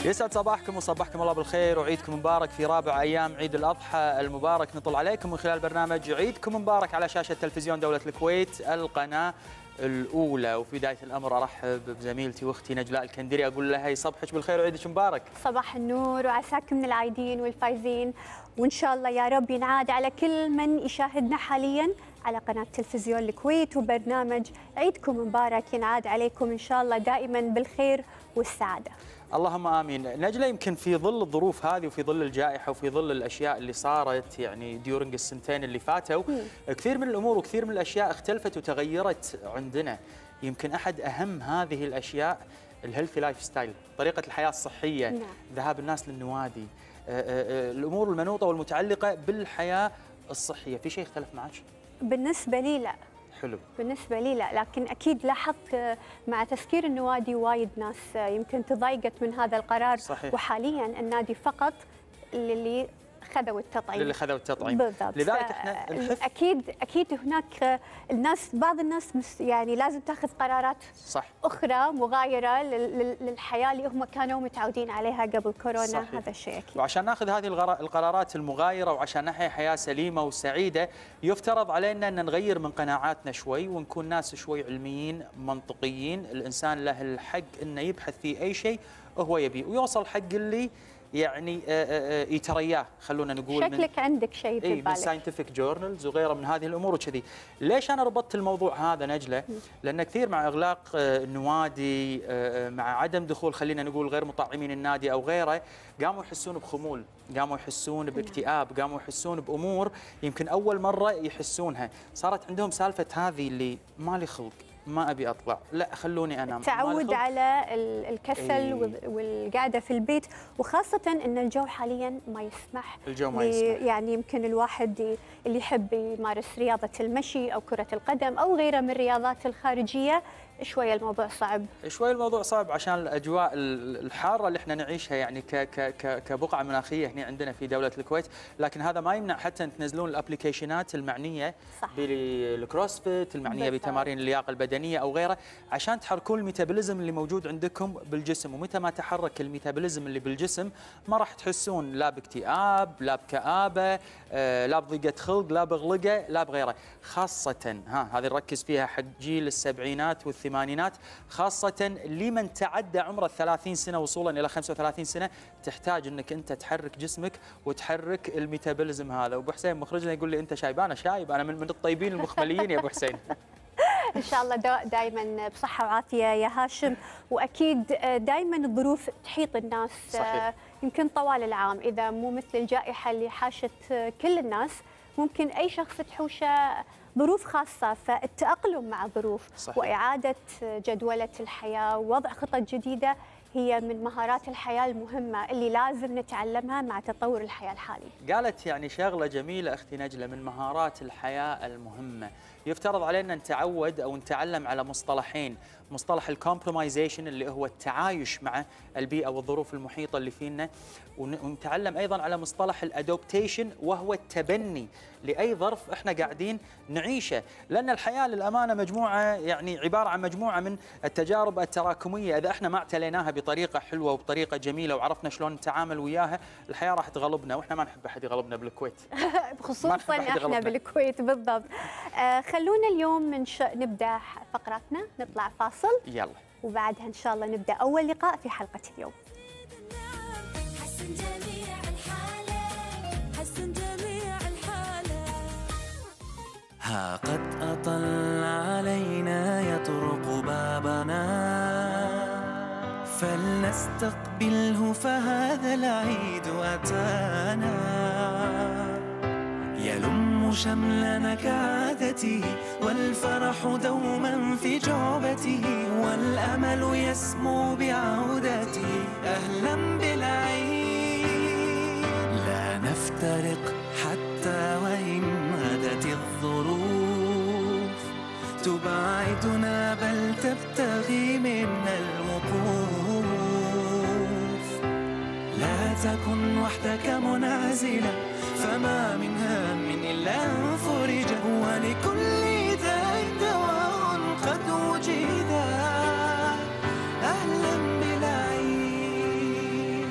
يسعد صباحكم وصبحكم الله بالخير وعيدكم مبارك في رابع أيام عيد الأضحى المبارك. نطل عليكم من خلال برنامج عيدكم مبارك على شاشة تلفزيون دولة الكويت القناة الأولى. وفي بداية الأمر أرحب بزميلتي وأختي نجلاء الكندري، أقول لها يصبحك بالخير وعيدك مبارك. صباح النور وعساكم من العايدين والفايزين، وإن شاء الله يا رب ينعاد على كل من يشاهدنا حالياً على قناة تلفزيون الكويت وبرنامج عيدكم مبارك، ينعاد عليكم إن شاء الله دائماً بالخير والسعادة. اللهم آمين. نجلة، يمكن في ظل الظروف هذه وفي ظل الجائحة وفي ظل الأشياء اللي صارت يعني ديورنج السنتين اللي فاتوا، كثير من الأمور وكثير من الأشياء اختلفت وتغيرت عندنا. يمكن أحد أهم هذه الأشياء الهيلثي لايف ستايل، طريقة الحياة الصحية. نعم. ذهاب الناس للنوادي، الأمور المنوطة والمتعلقة بالحياة الصحية. في شيء اختلف معك؟ بالنسبة لي لا. حلو. بالنسبة لي لا، لكن أكيد لاحظت مع تسكير النوادي وايد ناس يمكن تضايقت من هذا القرار. صحيح. وحاليا النادي فقط اللي خذوا التطعيم. بالضبط. لذلك احنا اكيد هناك الناس، بعض الناس يعني لازم تاخذ قرارات صح اخرى مغايره للحياه اللي هم كانوا متعودين عليها قبل كورونا. صحيح. هذا الشيء اكيد. وعشان ناخذ هذه القرارات المغايره وعشان نحيا حياه سليمه وسعيده، يفترض علينا ان نغير من قناعاتنا شوي ونكون ناس شوي علميين منطقيين. الانسان له الحق انه يبحث في اي شيء هو يبيه ويوصل حق اللي يعني يترياه، خلونا نقول. شكلك عندك شيء في بالك. من ساينتفك جورنالز وغيره من هذه الامور وكذي. ليش انا ربطت الموضوع هذا نجله؟ لان كثير مع اغلاق النوادي، مع عدم دخول خلينا نقول غير مطعمين النادي او غيره، قاموا يحسون بخمول، قاموا يحسون باكتئاب، قاموا يحسون بامور يمكن اول مره يحسونها. صارت عندهم سالفه هذه اللي ما لي خلق، ما أبي أطلع، لا خلوني أنام. تعود على الكسل والقعدة في البيت، وخاصة أن الجو حاليا ما يسمح. الجو ما يسمح. يعني يمكن الواحد اللي يحب يمارس رياضة المشي أو كرة القدم أو غيرها من الرياضات الخارجية، شوية الموضوع صعب. شوية الموضوع صعب عشان الأجواء الحارة اللي احنا نعيشها يعني كبقعة مناخية هنا عندنا في دولة الكويت. لكن هذا ما يمنع حتى أن تنزلون الابليكيشنات المعنية بالكروسفيت، المعنية بتمارين اللياقة البدنية أو غيره، عشان تحركون الميتابوليزم اللي موجود عندكم بالجسم. ومتى ما تحرك الميتابوليزم اللي بالجسم ما راح تحسون لا باكتئاب، لا بكآبة، لا بضيقة خلق، لا بغلقة، لا بغيره. خاصة هذه نركز فيها حق جيل السبعينات والثمانينات، خاصة لمن تعدى عمر 30 سنة وصولا إلى 35 سنة، تحتاج أنك أنت تحرك جسمك وتحرك الميتابوليزم هذا. وأبو حسين مخرجنا يقول لي أنت شايب. أنا شايب، أنا من الطيبين المخمليين يا أبو حسين. إن شاء الله دائما بصحة وعافية يا هاشم. وأكيد دائما الظروف تحيط الناس. صحيح. يمكن طوال العام، إذا مو مثل الجائحة اللي حاشت كل الناس، ممكن أي شخص تحوشه ظروف خاصة، فالتأقلم مع الظروف. صحيح. وإعادة جدولة الحياة ووضع خطط جديدة هي من مهارات الحياة المهمة اللي لازم نتعلمها مع تطور الحياة الحالي. قالت يعني شغلة جميلة أختي نجلة، من مهارات الحياة المهمة. يفترض علينا نتعود أو نتعلم على مصطلحين: مصطلح الكومبرومايزيشن اللي هو التعايش مع البيئة والظروف المحيطة اللي فينا، ونتعلم أيضا على مصطلح الأدوبتيشن وهو التبني لأي ظرف إحنا قاعدين نعيشه. لأن الحياة للأمانة مجموعة، يعني عبارة عن مجموعة من التجارب التراكمية. إذا إحنا ما اعتليناها بطريقة حلوة وبطريقة جميلة وعرفنا شلون نتعامل وياها، الحياة راح تغلبنا، وإحنا ما نحب أحد يغلبنا بالكويت. خصوصا إحنا بالكويت. بالضبط. خلونا اليوم نبدأ فقراتنا، نطلع فاصل يلا، وبعدها إن شاء الله نبدأ أول لقاء في حلقة اليوم. ها قد أطل علينا يطرق بابنا، فلنستقبله فهذا العيد أتانا، يلم شملنا كعادته، والفرح دوما في جعبته، والأمل يسمو بعودته. أهلا بالعيد، لا نفترق حتى وإن غدت الظروف تبعدنا، بل تبتغي منا الوقوف. لا تكن وحدك منعزلا، فما من هم إلا أن فرج، ولكل داء دواء قد وجد. أهلا بالعيد.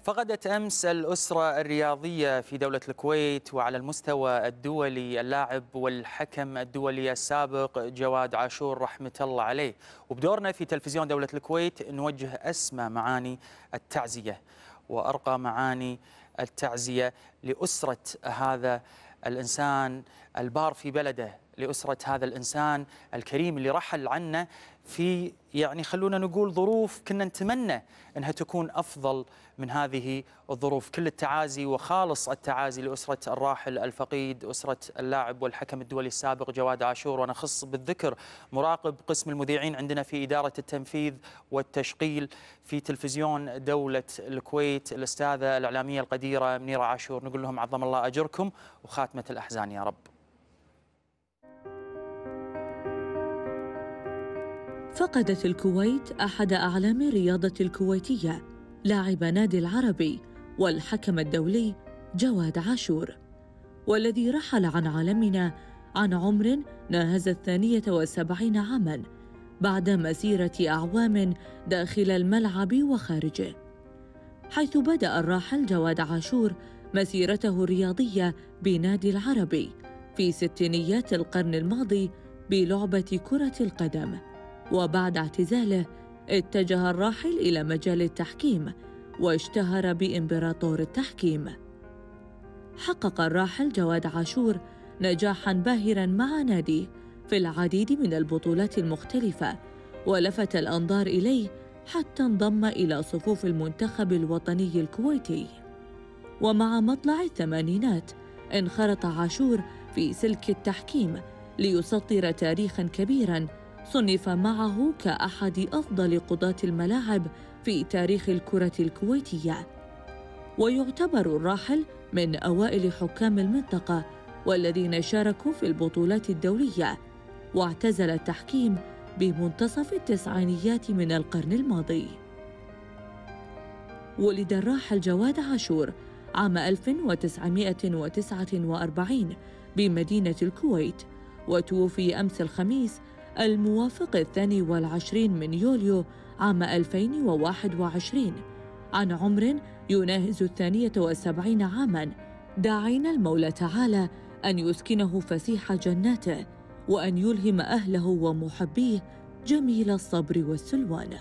فقدت أمس الأسرة الرياضية في دولة الكويت وعلى المستوى الدولي اللاعب والحكم الدولي السابق جواد عاشور رحمة الله عليه. وبدورنا في تلفزيون دولة الكويت نوجه أسمى معاني التعزية وأرقى معاني التعزية لأسرة هذا الإنسان البار في بلده، لأسرة هذا الإنسان الكريم اللي رحل عنا في يعني خلونا نقول ظروف كنا نتمنى أنها تكون أفضل من هذه الظروف. كل التعازي وخالص التعازي لأسرة الراحل الفقيد، أسرة اللاعب والحكم الدولي السابق جواد عاشور. وأنا أخص بالذكر مراقب قسم المذيعين عندنا في إدارة التنفيذ والتشغيل في تلفزيون دولة الكويت، الأستاذة الإعلامية القديرة منيرة عاشور. نقول لهم عظم الله أجركم وخاتمة الأحزان يا رب. فقدت الكويت أحد أعلام الرياضة الكويتية، لاعب نادي العربي والحكم الدولي جواد عاشور، والذي رحل عن عالمنا عن عمر ناهز 72 عاماً بعد مسيرة أعوام داخل الملعب وخارجه، حيث بدأ الراحل جواد عاشور مسيرته الرياضية بنادي العربي في ستينيات القرن الماضي بلعبة كرة القدم. وبعد اعتزاله اتجه الراحل إلى مجال التحكيم واشتهر بإمبراطور التحكيم. حقق الراحل جواد عاشور نجاحاً باهراً مع ناديه في العديد من البطولات المختلفة، ولفت الأنظار إليه حتى انضم إلى صفوف المنتخب الوطني الكويتي. ومع مطلع الثمانينات انخرط عاشور في سلك التحكيم ليسطر تاريخاً كبيراً صنف معه كأحد أفضل قضاة الملاعب في تاريخ الكرة الكويتية. ويعتبر الراحل من أوائل حكام المنطقة والذين شاركوا في البطولات الدولية، واعتزل التحكيم بمنتصف التسعينيات من القرن الماضي. ولد الراحل جواد عاشور عام 1949 بمدينة الكويت، وتوفي أمس الخميس الموافق 22 من يوليو عام 2021 عن عمر يناهز 72 عاماً، داعين المولى تعالى أن يسكنه فسيح جناته وأن يلهم أهله ومحبيه جميل الصبر والسلوان.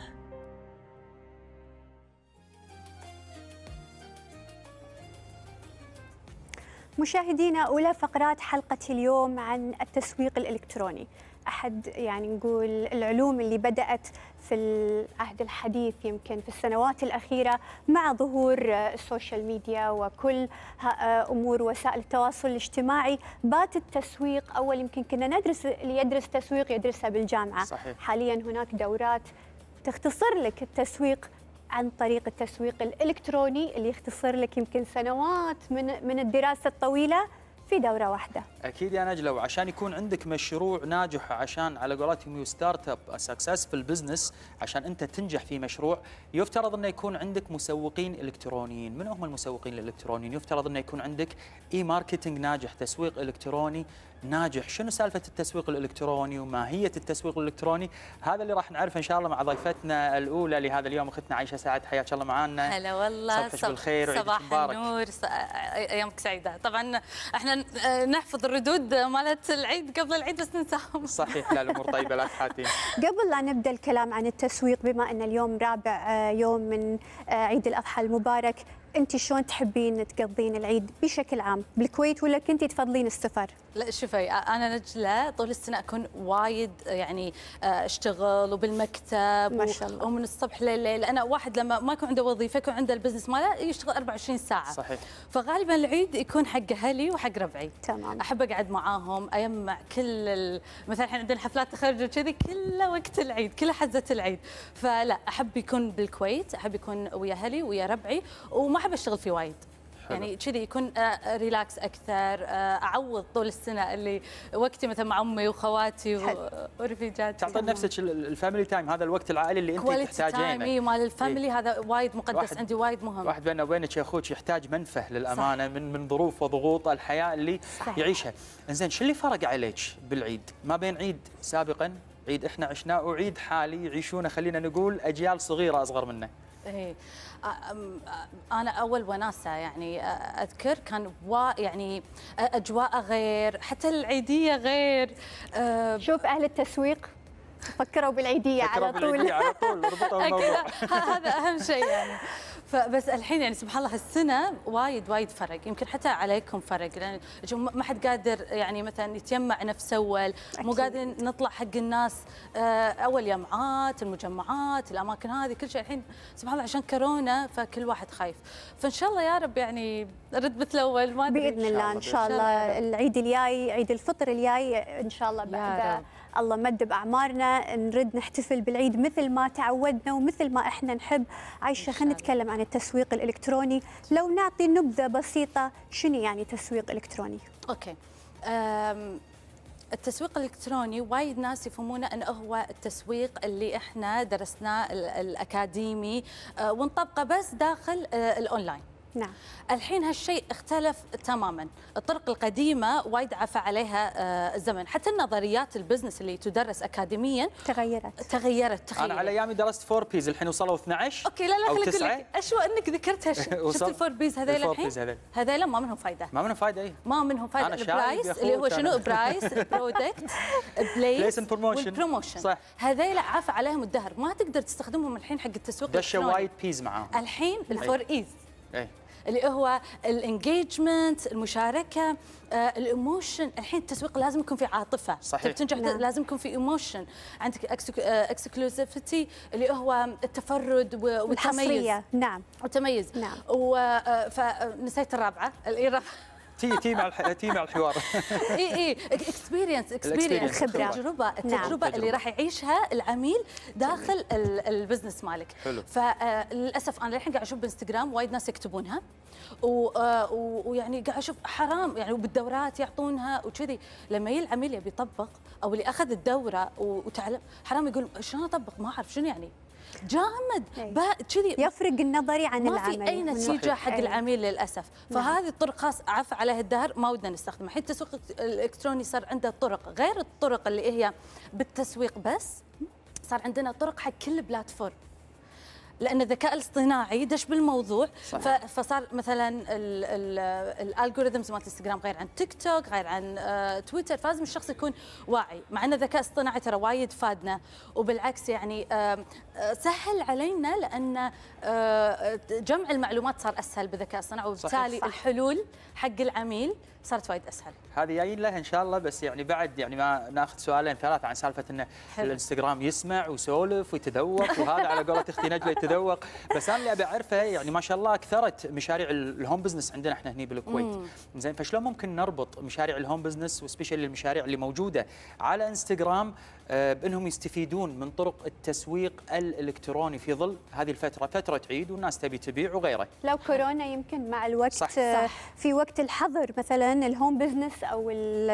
مشاهدينا، أولى فقرات حلقة اليوم عن التسويق الإلكتروني، أحد يعني نقول العلوم اللي بدأت في العهد الحديث يمكن في السنوات الأخيرة مع ظهور السوشيال ميديا وكل أمور وسائل التواصل الاجتماعي. بات التسويق أول يمكن كنا ندرس، اللي يدرس تسويق يدرسها بالجامعة. صحيح. حاليا هناك دورات تختصر لك التسويق عن طريق التسويق الإلكتروني اللي يختصر لك يمكن سنوات من الدراسة الطويلة في دورة واحدة. أكيد يا نجلة، وعشان يكون عندك مشروع ناجح، عشان على قولتهم يو ستارت اب سكسسفل بزنس، عشان أنت تنجح في مشروع يفترض أنه يكون عندك مسوقين إلكترونيين. من هم المسوقين الإلكترونيين؟ يفترض أنه يكون عندك إي ماركتينج ناجح، تسويق إلكتروني ناجح. شنو سالفة التسويق الإلكتروني وماهية التسويق الإلكتروني؟ هذا اللي راح نعرفه إن شاء الله مع ضيفتنا الأولى لهذا اليوم، أختنا عائشة سعد. حياك الله معانا. هلا والله، صباحك بالخير، صباح النور، أيامك سعيدة. طبعا احنا نحفظ الردود مالت العيد قبل العيد بس ننساهم. صحيح، لا الأمور طيبة لا تحاتين. قبل لا نبدأ الكلام عن التسويق، بما أن اليوم رابع يوم من عيد الأضحى المبارك، أنت شلون تحبين تقضين العيد بشكل عام بالكويت، ولا كنتي تفضلين السفر؟ لا شوفي، أنا نجلة طول السنة أكون وايد يعني أشتغل وبالمكتب ما شاء الله. ومن الصبح لليل. أنا واحد لما ما يكون عنده وظيفة يكون عنده البزنس ماله يشتغل 24 ساعة. صحيح. فغالبا العيد يكون حق أهلي وحق ربعي. تمام. أحب أقعد معاهم، أجمع كل مثلا الحين عندنا حفلات تخرج وكذي كله وقت العيد، كله حزة العيد. فلا أحب يكون بالكويت، أحب يكون ويا أهلي ويا ربعي، وما أحب أشتغل فيه وايد. يعني كذي يكون ريلاكس اكثر، اعوض طول السنه اللي وقتي مثلا مع امي وخواتي ورفيجاتي. تعطي نفسك الفاميلي تايم، هذا الوقت العائلي اللي انت تحتاجينه. اي مال الفاميلي هذا وايد مقدس عندي، وايد مهم. واحد بيننا وبينك يا اخوك يحتاج منفه للامانه من ظروف وضغوط الحياه اللي يعيشها. انزين، شو اللي فرق عليك بالعيد ما بين عيد سابقا، عيد احنا عشناه، وعيد حالي يعيشونه خلينا نقول اجيال صغيره اصغر منه؟ ايه انا اول وناسه يعني اذكر كان يعني اجواء غير، حتى العيديه غير. شوف اهل التسويق فكروا بالعيديه على طول. على طول ربطوا الموضوع. هذا اهم شيء يعني. فبس الحين يعني سبحان الله السنه وايد فرق، يمكن حتى عليكم فرق، لان ما حد قادر يعني مثلا يتجمع نفس اول، مو قادرين نطلع حق الناس اول جامعات، المجمعات، الاماكن هذه كل شيء. الحين سبحان الله عشان كورونا فكل واحد خايف، فان شاء الله يا رب يعني نرد مثل اول، ما ادري باذن الله ان شاء الله. العيد الجاي عيد الفطر الجاي ان شاء الله بعد الله مد باعمارنا نرد نحتفل بالعيد مثل ما تعودنا ومثل ما احنا نحب. عايشه خلينا نتكلم عن التسويق الالكتروني، لو نعطي نبذه بسيطه شنو يعني تسويق الكتروني؟ اوكي. التسويق الالكتروني وايد ناس يفهمونه انه هو التسويق اللي احنا درسناه الاكاديمي ونطبقه بس داخل الاونلاين. نعم. الحين هالشيء اختلف تماما، الطرق القديمه وايد عفى عليها الزمن، حتى النظريات البزنس اللي تدرس اكاديميا تغيرت. انا على ايامي درست 4 بيز، الحين وصلوا 12. اوكي لا خليني اقول لك اشوى انك ذكرت هالشيء. شفت ال4 بيز هذيل الحين؟ هذيل ما منهم فايده. ما منهم فايده اي. ما منهم فايده. البرايس اللي هو شنو؟ برايس، برودكت، بليس بروموشن. صح. هذيل عفى عليهم الدهر، ما تقدر تستخدمهم الحين حق التسويق الالكتروني. دش وايد بيز معاهم. الحين ال4 ايز. اي. اللي هو الانجيجمنت، المشاركه، الايموشن. الحين التسويق لازم يكون في عاطفه. صحيح. تنجح لازم يكون في ايموشن، عندك اكسكلوزيفيتي اللي هو التفرد والتميز. نعم. والتميز. نعم. فنسيت الرابعه تي مع الحوار. اي اكسبيرينس، التجربه اللي راح يعيشها العميل داخل البزنس مالك. حلو. فللاسف انا الحين قاعد اشوف بالانستغرام وايد ناس يكتبونها ويعني قاعد اشوف حرام يعني، وبالدورات يعطونها وكذي. لما يجي العميل يبي يطبق او اللي اخذ الدوره وتعلم، حرام يقول شلون اطبق، ما اعرف شنو يعني جامد كذي، يفرق النظري عن ما العمل، ما في اي نتيجه حق العميل للاسف. فهذه الطرق خاص عفى عليها الدهر، ما ودنا نستخدمها. الحين التسويق الالكتروني صار عنده طرق غير الطرق اللي هي بالتسويق بس، صار عندنا طرق حق كل بلاتفورم، لان الذكاء الاصطناعي دش بالموضوع. فصار مثلا الالجوريثمز مالت انستغرام غير عن تيك توك، غير عن تويتر، فلازم الشخص يكون واعي. مع ان الذكاء الاصطناعي ترى وايد فادنا، وبالعكس يعني سهل علينا، لان جمع المعلومات صار اسهل بالذكاء الاصطناعي، وبالتالي الحلول حق العميل صارت وايد اسهل. هذه جايين لها ان شاء الله، بس يعني بعد يعني ما ناخذ سؤالين ثلاثه عن سالفه انه الانستغرام يسمع ويسولف ويتذوق، وهذا على قولة اختي نجله يتذوق. بس انا اللي ابي اعرفه يعني ما شاء الله كثرت مشاريع الهوم بزنس عندنا احنا هني بالكويت. زين، فشلون ممكن نربط مشاريع الهوم بزنس وسبيشالي المشاريع اللي موجوده على انستغرام بانهم يستفيدون من طرق التسويق الالكتروني في ظل هذه الفتره، فتره عيد والناس تبي تبيع وغيره؟ لو كورونا يمكن مع الوقت صح. في وقت الحظر مثلا الهوم بزنس او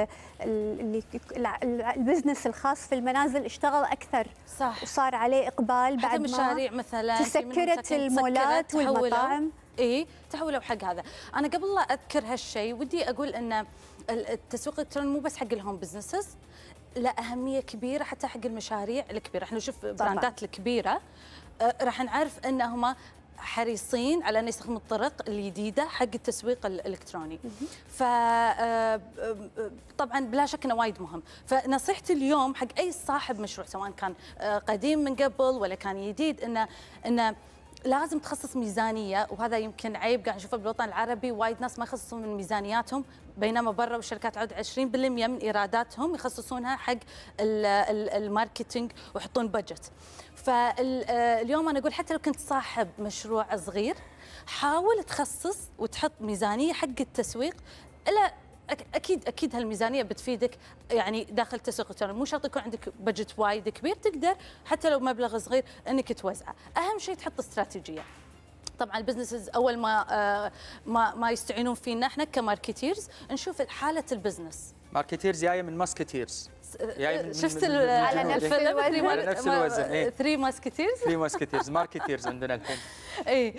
البزنس الخاص في المنازل اشتغل اكثر. صح. وصار عليه اقبال بعد ما مشاريع مثلا تسكرت المولات والمطاعم. تحولوا حق هذا. انا قبل لا اذكر هالشيء ودي اقول ان التسويق الالكتروني مو بس حق الهوم بزنسز، لا أهمية كبيرة حتى حق المشاريع الكبيرة. احنا نشوف براندات الكبيرة راح نعرف انهم حريصين على ان يستخدموا الطرق الجديده حق التسويق الالكتروني. ف طبعا بلا شك انه وايد مهم. فنصيحتي اليوم حق اي صاحب مشروع سواء كان قديم من قبل ولا كان جديد، انه لازم تخصص ميزانيه، وهذا يمكن عيب قاعد نشوفه بالوطن العربي، وايد ناس ما يخصصون من ميزانياتهم، بينما برا والشركات تعود 20% من ايراداتهم يخصصونها حق الماركتينج ويحطون بادجت. فاليوم انا اقول حتى لو كنت صاحب مشروع صغير، حاول تخصص وتحط ميزانيه حق التسويق. الا اكيد هالميزانيه بتفيدك يعني داخل التسويق الالكتروني، مو شرط يكون عندك بادجت وايد كبير، تقدر حتى لو مبلغ صغير انك توزعه. اهم شيء تحط استراتيجيه. طبعا البزنسز اول ما يستعينون فينا احنا كماركتيرز، نشوف حاله البزنس. ماركتيرز جايه من ماسكتيرز، شفت على نفس الوزن 3 ماسكتيرز. 3 ماسكتيرز ماركتيرز عندنا الحين. اي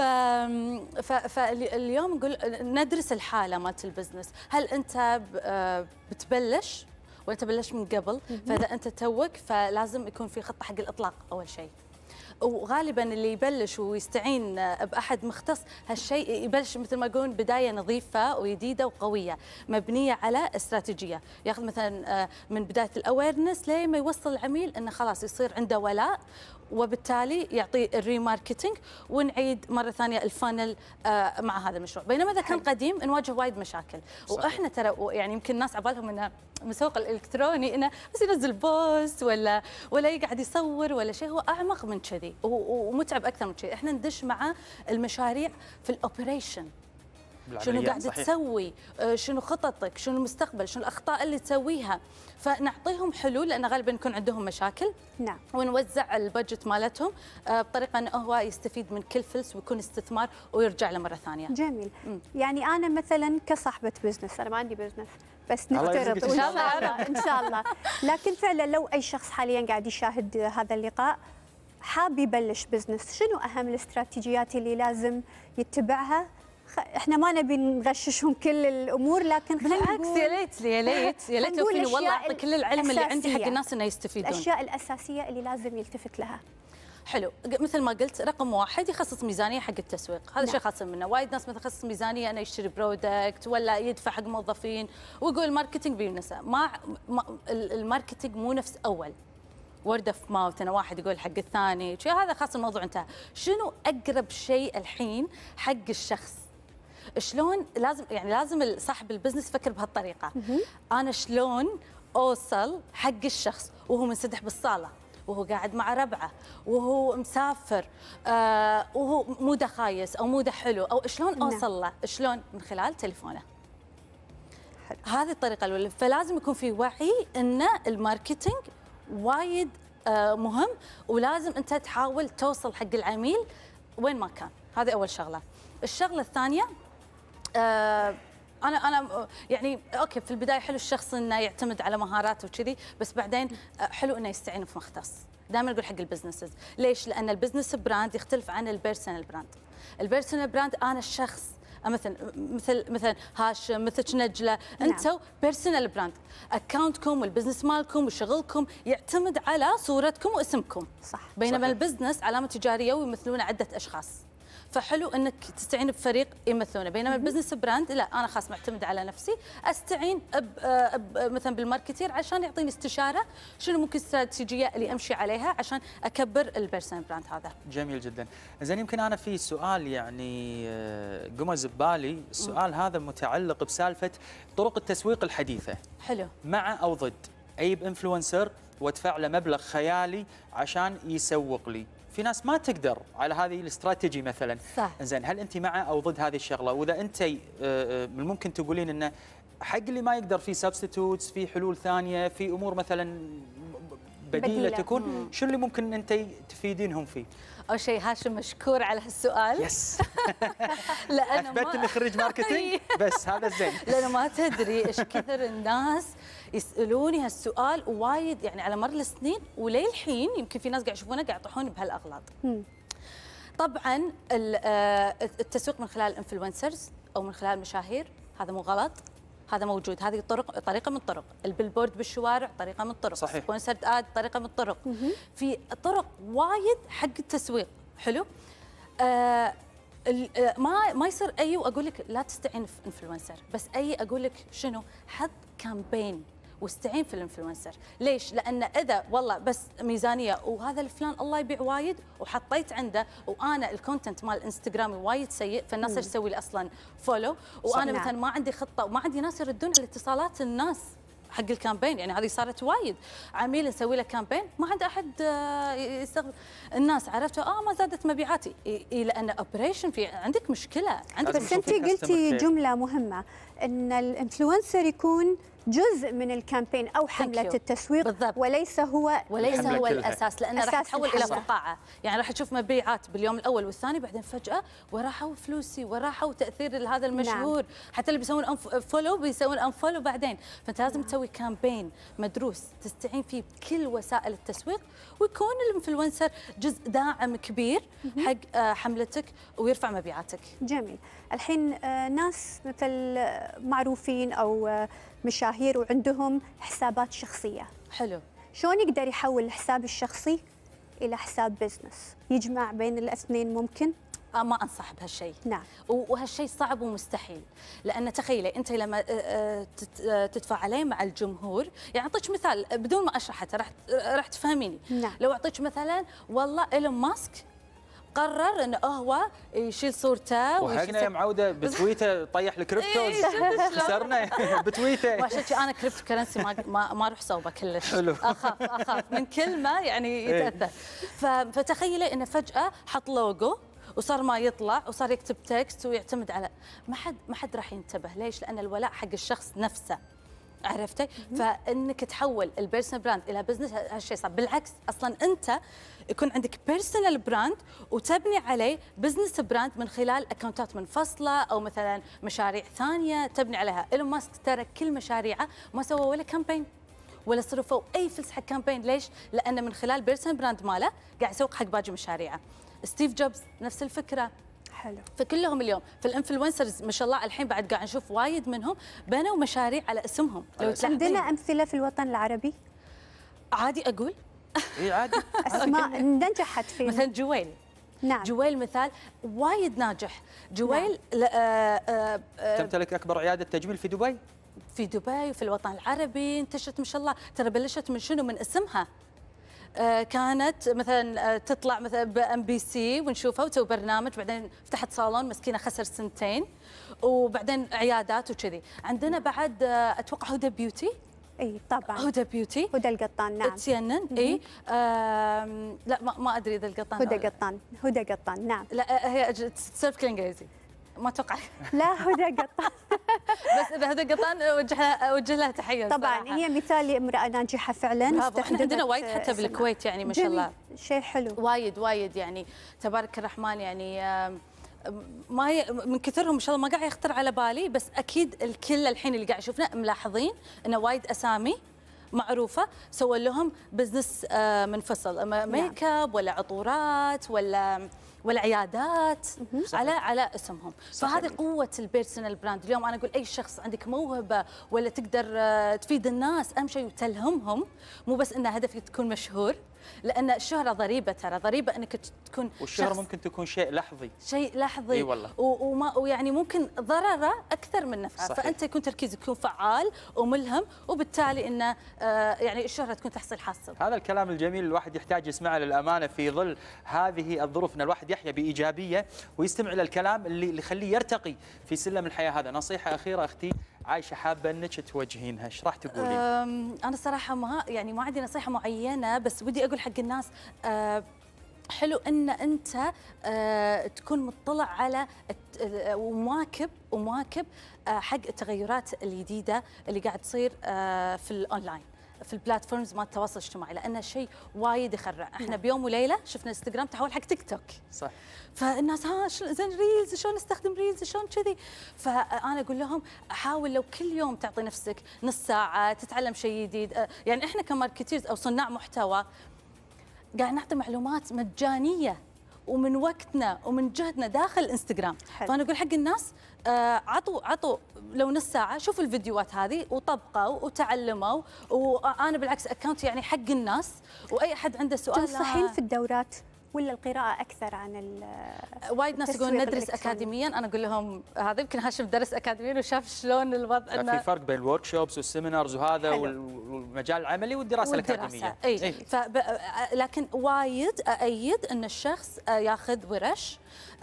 فاليوم نقول ندرس الحاله مالت البزنس، هل انت بتبلش ولا انت بلشت من قبل؟ فاذا انت توك فلازم يكون في خطه حق الاطلاق اول شيء. وغالبا اللي يبلش ويستعين باحد مختص هالشيء يبلش مثل ما يقولون بدايه نظيفه وجديده وقويه مبنيه على استراتيجيه، ياخذ مثلا من بدايه الاويرنس لين ما يوصل العميل انه خلاص يصير عنده ولاء، وبالتالي يعطي الريماركتينج ونعيد مره ثانيه الفانل مع هذا المشروع. بينما اذا كان قديم نواجه وايد مشاكل. صحيح. واحنا ترى يعني يمكن الناس عبالهم انه المسوق الالكتروني انه بس ينزل بوست ولا يقعد يصور ولا شيء، هو اعمق من كذي ومتعب اكثر من كذي. احنا ندش مع المشاريع في الاوبريشن، شنو قاعد تسوي، شنو خططك، شنو المستقبل، شنو الاخطاء اللي تسويها، فنعطيهم حلول لان غالبا يكون عندهم مشاكل. نعم. ونوزع البادجت مالتهم بطريقه انه هو يستفيد من كل فلس ويكون استثمار ويرجع له مره ثانيه. جميل. يعني انا مثلا كصاحبه بزنس، انا ما عندي بزنس بس نفترض ان شاء الله ان شاء الله، لكن فعلا لو اي شخص حاليا قاعد يشاهد هذا اللقاء حاب يبلش بزنس، شنو اهم الاستراتيجيات اللي لازم يتبعها؟ احنا ما نبي نغششهم كل الامور، لكن بالعكس يا ليت لو فيني والله اعطي كل العلم اللي عندي حق الناس انه يستفيدون. الاشياء الاساسيه اللي لازم يلتفت لها. حلو، مثل ما قلت رقم واحد يخصص ميزانيه حق التسويق، هذا شيء خاص منه. وايد ناس مثلا يخصص ميزانيه انه يشتري برودكت ولا يدفع حق موظفين ويقول الماركتينج بينسى. الماركتينج مو نفس اول وورد اوف ماوث، انا واحد يقول حق الثاني شيء، هذا خاص الموضوع انتهى. شنو اقرب شيء الحين حق الشخص؟ شلون لازم صاحب البزنس يفكر بهالطريقه. انا شلون اوصل حق الشخص وهو منسدح بالصاله، وهو قاعد مع ربعه، وهو مسافر، وهو موده خايس او موده حلو، او شلون اوصل له؟ شلون؟ من خلال تليفونه. هذه الطريقه الاولى. فلازم يكون في وعي ان الماركتينج وايد مهم، ولازم انت تحاول توصل حق العميل وين ما كان. هذه اول شغله. الشغله الثانيه، انا يعني اوكي في البدايه حلو الشخص انه يعتمد على مهاراته وكذي، بس بعدين حلو انه يستعين في مختص. دائما نقول حق البزنسز، ليش؟ لان البزنس براند يختلف عن البيرسونال براند. البيرسونال براند انا الشخص، مثل هاشم، مثل نجله، انتم بيرسونال براند، اكونتكم والبزنس مالكم وشغلكم يعتمد على صورتكم واسمكم. صح. بينما البزنس علامه تجاريه ويمثلون عده اشخاص، فحلو انك تستعين بفريق يمثلونه. بينما البزنس براند لا، انا خاص معتمد على نفسي، استعين مثلا بالماركتير عشان يعطيني استشاره شنو ممكن الاستراتيجيه اللي امشي عليها عشان اكبر البيرسونال براند هذا. جميل جدا. زين، يمكن انا في سؤال يعني قمز ببالي، السؤال هذا متعلق بسالفه طرق التسويق الحديثه. حلو. مع او ضد؟ اجيب انفلونسر وادفع له مبلغ خيالي عشان يسوق لي. في ناس ما تقدر على هذه الاستراتيجي مثلا. صح. زين، هل انت مع او ضد هذه الشغله؟ واذا انت ممكن تقولين انه حق اللي ما يقدر في سبستيتوتس، في حلول ثانيه، في امور مثلا بديله تكون، شو اللي ممكن انت تفيدينهم فيه؟ اول شيء هاشم مشكور على هالسؤال. يس. لأن اثبت اني خريج ماركتينج، بس هذا الزين. لأنه ما تدري ايش كثر الناس يسالوني هالسؤال، ووايد يعني على مر السنين وللحين يمكن في ناس قاعد يشوفونه قاعد يطيحون بهالاغلاط. طبعا التسويق من خلال الانفلونسرز او من خلال المشاهير هذا مو غلط، هذا موجود. هذه طريقه من الطرق. البلبورد بالشوارع طريقه من الطرق. صحيح. سبونسرد اد طريقه من الطرق. في طرق وايد حق التسويق. حلو. ما يصير اي واقول لك لا تستعين في انفلونسر، بس اي اقول لك شنو، حط كامبين واستعين في الانفلونسر. ليش؟ لان اذا والله بس ميزانيه وهذا الفلان الله يبيع وايد وحطيت عنده، وانا الكونتنت مال انستغرامي وايد سيء، فالناس ايش تسوي لي اصلا فولو، وانا مثلا ما عندي خطه وما عندي ناس يردون على اتصالات الناس حق الكامبين. يعني هذه صارت وايد. عميل نسوي له كامبين ما عنده احد يستخدم، الناس عرفتوا ما زادت مبيعاتي، لان اوبريشن في عندك مشكله. بس انت قلتي جمله مهمه، ان الانفلونسر يكون جزء من الكامبين او حمله التسويق. بالضبط. وليس هو الاساس، لانه راح تحول الى فقاعه. يعني راح تشوف مبيعات باليوم الاول والثاني، بعدين فجاه وراحوا فلوسي وراحوا تاثير هذا المشهور. نعم. حتى اللي بيسوون فولو بيسوون انفولو بعدين. فانت لازم تسوي كامبين مدروس تستعين فيه بكل وسائل التسويق، ويكون الانفلونسر جزء داعم كبير حق حملتك ويرفع مبيعاتك. جميل. الحين ناس مثل معروفين او مشاهير وعندهم حسابات شخصيه. حلو. شلون يقدر يحول الحساب الشخصي الى حساب بزنس يجمع بين الاثنين ممكن؟ ما انصح بهالشيء. نعم. وهالشيء صعب ومستحيل، لان تخيلي انت لما تتفاعلين مع الجمهور، يعني اعطيك مثال بدون ما اشرحه راح تفهميني. نعم. لو اعطيك مثلا والله ايلون ماسك قرر انه هو يشيل صورته وحقنا يا معوده بتويته طيح الكريبتوز خسرنا بتويته. وعشان انا كريبتو كرنسي ما اروح صوبه كلش. حلو. اخاف من كلمه يعني يتاثر. فتخيلي انه فجاه حط لوجو وصار ما يطلع وصار يكتب تكست ويعتمد على ما حد راح ينتبه. ليش؟ لان الولاء حق الشخص نفسه. عرفتي؟ فانك تحول البيرسونال براند الى بزنس هالشيء صعب. بالعكس اصلا انت يكون عندك بيرسونال براند وتبني عليه بزنس براند من خلال اكونتات منفصله او مثلا مشاريع ثانيه تبني عليها. ايلون ماسك ترى كل مشاريعه ما سوى ولا كامبين ولا صرفوا اي فلس حق كامبين. ليش؟ لانه من خلال بيرسونال براند ماله قاعد يسوق حق باقي مشاريعه. ستيف جوبز نفس الفكره. حلو. فكلهم اليوم في الانفلونسرز ما شاء الله الحين بعد قاعد نشوف وايد منهم بنوا مشاريع على اسمهم. لو عندنا امثله في الوطن العربي؟ عادي اقول. اي عادي. اسماء نجحت في مثلا جويل. نعم. جويل مثال وايد ناجح. جويل نعم. تمتلك اكبر عياده تجميل في دبي. في دبي وفي الوطن العربي انتشرت ما شاء الله. ترى بلشت من شنو؟ من اسمها. كانت مثلا تطلع مثلا بام بي سي ونشوفها وتسوي برنامج، بعدين فتحت صالون مسكينه خسر 2 سنين، وبعدين عيادات وكذي. عندنا بعد اتوقع هدى بيوتي. اي طبعا. هدى بيوتي. هدى القطان. نعم. تسينن. اي لا ما ادري اذا القطان. هدى قطان. هدى قطان. نعم. لا هي تسولف كل انجليزي. ما اتوقع. لا هدى قطان. بس اذا هدى قطان اوجه لها تحيه. طبعا صراحة. هي مثال لامراه ناجحه فعلا. احنا عندنا وايد حتى بالكويت يعني ما شاء الله. شيء حلو. وايد يعني تبارك الرحمن يعني ما هي من كثرهم ما شاء الله ما قاعد يخطر على بالي، بس اكيد الكل الحين اللي قاعد يشوفنا ملاحظين انه وايد اسامي معروفه سووا لهم بزنس منفصل، ميك اب ولا عطورات ولا عيادات على اسمهم. فهذه قوه البيرسونال براند. اليوم انا اقول اي شخص عندك موهبه ولا تقدر تفيد الناس، اهم شيء تلهمهم، مو بس ان هدفك تكون مشهور، لان الشهره ضريبه. ترى ضريبه انك تكون والشهره ممكن تكون شيء لحظي. اي والله. ويعني ممكن ضرره اكثر من نفعه. فانت يكون تركيزك يكون فعال وملهم، وبالتالي انه يعني الشهره تكون تحصيل حاصل. هذا الكلام الجميل الواحد يحتاج يسمعه للامانه في ظل هذه الظروف، ان الواحد يحيا بايجابيه ويستمع للكلام اللي يخليه يرتقي في سلم الحياه. هذا نصيحه اخيره اختي عايشه حابه انك توجهينها، ايش راح تقولين؟ انا صراحه ما عندي نصيحه معينه، بس ودي اقول حق الناس حلو ان انت تكون مطلع على ومواكب حق التغيرات الجديده اللي قاعد تصير في الاونلاين، في البلاتفورمز مال التواصل الاجتماعي، لانه شيء وايد يخرع. احنا بيوم وليله شفنا انستغرام تحول حق تيك توك. صح. فالناس زين ريلز شلون نستخدم ريلز شلون كذي. فانا اقول لهم حاول لو كل يوم تعطي نفسك نص ساعه تتعلم شيء جديد. يعني احنا كماركتيرز او صناع محتوى قاعد نعطي معلومات مجانيه ومن وقتنا ومن جهدنا داخل انستغرام. فانا اقول حق الناس عطوا لو نص ساعه، شوفوا الفيديوهات هذه وطبقوا وتعلموا. وانا بالعكس اكونت يعني حق الناس، واي احد عنده سؤال. تنصحين في الدورات ولا القراءة أكثر عن وايد ناس يقولون ندرس أكاديميا، أنا أقول لهم هذا يمكن هاشم درس أكاديميا وشاف شلون الوضع. في فرق بين الورك شوبس والسيمينارز وهذا والمجال العملي والدراسة الأكاديمية. أي. لكن وايد أأيد أن الشخص ياخذ ورش،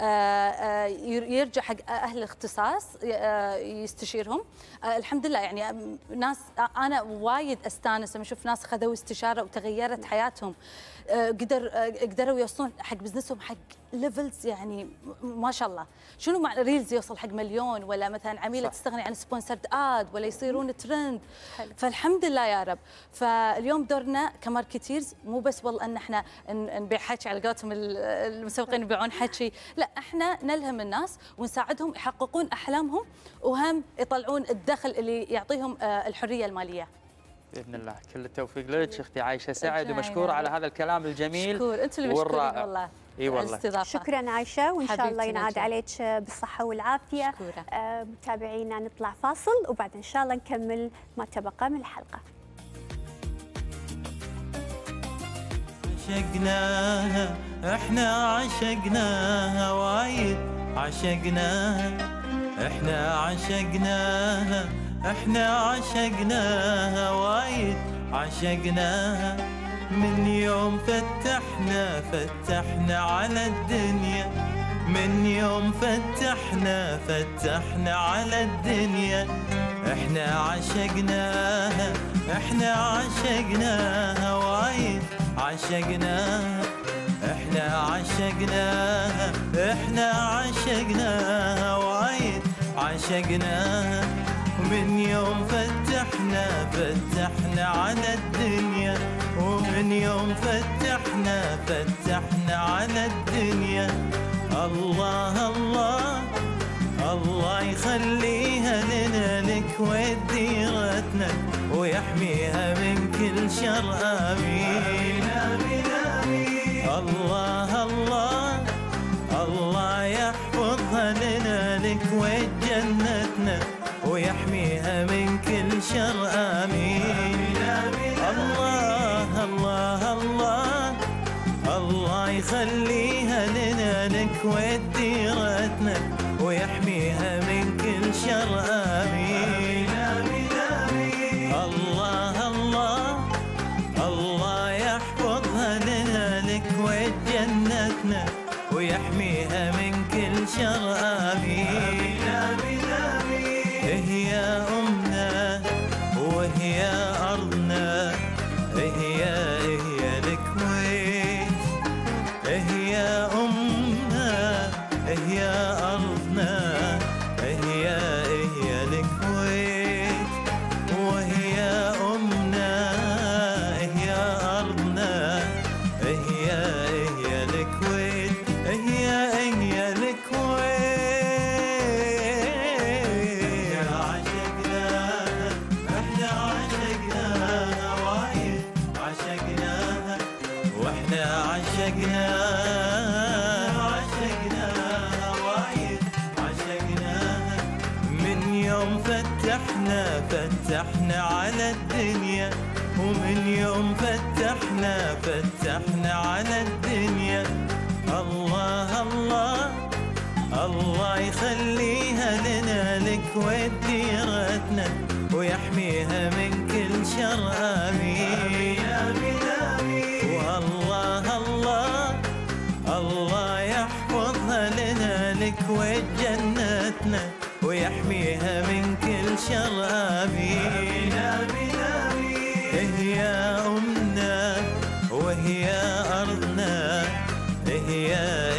يرجع حق أهل الاختصاص يستشيرهم. الحمد لله يعني ناس أنا وايد أستانس لما أشوف ناس خذوا استشارة وتغيرت حياتهم، قدروا يوصلون حق بزنسهم حق ليفلز يعني ما شاء الله. شنو مع ريلز يوصل حق مليون، ولا مثلا عميله تستغني عن سبونسرد اد، ولا يصيرون ترند. فالحمد لله يا رب. فاليوم دورنا كماركتيرز مو بس والله ان احنا نبيع حكي على قولتهم المسوقين يبيعون حكي، لا احنا نلهم الناس ونساعدهم يحققون احلامهم، وهم يطلعون الدخل اللي يعطيهم الحريه الماليه. باذن الله كل التوفيق لك اختي عايشه سعد، ومشكوره على هذا الكلام الجميل. شكور، انتم اللي مشكورين والله. اي والله. شكرا عايشه، وان شاء الله ينعاد عليك بالصحه والعافيه. متابعينا نطلع فاصل وبعد ان شاء الله نكمل ما تبقى من الحلقه. عشقناها احنا عشقناها وايد عشقناها احنا عشقناها احنا عشقناها وايد عشقناها من يوم فتحنا على الدنيا من يوم فتحنا على الدنيا احنا عشقناها احنا عشقناها وايد عشقناها احنا عشقناها احنا عشقناها وايد عشقناها من يوم فتحنا على الدنيا ومن يوم فتحنا على الدنيا الله الله الله يخليها لنا الكويت ديرتنا ويحميها من كل شر آمين آمين آمين الله الله الله يحفظها لنا الكويت جنتنا ويحميها من كل شر آمين آمين الله الله الله الله يخليها لنا الكويت ديرتنا ويحميها من كل شر آمين آمين آمين الله الله الله يحفظها لنا الكويت جنتنا ويحميها من كل شر آمين آمين آمين هي أمنا وهي أرضنا هي الكويت هي أمنا هي أرضنا هي الكويت وهي أمنا هي أرضنا هي الكويت هي الكويت عشقناها احنا عشقناها وايد عشقناها واحنا عشقناها وايد عشقناها من يوم فتحنا على الدنيا ومن يوم فتحنا على الدنيا الله الله الله يخليها لنا الكويت ديرتنا ويحميها من كل شر آمين آمين آمين والله الله الله يحفظها لنا الكويت جنتنا ويحميها من كل شر آمين آمين آمين هي أمنا وهي أرضنا هي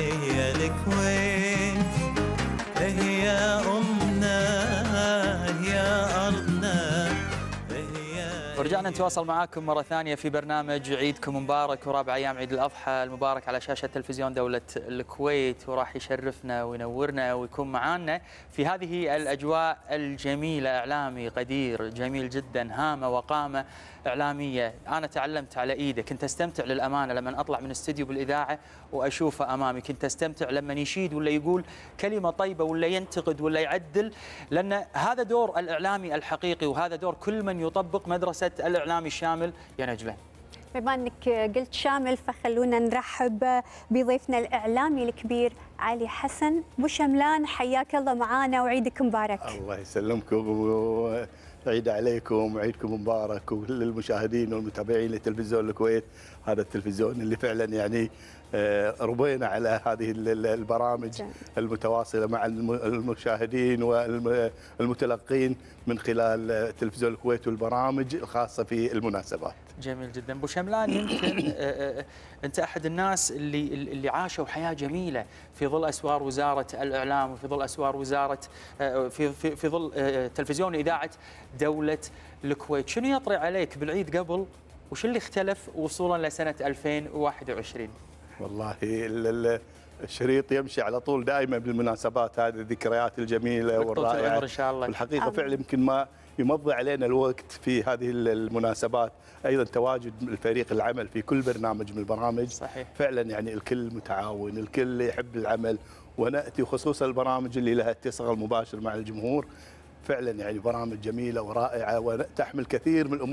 الكويت هي أمنا هي أرضنا ورجعنا نتواصل معاكم مرة ثانية في برنامج عيدكم مبارك ورابع أيام عيد الأضحى المبارك على شاشة تلفزيون دولة الكويت، وراح يشرفنا وينورنا ويكون معانا في هذه الأجواء الجميلة إعلامي قدير جميل جدا، هامة وقامة إعلامية. أنا تعلمت على إيده، كنت أستمتع للأمانة لما أطلع من استديو بالإذاعة وأشوفه أمامي، كنت أستمتع لما يشيد ولا يقول كلمة طيبة ولا ينتقد ولا يعدل، لأن هذا دور الإعلامي الحقيقي وهذا دور كل من يطبق مدرسة الإعلام الشامل يا نجلة. بما أنك قلت شامل فخلونا نرحب بضيفنا الإعلامي الكبير علي حسن. أبو شملان حياك الله معانا وعيدك مبارك. الله يسلمكم وعيد عليكم وعيدكم مبارك وكل المشاهدين والمتابعين لتلفزيون الكويت، هذا التلفزيون اللي فعلا يعني ربينا على هذه البرامج المتواصلة مع المشاهدين والمتلقين من خلال تلفزيون الكويت والبرامج الخاصة في المناسبات. جميل جدا. ابو شملان، يمكن انت احد الناس اللي عاشوا حياه جميله في ظل اسوار وزاره الاعلام وفي ظل اسوار وزاره في ظل تلفزيون اذاعه دوله الكويت. شنو يطري عليك بالعيد قبل وش اللي اختلف وصولا لسنه 2021؟ والله الشريط يمشي على طول دائما بالمناسبات، هذه الذكريات الجميله والرائعه ان شاء الله. الحقيقه فعلا يمكن ما يمضي علينا الوقت في هذه المناسبات، ايضا تواجد الفريق العمل في كل برنامج من البرامج. صحيح. فعلا يعني الكل متعاون، الكل يحب العمل، وناتي خصوصا البرامج اللي لها اتصال مباشر مع الجمهور، فعلا يعني برامج جميله ورائعه وتحمل كثير من الامور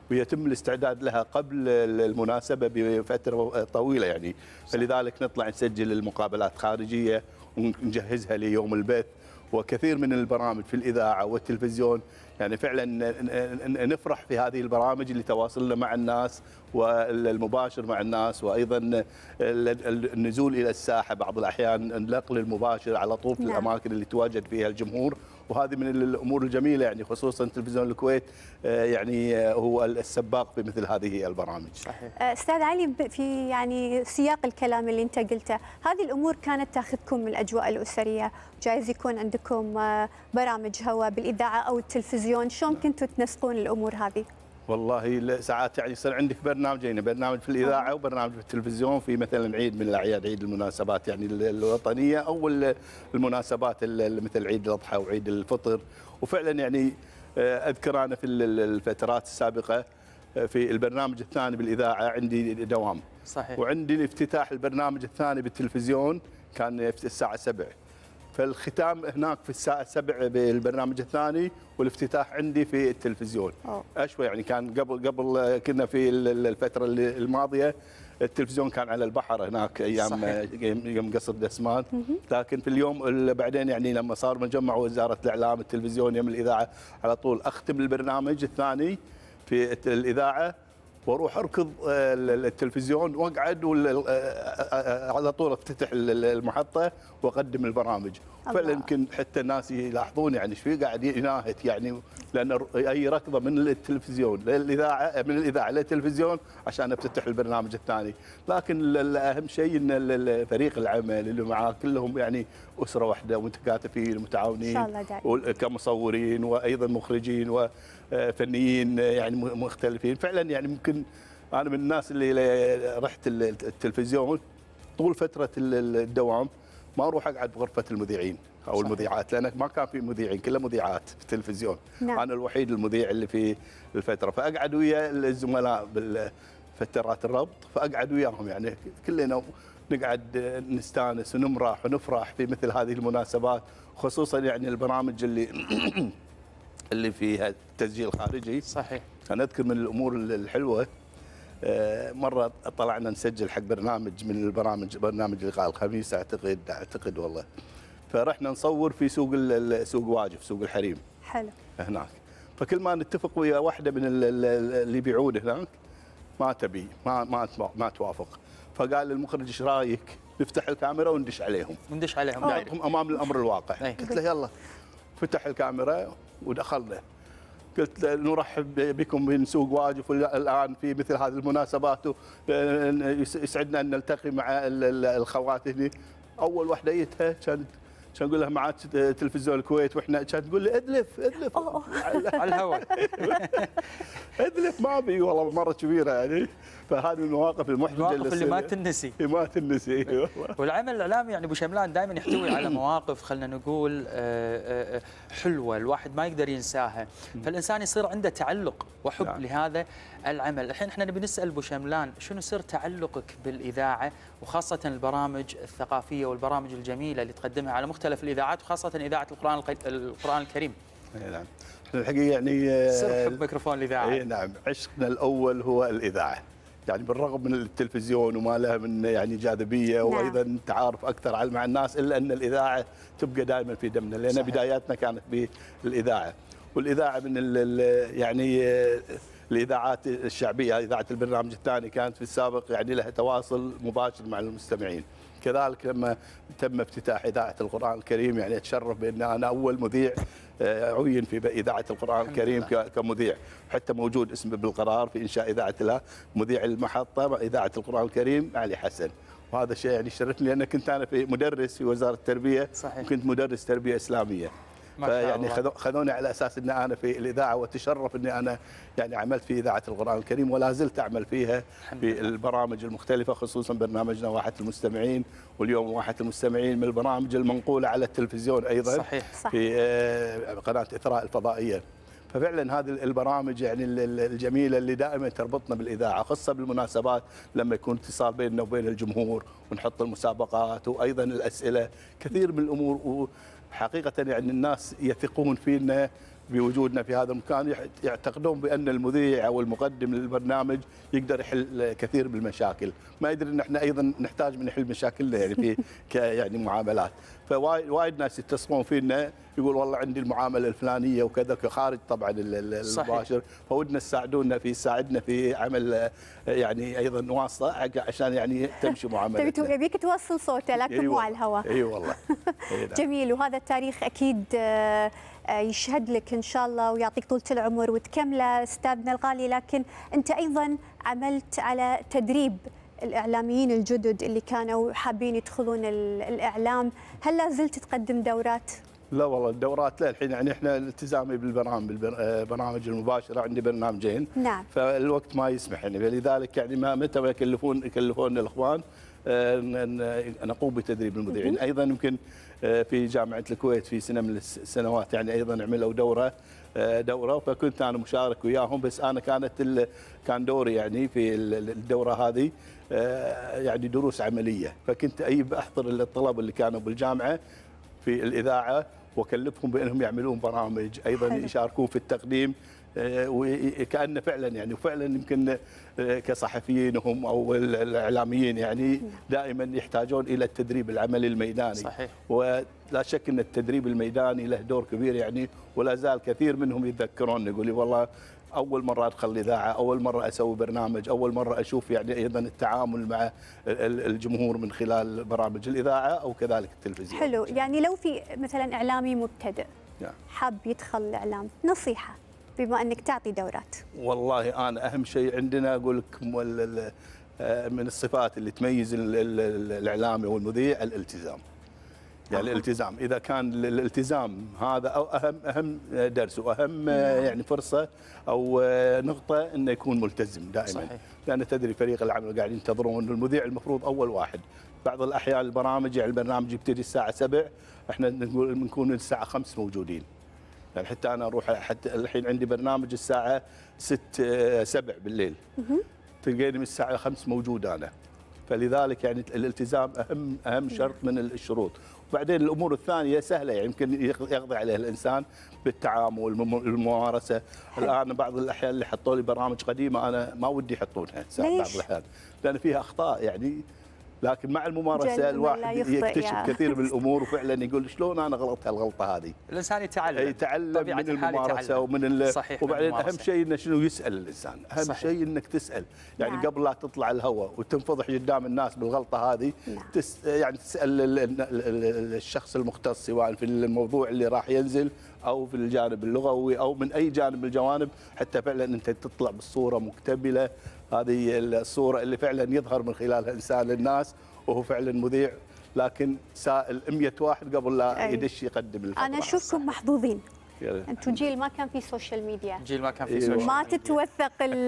ويتم الاستعداد لها قبل المناسبة بفترة طويلة يعني. فلذلك نطلع نسجل المقابلات خارجية ونجهزها ليوم البث، وكثير من البرامج في الإذاعة والتلفزيون. يعني فعلا نفرح في هذه البرامج اللي تواصلنا مع الناس والمباشر مع الناس، وأيضا النزول إلى الساحة بعض الأحيان، النقل المباشر على طول في الأماكن اللي تواجد فيها الجمهور. وهذه من الأمور الجميلة يعني، خصوصا تلفزيون الكويت يعني هو السباق في مثل هذه البرامج. صحيح. أستاذ علي، في يعني سياق الكلام اللي أنت قلته، هذه الأمور كانت تاخذكم من الأجواء الأسرية، جايز يكون عندكم برامج هوا بالإذاعة أو التلفزيون، شلون كنتوا تنسقون الأمور هذه؟ والله ساعات يعني يصير عندك برنامجين، برنامج في الإذاعة وبرنامج في التلفزيون، في مثلا عيد من الأعياد، عيد المناسبات يعني الوطنية أو المناسبات مثل عيد الأضحى وعيد الفطر. وفعلا يعني أذكر أنا في الفترات السابقة في البرنامج الثاني بالإذاعة عندي دوام. صحيح. وعندي افتتاح البرنامج الثاني بالتلفزيون كان الساعة 7، فالختام هناك في الساعة 7 بالبرنامج الثاني، والافتتاح عندي في التلفزيون. أشوى يعني كان قبل كنا في الفترة الماضية التلفزيون كان على البحر هناك أيام قصر دسمان، لكن في اليوم اللي بعدين يعني لما صار مجمع وزارة الإعلام التلفزيون يم الإذاعة على طول أختم البرنامج الثاني في الإذاعة واروح اركض التلفزيون واقعد على طول افتتح المحطه واقدم البرامج. فعلا يمكن حتى الناس يلاحظون يعني ايش في قاعد يناهت يعني، لان اي ركضه من التلفزيون للاذاعه، من الاذاعه للتلفزيون عشان افتتح البرنامج الثاني. لكن الاهم شيء ان فريق العمل اللي معاه كلهم يعني اسره واحده ومتكاتفين ومتعاونين كمصورين وايضا مخرجين وفنيين يعني مختلفين. فعلا يعني ممكن انا من الناس اللي رحت التلفزيون طول فتره الدوام ما اروح اقعد بغرفه المذيعين او المذيعات، لان ما كان في مذيعين، كلها مذيعات في التلفزيون. نعم. انا الوحيد المذيع اللي في الفتره، فاقعد ويا الزملاء بالفترات الربط، فاقعد وياهم يعني كلنا نقعد نستانس ونمرح ونفرح في مثل هذه المناسبات، خصوصا يعني البرامج اللي فيها تسجيل خارجي. صحيح. انا اذكر من الامور الحلوه مره طلعنا نسجل حق برنامج من البرامج، برنامج لقاء الخميس اعتقد والله، فرحنا نصور في سوق واجف، سوق الحريم. حلو. هناك، فكل ما نتفق ويا واحده من اللي يبيعون هناك ما تبي، ما توافق، فقال المخرج ايش رايك نفتح الكاميرا وندش عليهم. نعطيهم امام الامر الواقع. قلت له يلا. فتح الكاميرا ودخلنا، قلت نرحب بكم من سوق واجف الان في مثل هذه المناسبات، يسعدنا ان نلتقي مع الخوات هنا. اول واحده جيتها كان اقول لها معك تلفزيون الكويت، واحنا كانت تقول لي ادلف على الهواء ادلف ما ابي والله مره كبيره يعني. فهذه المواقف المحرجه اللي ما تنسي. ما تنسي. والعمل الاعلامي يعني ابو شملان دائما يحتوي على مواقف خلينا نقول حلوه الواحد ما يقدر ينساها، فالانسان يصير عنده تعلق وحب لهذا العمل. الحين احنا نبي نسال ابو شملان شنو سر تعلقك بالاذاعه، وخاصه البرامج الثقافيه والبرامج الجميله اللي تقدمها على مختلف الاذاعات، وخاصه اذاعه القرآن الكريم؟ نعم، الحقيقه يعني سر حب ميكروفون الاذاعه. نعم، عشقنا الاول هو الاذاعه، يعني بالرغم من التلفزيون وما لها من يعني جاذبيه وايضا تعارف اكثر مع الناس، الا ان الاذاعه تبقى دائما في دمنا، لان بداياتنا كانت بالاذاعه. والاذاعه من يعني الاذاعات الشعبيه، اذاعه البرنامج الثاني كانت في السابق يعني لها تواصل مباشر مع المستمعين. كذلك لما تم افتتاح اذاعه القرآن الكريم يعني اتشرف بان انا اول مذيع عين في اذاعه القرآن الكريم كمذيع، حتى موجود اسمه بالقرار في انشاء اذاعه لها مذيع المحطه اذاعه القرآن الكريم علي حسن. وهذا شيء يعني شرفني، لان كنت انا في مدرس في وزاره التربيه. صحيح. وكنت مدرس تربيه اسلاميه، فيعني خذوني على اساس ان انا في الاذاعه، واتشرف اني انا يعني عملت في اذاعه القرآن الكريم ولا زلت اعمل فيها في البرامج المختلفه، خصوصا برنامجنا واحه المستمعين، واليوم واحه المستمعين من البرامج المنقوله على التلفزيون ايضا. صحيح. في قناه اثراء الفضائيه. ففعلا هذه البرامج يعني الجميله اللي دائما تربطنا بالاذاعه، خاصه بالمناسبات لما يكون اتصال بيننا وبين الجمهور، ونحط المسابقات وايضا الاسئله، كثير من الامور. حقيقة يعني الناس يثقون فينا بوجودنا في هذا المكان يعتقدون بان المذيع او المقدم للبرنامج يقدر يحل كثير بالمشاكل، ما يدري ان احنا ايضا نحتاج من نحل مشاكلنا يعني في يعني معاملات. فوايد ناس يتصلون فينا يقول والله عندي المعامله الفلانيه وكذا خارج طبعا المباشر، فودنا تساعدونا يساعدنا في عمل يعني ايضا واسطه عشان يعني تمشي معاملتنا. يبيك توصل صوته لكن مو على الهواء. اي والله. جميل، وهذا التاريخ اكيد يشهد لك ان شاء الله ويعطيك طولة العمر وتكمله استاذنا الغالي. لكن انت ايضا عملت على تدريب الاعلاميين الجدد اللي كانوا حابين يدخلون الاعلام، هل لا زلت تقدم دورات؟ لا والله الدورات لا، الحين يعني احنا التزامي بالبرامج المباشره، عندي برنامجين. نعم. فالوقت ما يسمح يعني، فلذلك يعني متى ما يكلفون الاخوان نقوم بتدريب المذيعين. ايضا يمكن في جامعه الكويت في سنه من السنوات يعني ايضا عملوا دوره فكنت انا مشارك وياهم، بس انا كان دوري يعني في الدوره هذه يعني دروس عمليه، فكنت احضر الطلبه اللي كانوا بالجامعه في الاذاعه واكلفهم بانهم يعملون برامج، ايضا حلو. يشاركون في التقديم، وكأنه فعلا يعني وفعلا يمكن كصحفيين هم او الاعلاميين يعني دائما يحتاجون الى التدريب العملي الميداني. صحيح. ولا شك ان التدريب الميداني له دور كبير يعني، ولا زال كثير منهم يتذكرون يقول لي والله اول مره ادخل الاذاعه، اول مره اسوي برنامج، اول مره اشوف يعني ايضا التعامل مع الجمهور من خلال برامج الاذاعه او كذلك التلفزيون. حلو، يعني لو في مثلا اعلامي مبتدئ حاب يدخل الاعلام، نصيحه بما انك تعطي دورات. والله انا اهم شيء عندنا اقول لك من الصفات اللي تميز الاعلامي والمذيع الالتزام. يعني الالتزام، اذا كان الالتزام هذا أو اهم درس واهم يعني فرصه او نقطه انه يكون ملتزم دائما. صحيح. لان تدري فريق العمل قاعدين ينتظرون المذيع المفروض اول واحد. بعض الاحيان البرامج يعني البرنامج يبتدي الساعه 7، احنا نكون الساعه 5 موجودين. يعني حتى انا اروح حتى الحين عندي برنامج الساعه 7 بالليل. تلقيني من الساعه 5 موجود انا. فلذلك يعني الالتزام اهم شرط من الشروط. وبعدين الامور الثانيه سهله يعني يمكن يقضي عليها الانسان بالتعامل الممارسه. الان بعض الاحيان اللي حطوا لي برامج قديمه انا ما ودي يحطونها بعض الاحيان لان فيها اخطاء يعني، لكن مع الممارسه الواحد يكتشف كثير من الامور وفعلا يقول شلون انا غلطت هالغلطه هذه. الانسان يتعلم من الممارسه ومن وبعدين اهم شيء انه شنو يسال الانسان، اهم شيء انك تسال يعني قبل لا تطلع الهواء وتنفضح قدام الناس بالغلطه هذه. يعني تسال الشخص المختص سواء في الموضوع اللي راح ينزل او في الجانب اللغوي او من اي جانب من الجوانب، حتى فعلا انت تطلع بالصوره مكتمله، هذه الصوره اللي فعلا يظهر من خلالها انسان للناس وهو فعلا مذيع، لكن سائل 100 واحد قبل لا يدش يقدم الفقره. انا اشوفكم محظوظين، انتم جيل ما كان في سوشيال ميديا، جيل ما كان في سوشيال ميديا، ما تتوثق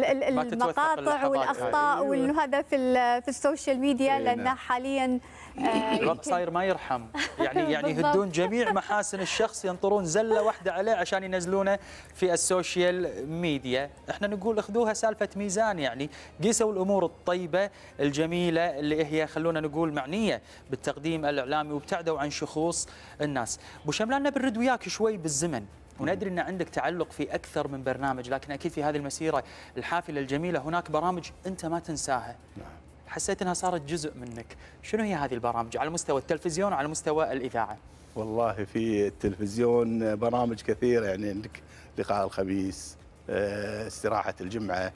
المقاطع والاخطاء وهذا في السوشيال ميديا، لان حاليا الوقت صاير ما يرحم يعني يهدون جميع محاسن الشخص، ينطرون زله واحده عليه عشان ينزلونه في السوشيال ميديا. احنا نقول اخذوها سالفه ميزان، يعني قيسوا الامور الطيبه الجميله اللي هي خلونا نقول معنيه بالتقديم الاعلامي وابتعدوا عن شخوص الناس. ابو شملان بنرد وياك شوي بالزمن، وندري ان عندك تعلق في اكثر من برنامج، لكن اكيد في هذه المسيره الحافله الجميله هناك برامج انت ما تنساها. حسيت انها صارت جزء منك، شنو هي هذه البرامج على مستوى التلفزيون وعلى مستوى الاذاعه؟ والله في التلفزيون برامج كثيره، يعني عندك لقاء الخميس، استراحه الجمعه،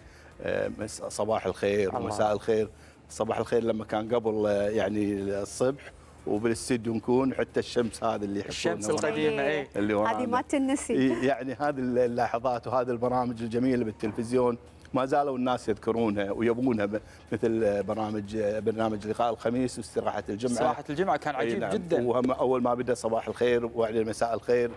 صباح الخير ومساء الخير. صباح الخير لما كان قبل يعني الصبح وبالاستديو نكون حتى الشمس هذه اللي يحطونها الشمس القديمه هذه ما تنسي. يعني هذه اللحظات وهذه البرامج الجميله بالتلفزيون ما زالوا الناس يذكرونها ويبغونها، مثل برنامج لقاء الخميس واستراحه الجمعه. استراحه الجمعه كان عجيب نعم. جدا. واول ما بدا صباح الخير وبعدين مساء الخير.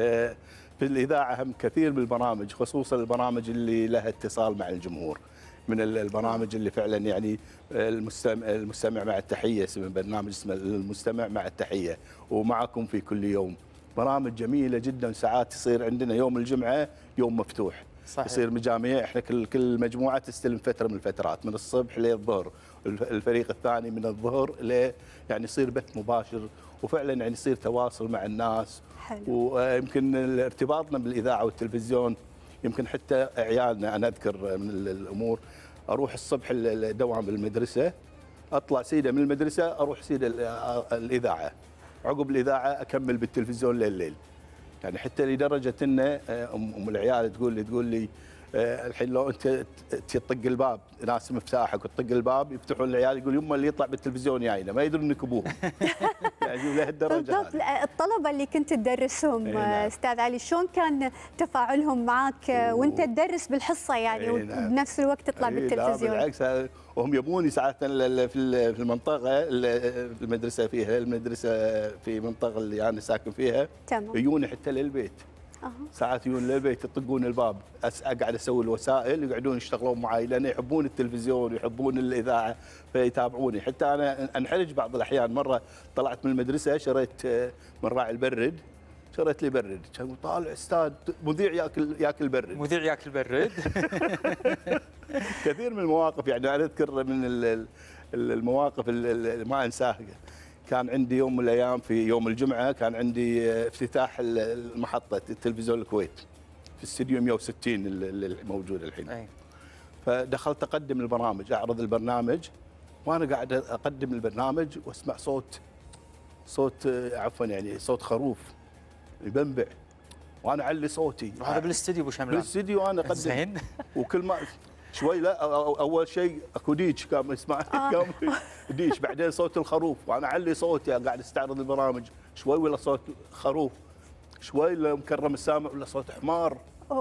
في الاذاعه هم كثير من البرامج، خصوصا البرامج اللي لها اتصال مع الجمهور، من البرامج اللي فعلا يعني المستمع مع التحيه، اسمه برنامج اسمه المستمع مع التحيه، ومعكم في كل يوم. برامج جميله جدا، ساعات يصير عندنا يوم الجمعه يوم مفتوح. صحيح. يصير مجاميع، احنا كل مجموعه تستلم فتره من الفترات من الصبح للظهر، الفريق الثاني من الظهر يعني يصير بث مباشر، وفعلا يعني يصير تواصل مع الناس. حلو. ويمكن ارتباطنا بالاذاعه والتلفزيون، يمكن حتى عيالنا، انا اذكر من الامور اروح الصبح الدوام بالمدرسه، اطلع سيده من المدرسه اروح سيده الاذاعه، عقب الاذاعه اكمل بالتلفزيون لليل. يعني حتى لدرجه ان ام العيال تقول لي الحين لو انت تطق الباب، ناس مفتاحك وتطق الباب يفتحون العيال يقول يمه اللي يطلع بالتلفزيون جاينا، ما يدرون انك ابوه. يعني لهالدرجه. بالضبط. الطلبه اللي كنت تدرسهم استاذ علي، شلون كان تفاعلهم معك وانت تدرس بالحصه يعني وبنفس الوقت تطلع بالتلفزيون؟ لا بالعكس، وهم يبوني ساعات في المنطقه المدرسه فيها، المدرسه في منطقه اللي انا ساكن فيها، تمام. يجوني حتى للبيت. ساعات يجون للبيت يطقون الباب، اقعد اسوي الوسائل يقعدون يشتغلون معي لان يحبون التلفزيون ويحبون الاذاعه فيتابعوني. حتى انا انحرج بعض الاحيان، مره طلعت من المدرسه شريت من راعي البرد، شريت لي برد، كان طالع استاذ مذيع ياكل برد. مذيع ياكل برد. كثير من المواقف، يعني انا اذكر من المواقف اللي ما انساها. كان عندي يوم من الايام في يوم الجمعه كان عندي افتتاح المحطه التلفزيون الكويت في استديو 160 اللي موجود الحين. فدخلت اقدم البرامج، اعرض البرنامج، وانا قاعد اقدم البرنامج واسمع صوت عفوا يعني صوت خروف يبنبع، وانا اعلي صوتي. وهذا بالاستديو ابو شملان؟ بالاستديو انا اقدم. زين. وكل ما شوي لا اول شيء اكو ديش كان اسمع ديش، بعدين صوت الخروف، وانا اعلي صوتي قاعد استعرض البرامج، شوي ولا صوت خروف، شوي مكرم السامع ولا صوت حمار.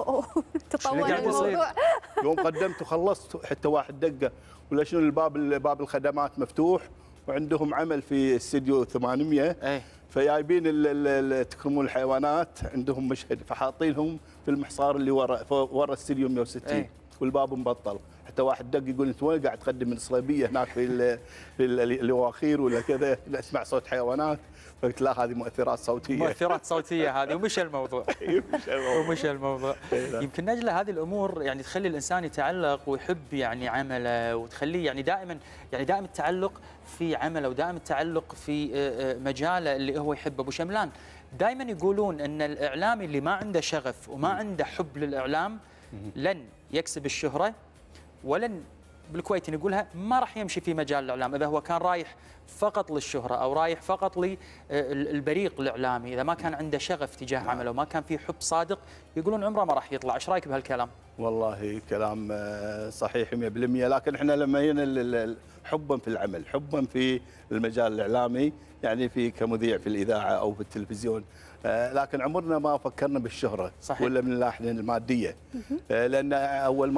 تطور الموضوع. يوم قدمت وخلصت حتى واحد دقه ولا شنو باب الخدمات مفتوح وعندهم عمل في استديو 800 فجايبين تكرمون الحيوانات، عندهم مشهد فحاطينهم في المحصار اللي ورا استديو 160 والباب مبطل. حتى واحد دق يقول انت وين قاعد تقدم من الصليبيه هناك في الاواخير ولا كذا، اسمع صوت حيوانات. قلت لا هذه مؤثرات صوتيه. مؤثرات صوتيه هذه، ومشى الموضوع. ومشى الموضوع. يمكن نجلة هذه الامور يعني تخلي الانسان يتعلق ويحب يعني عمله، وتخليه يعني دائما التعلق في عمله، ودائما التعلق في مجاله اللي هو يحبه. ابو شملان، دائما يقولون ان الاعلامي اللي ما عنده شغف وما عنده حب للاعلام لن يكسب الشهره، ولن بالكويت نقولها ما راح يمشي في مجال الاعلام. اذا هو كان رايح فقط للشهره او رايح فقط للبريق الاعلامي، اذا ما كان عنده شغف تجاه عمله وما كان في حب صادق، يقولون عمره ما راح يطلع. ايش رايك بهالكلام؟ والله كلام صحيح 100%، لكن احنا لما جينا حبا في العمل، حبا في المجال الاعلامي، يعني في كمذيع في الاذاعه او في التلفزيون، لكن عمرنا ما فكرنا بالشهره. صحيح. ولا من الناحيه الماديه. لان اول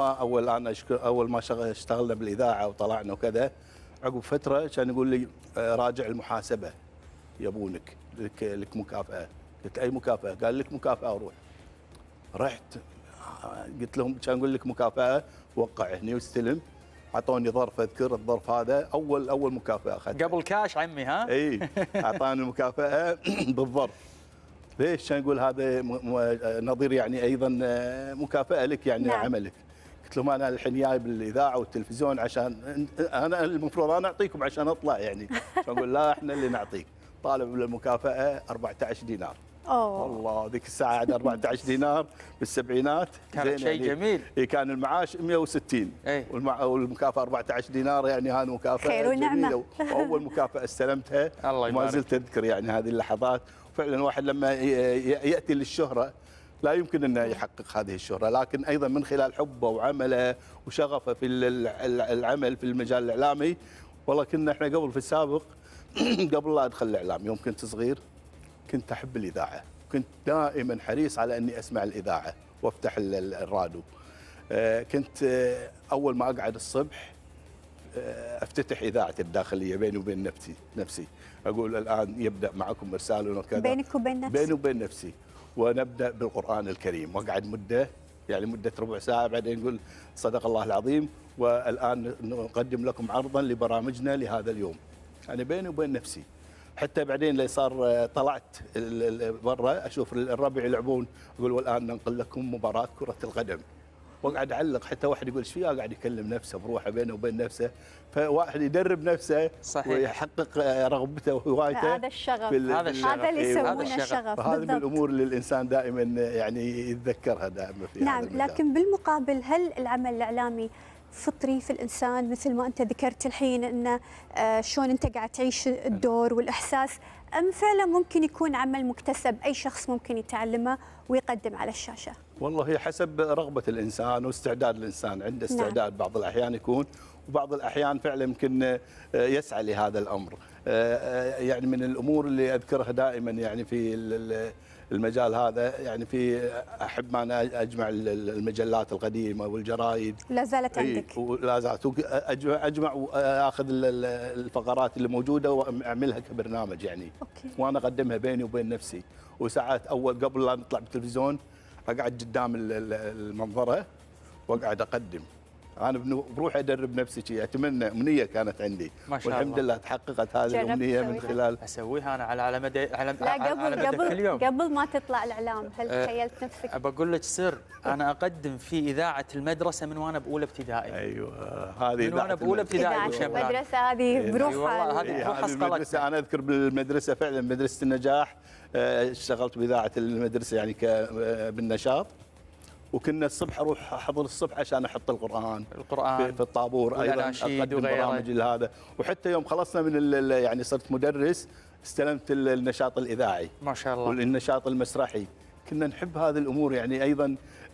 ما اشتغلنا بالاذاعه وطلعنا وكذا، عقب فتره كان يقول لي راجع المحاسبه يبونك، لك مكافاه. قلت اي مكافاه؟ قال لك مكافاه روح. رحت قلت لهم كان يقول لك مكافاه، وقع هني واستلم. اعطوني ظرف، اذكر الظرف هذا اول مكافاه اخذتها قبل كاش عمي. ها اي اعطاني المكافاه بالظرف. ليش؟ كان يقول هذا نظير يعني ايضا مكافاه لك يعني. نعم. عملك. قلت لهم انا الحين جاي بالاذاعه والتلفزيون عشان انا المفروض انا اعطيكم عشان اطلع يعني. فاقول لا احنا اللي نعطيك. طالب المكافاه 14 دينار. والله ذيك الساعه عاد 14 دينار بالسبعينات كان شيء يعني جميل. كان المعاش 160 والمكافاه 14 دينار، يعني هذه مكافاه خير ونعمه. واول مكافاه استلمتها وما زلت اذكر يعني هذه اللحظات. فعلا الواحد لما ياتي للشهره لا يمكن انه يحقق هذه الشهره، لكن ايضا من خلال حبه وعمله وشغفه في العمل في المجال الاعلامي. والله كنا احنا قبل في السابق قبل لا ادخل الاعلام، يوم كنت صغير كنت احب الاذاعه، كنت دائما حريص على اني اسمع الاذاعه وافتح الراديو. كنت اول ما اقعد الصبح افتتح اذاعه الداخليه بيني وبين نفسي اقول الان يبدا معكم ارسال وكذا بينك وبين نفسك. بيني وبين نفسي، ونبدا بالقران الكريم واقعد مده ربع ساعه، بعدين نقول صدق الله العظيم والان نقدم لكم عرضا لبرامجنا لهذا اليوم. يعني بيني وبين نفسي. حتى بعدين اللي صار طلعت برا اشوف الربع يلعبون، اقول والان ننقل لكم مباراه كره القدم. واقعد اعلق، حتى واحد يقول ايش فيه، قاعد يكلم نفسه بروحه بينه وبين نفسه. فواحد يدرب نفسه صحيح. ويحقق رغبته وهوايته. هذا الشغف، هذا اللي يسمونه الشغف. الشغف. وهذه من بالضبط. الامور اللي الانسان دائما يعني يتذكرها دائما في نعم، هذا المجال. لكن بالمقابل هل العمل الإعلامي فطري في الإنسان مثل ما أنت ذكرت الحين أنه شلون أنت قاعد تعيش الدور والإحساس، أم فعلا ممكن يكون عمل مكتسب أي شخص ممكن يتعلمه ويقدم على الشاشة؟ والله هي حسب رغبة الإنسان واستعداد الإنسان، عنده استعداد. بعض الأحيان يكون، وبعض الأحيان فعلا يمكن يسعى لهذا الأمر. يعني من الأمور اللي أذكرها دائما يعني في المجال هذا، يعني في أحب ما أنا أجمع المجلات القديمة والجرائد. لا زالت عندك؟ لا زالت أجمع وأخذ الفقرات اللي موجودة وأعملها كبرنامج يعني. أوكي. وأنا أقدمها بيني وبين نفسي. وساعات أول قبل لا نطلع بالتلفزيون اقعد قدام المنظره واقعد اقدم. انا بروحي ادرب نفسي شيء، اتمنى، امنيه كانت عندي ما شاء والحمد الله. لله تحققت هذه الامنيه من خلال اسويها انا على مدى لا، كل يوم. قبل ما تطلع الإعلام هل تخيلت نفسك؟ بقول لك سر، انا اقدم في اذاعه المدرسه من وانا باولى ابتدائي. ايوه هذه من وانا باولى ابتدائي. المدرسه هذه بروحها. هذه روح المدرسه. انا اذكر بالمدرسه فعلا مدرسه النجاح، اشتغلت باذاعه المدرسه يعني بالنشاط. وكنا الصبح اروح احضر الصبح عشان احط القران في الطابور، ايضا اقدم برامج هذا. وحتى يوم خلصنا من يعني صرت مدرس، استلمت النشاط الاذاعي ما شاء الله والنشاط المسرحي. كنا نحب هذه الامور يعني، ايضا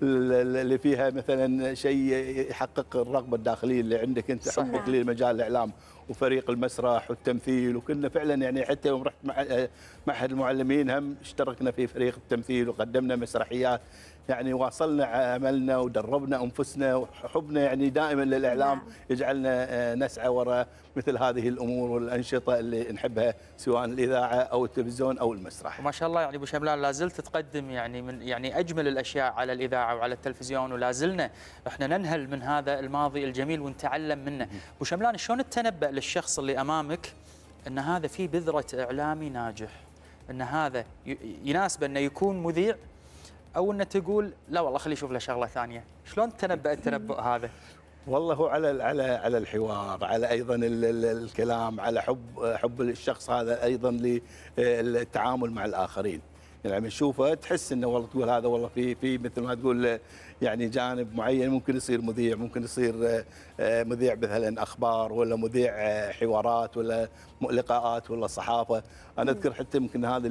اللي فيها مثلا شيء يحقق الرغبه الداخليه اللي عندك انت، حبك لمجال الاعلام وفريق المسرح والتمثيل. وكنا فعلا يعني حتى يوم رحت معهد المعلمين هم اشتركنا في فريق التمثيل وقدمنا مسرحيات. يعني واصلنا عملنا ودربنا انفسنا، وحبنا يعني دائما للاعلام يجعلنا نسعى وراء مثل هذه الامور والانشطه اللي نحبها، سواء الاذاعه او التلفزيون او المسرح. وما شاء الله يعني ابو شملان لا زلت تقدم يعني من يعني اجمل الاشياء على الاذاعه وعلى التلفزيون، ولا زلنا احنا ننهل من هذا الماضي الجميل ونتعلم منه. ابو شملان شلون تتنبأ للشخص اللي امامك ان هذا فيه بذره اعلامي ناجح، ان هذا يناسبه انه يكون مذيع، او انه تقول لا والله خليه يشوف له شغله ثانيه؟ شلون تنبأ التنبؤ هذا؟ والله هو على الحوار، على ايضا الكلام، على حب الشخص هذا ايضا للتعامل مع الاخرين. يعني لما تشوفه تحس انه والله تقول هذا والله في مثل ما تقول يعني جانب معين ممكن يصير مذيع، ممكن يصير مذيع مثلا اخبار، ولا مذيع حوارات، ولا لقاءات، ولا صحافه. انا اذكر حتى يمكن هذا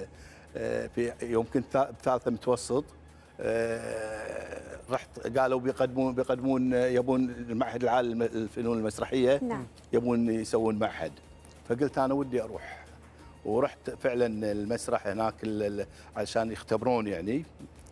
في يوم كنت بثالثه متوسط، رحت قالوا بيقدمون يبون المعهد العالي للفنون المسرحيه. نعم. يبون يسوون معهد. فقلت انا ودي اروح، ورحت فعلا المسرح هناك عشان يختبرون يعني.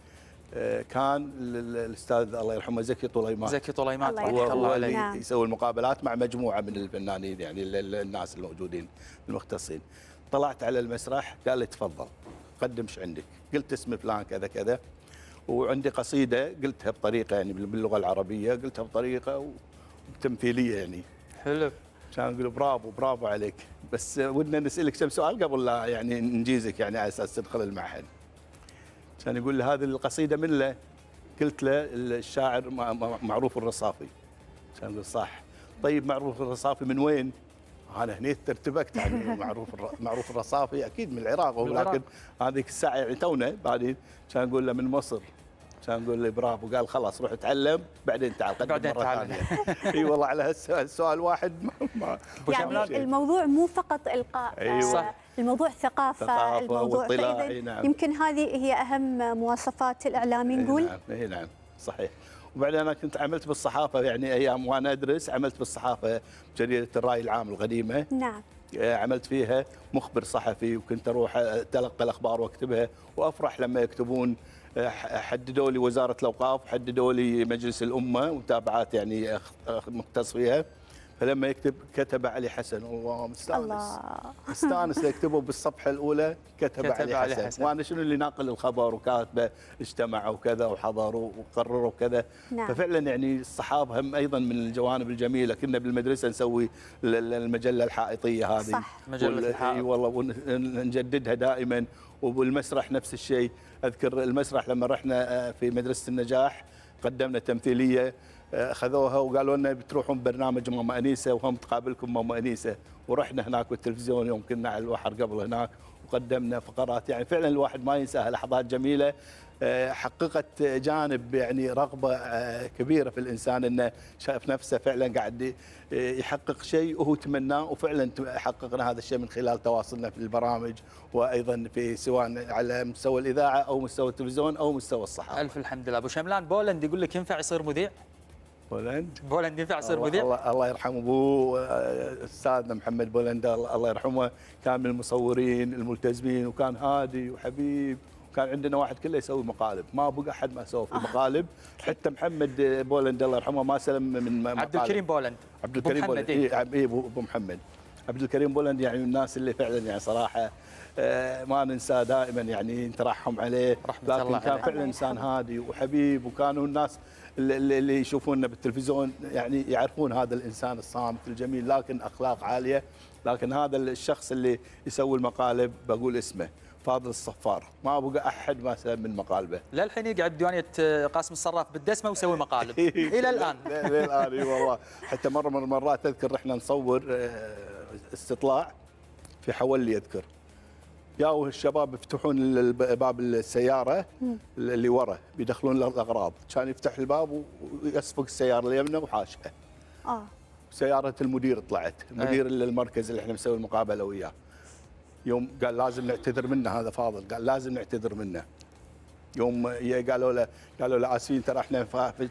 كان الاستاذ الله يرحمه زكي طليمات الله هو اللي يسوي المقابلات مع مجموعه من الفنانين يعني الناس الموجودين المختصين. طلعت على المسرح قال لي تفضل قدم ايش عندك. قلت اسم فلان كذا كذا، وعندي قصيده قلتها بطريقه يعني باللغه العربيه، قلتها بطريقه وتمثيليه يعني. حلو. كان يقول برافو عليك، بس ودنا نسالك كم سؤال قبل لا يعني نجيزك يعني على اساس تدخل المعهد. كان يقول لي هذه القصيده من له؟ قلت له الشاعر معروف الرصافي. كان يقول صح. طيب معروف الرصافي من وين؟ انا هني ارتبكت يعني معروف الرصافي اكيد من العراق، ولكن هذيك الساعه يعني تونا. بعدين كان يقول له من مصر. كان يقول لي برافو. قال خلاص روح اتعلم بعدين تعال قدم مره ثانيه. اي والله على هالسؤال واحد يعني الموضوع مو فقط القاء. أيوة. الموضوع ثقافه الموضوع نعم. يمكن هذه هي اهم مواصفات الاعلامي نقول. نعم. نعم صحيح. وبعدين انا كنت عملت بالصحافه يعني ايام وانا ادرس، عملت بالصحافه بجريده الراي العام القديمه. نعم. عملت فيها مخبر صحفي، وكنت اروح اتلقى الاخبار واكتبها، وافرح لما يكتبون. حددوا لي وزاره الاوقاف، حددوا لي مجلس الامه ومتابعات يعني مختص فيها. فلما يكتب كتب علي حسن، والله مستانس يكتبوا بالصفحه الاولى كتب علي حسن. وانا شنو اللي ناقل الخبر وكاتبه اجتمعوا وكذا وحضروا وقرروا وكذا. نعم. ففعلا يعني الصحافه هم ايضا من الجوانب الجميله. كنا بالمدرسه نسوي المجله الحائطيه هذه. صح. مجله الحائط. والله ونجددها دائما. وبالمسرح نفس الشيء. اذكر المسرح لما رحنا في مدرسه النجاح قدمنا تمثيليه اخذوها وقالوا لنا بتروحون برنامج ماما انيسه وهم تقابلكم ماما انيسه، ورحنا هناك بالتلفزيون يوم كنا على البحر قبل هناك وقدمنا فقرات. يعني فعلا الواحد ما ينساها، لحظات جميله حققت جانب يعني رغبه كبيره في الانسان، انه شاف نفسه فعلا قاعد يحقق شيء وهو تمناه، وفعلا حققنا هذا الشيء من خلال تواصلنا في البرامج، وايضا في سواء على مستوى الاذاعه او مستوى التلفزيون او مستوى الصحافه. الف الحمد لله. ابو شملان، بولند يقول لك ينفع يصير مذيع؟ بولند ينفع يصير مذيع؟ الله يرحمه ابو استاذنا محمد بولند الله يرحمه، كان من المصورين الملتزمين وكان هادي وحبيب، كان عندنا واحد كله يسوي مقالب، ما بقى احد ما سوى في مقالب. حتى محمد بولند الله يرحمه ما سلم من مقالب. عبد الكريم بولند. عبد الكريم بولند ابو محمد. عبد الكريم بولند يعني من الناس اللي فعلا يعني صراحه ما ننسى دائما، يعني نترحم عليه، لكن كان فعلا انسان هادي وحبيب، وكانوا الناس اللي يشوفوننا بالتلفزيون يعني يعرفون هذا الانسان الصامت الجميل لكن اخلاق عاليه. لكن هذا الشخص اللي يسوي المقالب بقول اسمه فاضل الصفار، ما بقى احد ما سلم من مقالبه. للحين يقعد ديوانيه قاسم الصراف بالدسمه ويسوي مقالب الى الان. الى الان اي والله. حتى مره من المرات اذكر رحنا نصور استطلاع في حولي، اذكر جاوا الشباب يفتحون باب السياره اللي ورا بيدخلون الاغراض، كان يفتح الباب ويصفق السياره اليمنى وحاشها. سياره المدير طلعت، مدير المركز اللي احنا مسوي المقابله وياه. يوم قال لازم نعتذر منه هذا فاضل، قال لازم نعتذر منه. يوم قالوا له اسفين ترى احنا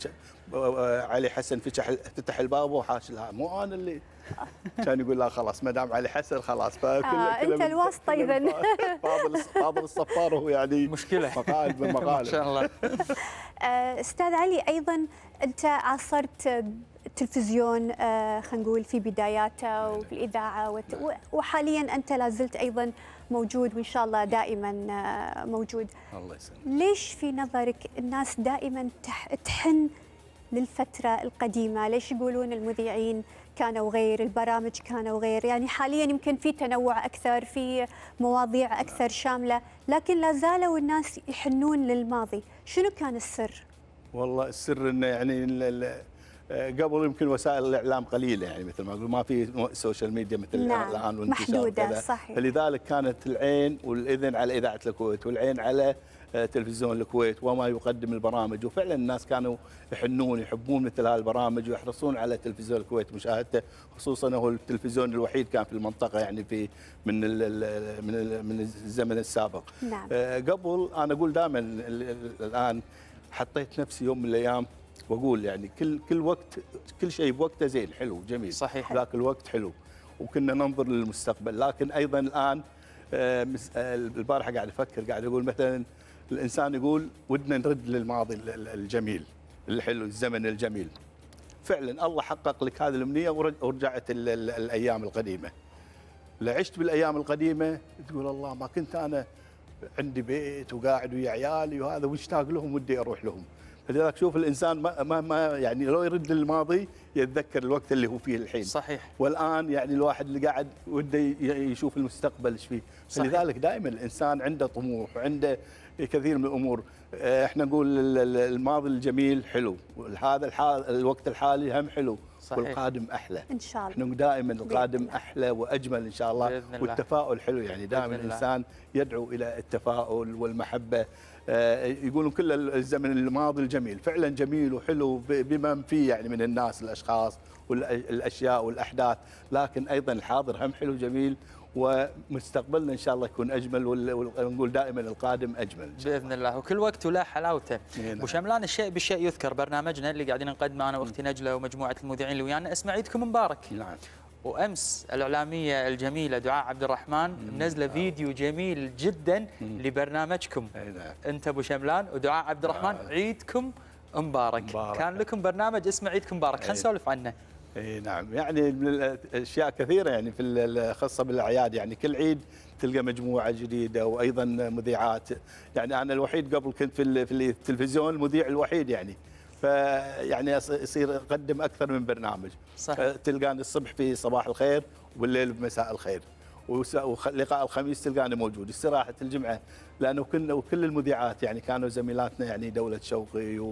علي حسن فتح الباب وحاش لها، مو انا اللي كان يقول لا خلاص ما دام علي حسن خلاص. انت الواسطه اذا. فاضل الصفار هو يعني مشكله مقالب من مقالب. ما شاء الله. استاذ علي، ايضا انت عاصرت التلفزيون خلينا نقول في بداياته وفي الاذاعه، وحاليا انت لا زلت ايضا موجود وان شاء الله دائما موجود. الله يسلمك. ليش في نظرك الناس دائما تحن للفتره القديمه؟ ليش يقولون المذيعين كانوا غير، البرامج كانوا غير؟ يعني حاليا يمكن في تنوع اكثر، في مواضيع اكثر شامله، لكن لا زالوا الناس يحنون للماضي. شنو كان السر؟ والله السر انه يعني قبل يمكن وسائل الاعلام قليله، يعني مثل ما اقول ما في سوشيال ميديا مثل الان والانتشار محدوده. صحيح. فلذلك كانت العين والاذن على اذاعه الكويت والعين على تلفزيون الكويت وما يقدم البرامج، وفعلا الناس كانوا يحنون يحبون مثل هذه البرامج ويحرصون على تلفزيون الكويت مشاهدته، خصوصا هو التلفزيون الوحيد كان في المنطقه يعني في من الزمن السابق. نعم. قبل انا اقول دائما الان حطيت نفسي يوم من الايام واقول يعني كل وقت كل شيء بوقته زين حلو جميل. صحيح. ذاك الوقت حلو وكنا ننظر للمستقبل، لكن ايضا الان البارحه قاعد افكر قاعد اقول مثلا الانسان يقول ودنا نرد للماضي الجميل الحلو الزمن الجميل. فعلا الله حقق لك هذه الامنيه ورجعت الايام القديمه. عشت بالايام القديمه تقول الله ما كنت انا عندي بيت وقاعد ويا عيالي وهذا واشتاق لهم ودي اروح لهم. فلذلك شوف الانسان ما يعني لو يرد للماضي يتذكر الوقت اللي هو فيه الحين. صحيح. والان يعني الواحد اللي قاعد وده يشوف المستقبل ايش فيه. فلذلك دائما الانسان عنده طموح وعنده كثير من الامور. احنا نقول الماضي الجميل حلو، وهذا الوقت الحالي هم حلو. صحيح. والقادم احلى ان شاء الله. احنا دائما القادم احلى واجمل ان شاء الله. والتفاؤل حلو، يعني دائما الانسان يدعو الى التفاؤل والمحبه. يقولون كل الزمن الماضي الجميل فعلا جميل وحلو بما فيه يعني من الناس الاشخاص والاشياء والاحداث، لكن ايضا الحاضر هم حلو جميل، ومستقبلنا ان شاء الله يكون اجمل، ونقول دائما القادم اجمل باذن الله، وكل وقت وله حلاوته. ابو شملان، الشيء بالشيء يذكر، برنامجنا اللي قاعدين نقدمه انا واختي نجله ومجموعه المذيعين اللي ويانا اسمه عيدكم مبارك. نعم. وامس الاعلاميه الجميله دعاء عبد الرحمن منزله فيديو جميل جدا لبرنامجكم. نعم. انت ابو شملان ودعاء عبد الرحمن عيدكم مبارك. كان لكم برنامج اسمه عيدكم مبارك، خلينا نسولف عنه. اي نعم، يعني من الاشياء كثيره يعني في الخاصه بالاعياد، يعني كل عيد تلقى مجموعه جديده وايضا مذيعات. يعني انا الوحيد قبل كنت في التلفزيون المذيع الوحيد، يعني فيعني يصير اقدم اكثر من برنامج. صح. تلقاني الصبح في صباح الخير والليل بمساء الخير، ولقاء الخميس تلقاني موجود، استراحه الجمعه، لانه كل المذيعات يعني كانوا زميلاتنا يعني دوله شوقي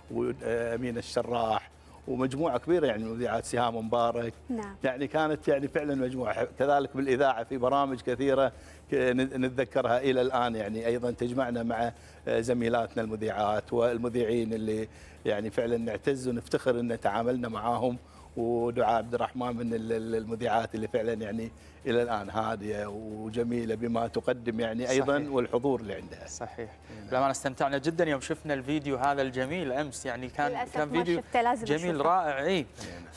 وامين الشراح ومجموعه كبيره يعني مذيعات سهام مبارك. نعم. يعني كانت يعني فعلا مجموعه، كذلك بالاذاعه في برامج كثيره نتذكرها الى الان، يعني ايضا تجمعنا مع زميلاتنا المذيعات والمذيعين اللي يعني فعلا نعتز ونفتخر ان تعاملنا معاهم. ودعاء عبد الرحمن من المذيعات اللي فعلا يعني الى الان هاديه وجميله بما تقدم يعني ايضا صحيح. والحضور اللي عندها. صحيح. بالامانه استمتعنا جدا يوم شفنا الفيديو هذا الجميل امس، يعني كان فيديو جميل رائع. اي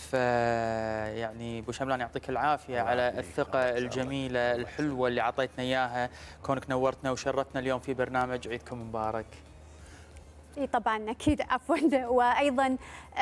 يعني ابو شملان يعطيك العافيه على الثقه الجميله الحلوه اللي اعطيتنا اياها، كونك نورتنا وشرفتنا اليوم في برنامج عيدكم مبارك. اي طبعا اكيد، عفوا. وايضا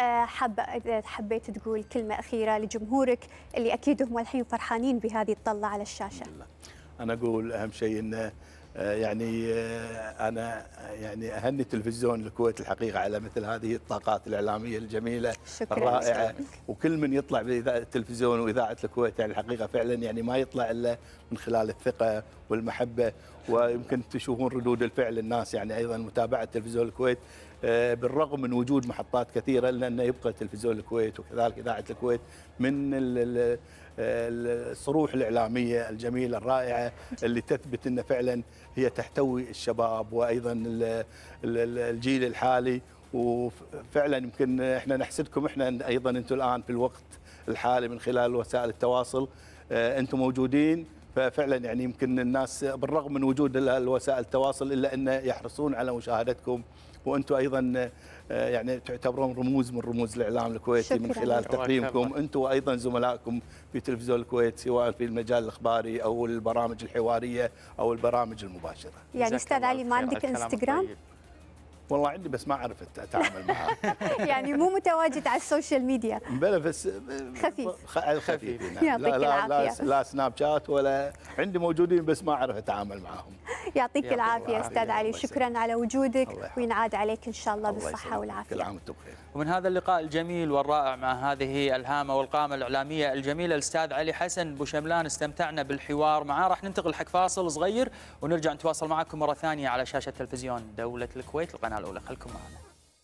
حبيت تقول كلمه اخيره لجمهورك اللي اكيد هم الحين فرحانين بهذه الطله على الشاشه. انا اقول اهم شيء انه يعني انا يعني اهني تلفزيون الكويت الحقيقه على مثل هذه الطاقات الاعلاميه الجميله الرائعه، وكل من يطلع باذاعه التلفزيون واذاعه الكويت يعني الحقيقه فعلا يعني ما يطلع الا من خلال الثقه والمحبه. ويمكن تشوفون ردود الفعل الناس يعني ايضا متابعه تلفزيون الكويت بالرغم من وجود محطات كثيره، الا انه يبقى تلفزيون الكويت وكذلك اذاعه الكويت من الصروح الاعلاميه الجميله الرائعه اللي تثبت ان فعلا هي تحتوي الشباب وايضا الجيل الحالي. وفعلا يمكن احنا نحسدكم، احنا ايضا انتم الان في الوقت الحالي من خلال وسائل التواصل انتم موجودين، ففعلا يعني يمكن الناس بالرغم من وجود الوسائل التواصل الا ان يحرصون على مشاهدتكم، وانتم ايضا يعني تعتبرون رموز من رموز الاعلام الكويتي من خلال تقديمكم انتم وايضا زملائكم في تلفزيون الكويت، سواء في المجال الاخباري او البرامج الحواريه او البرامج المباشره. يعني استاذ علي ما عندك انستغرام؟ والله عندي بس ما عرفت اتعامل معها. يعني مو متواجد على السوشيال ميديا؟ بلى بس خفيف. نعم. لا سناب شات ولا عندي، موجودين بس ما اعرف اتعامل معهم. يعطيك العافيه استاذ علي، شكرا على وجودك وينعاد عليك ان شاء الله بالصحه والعافيه. كل عام وانتم بخير. ومن هذا اللقاء الجميل والرائع مع هذه الهامه والقامه الاعلاميه الجميله الاستاذ علي حسن ابو شملان، استمتعنا بالحوار معاه. راح ننتقل حق فاصل صغير ونرجع نتواصل معكم مره ثانيه على شاشه تلفزيون دوله الكويت القناه الاولى، خلكم معنا.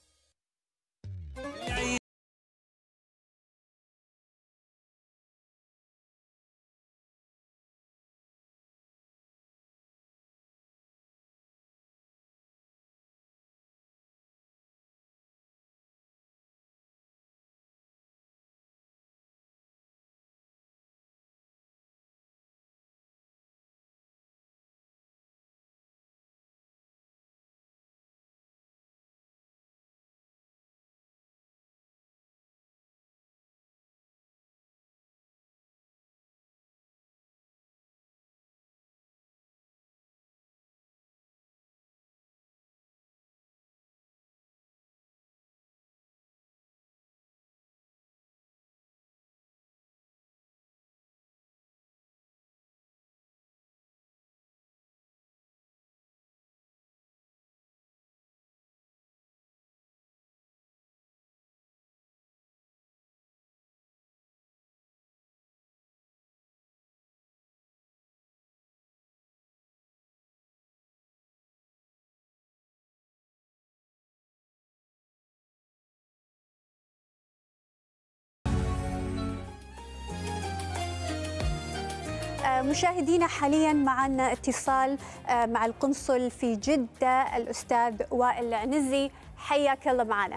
مشاهدينا حاليا معنا اتصال مع القنصل في جدة الأستاذ وائل العنزي، حياك الله معنا.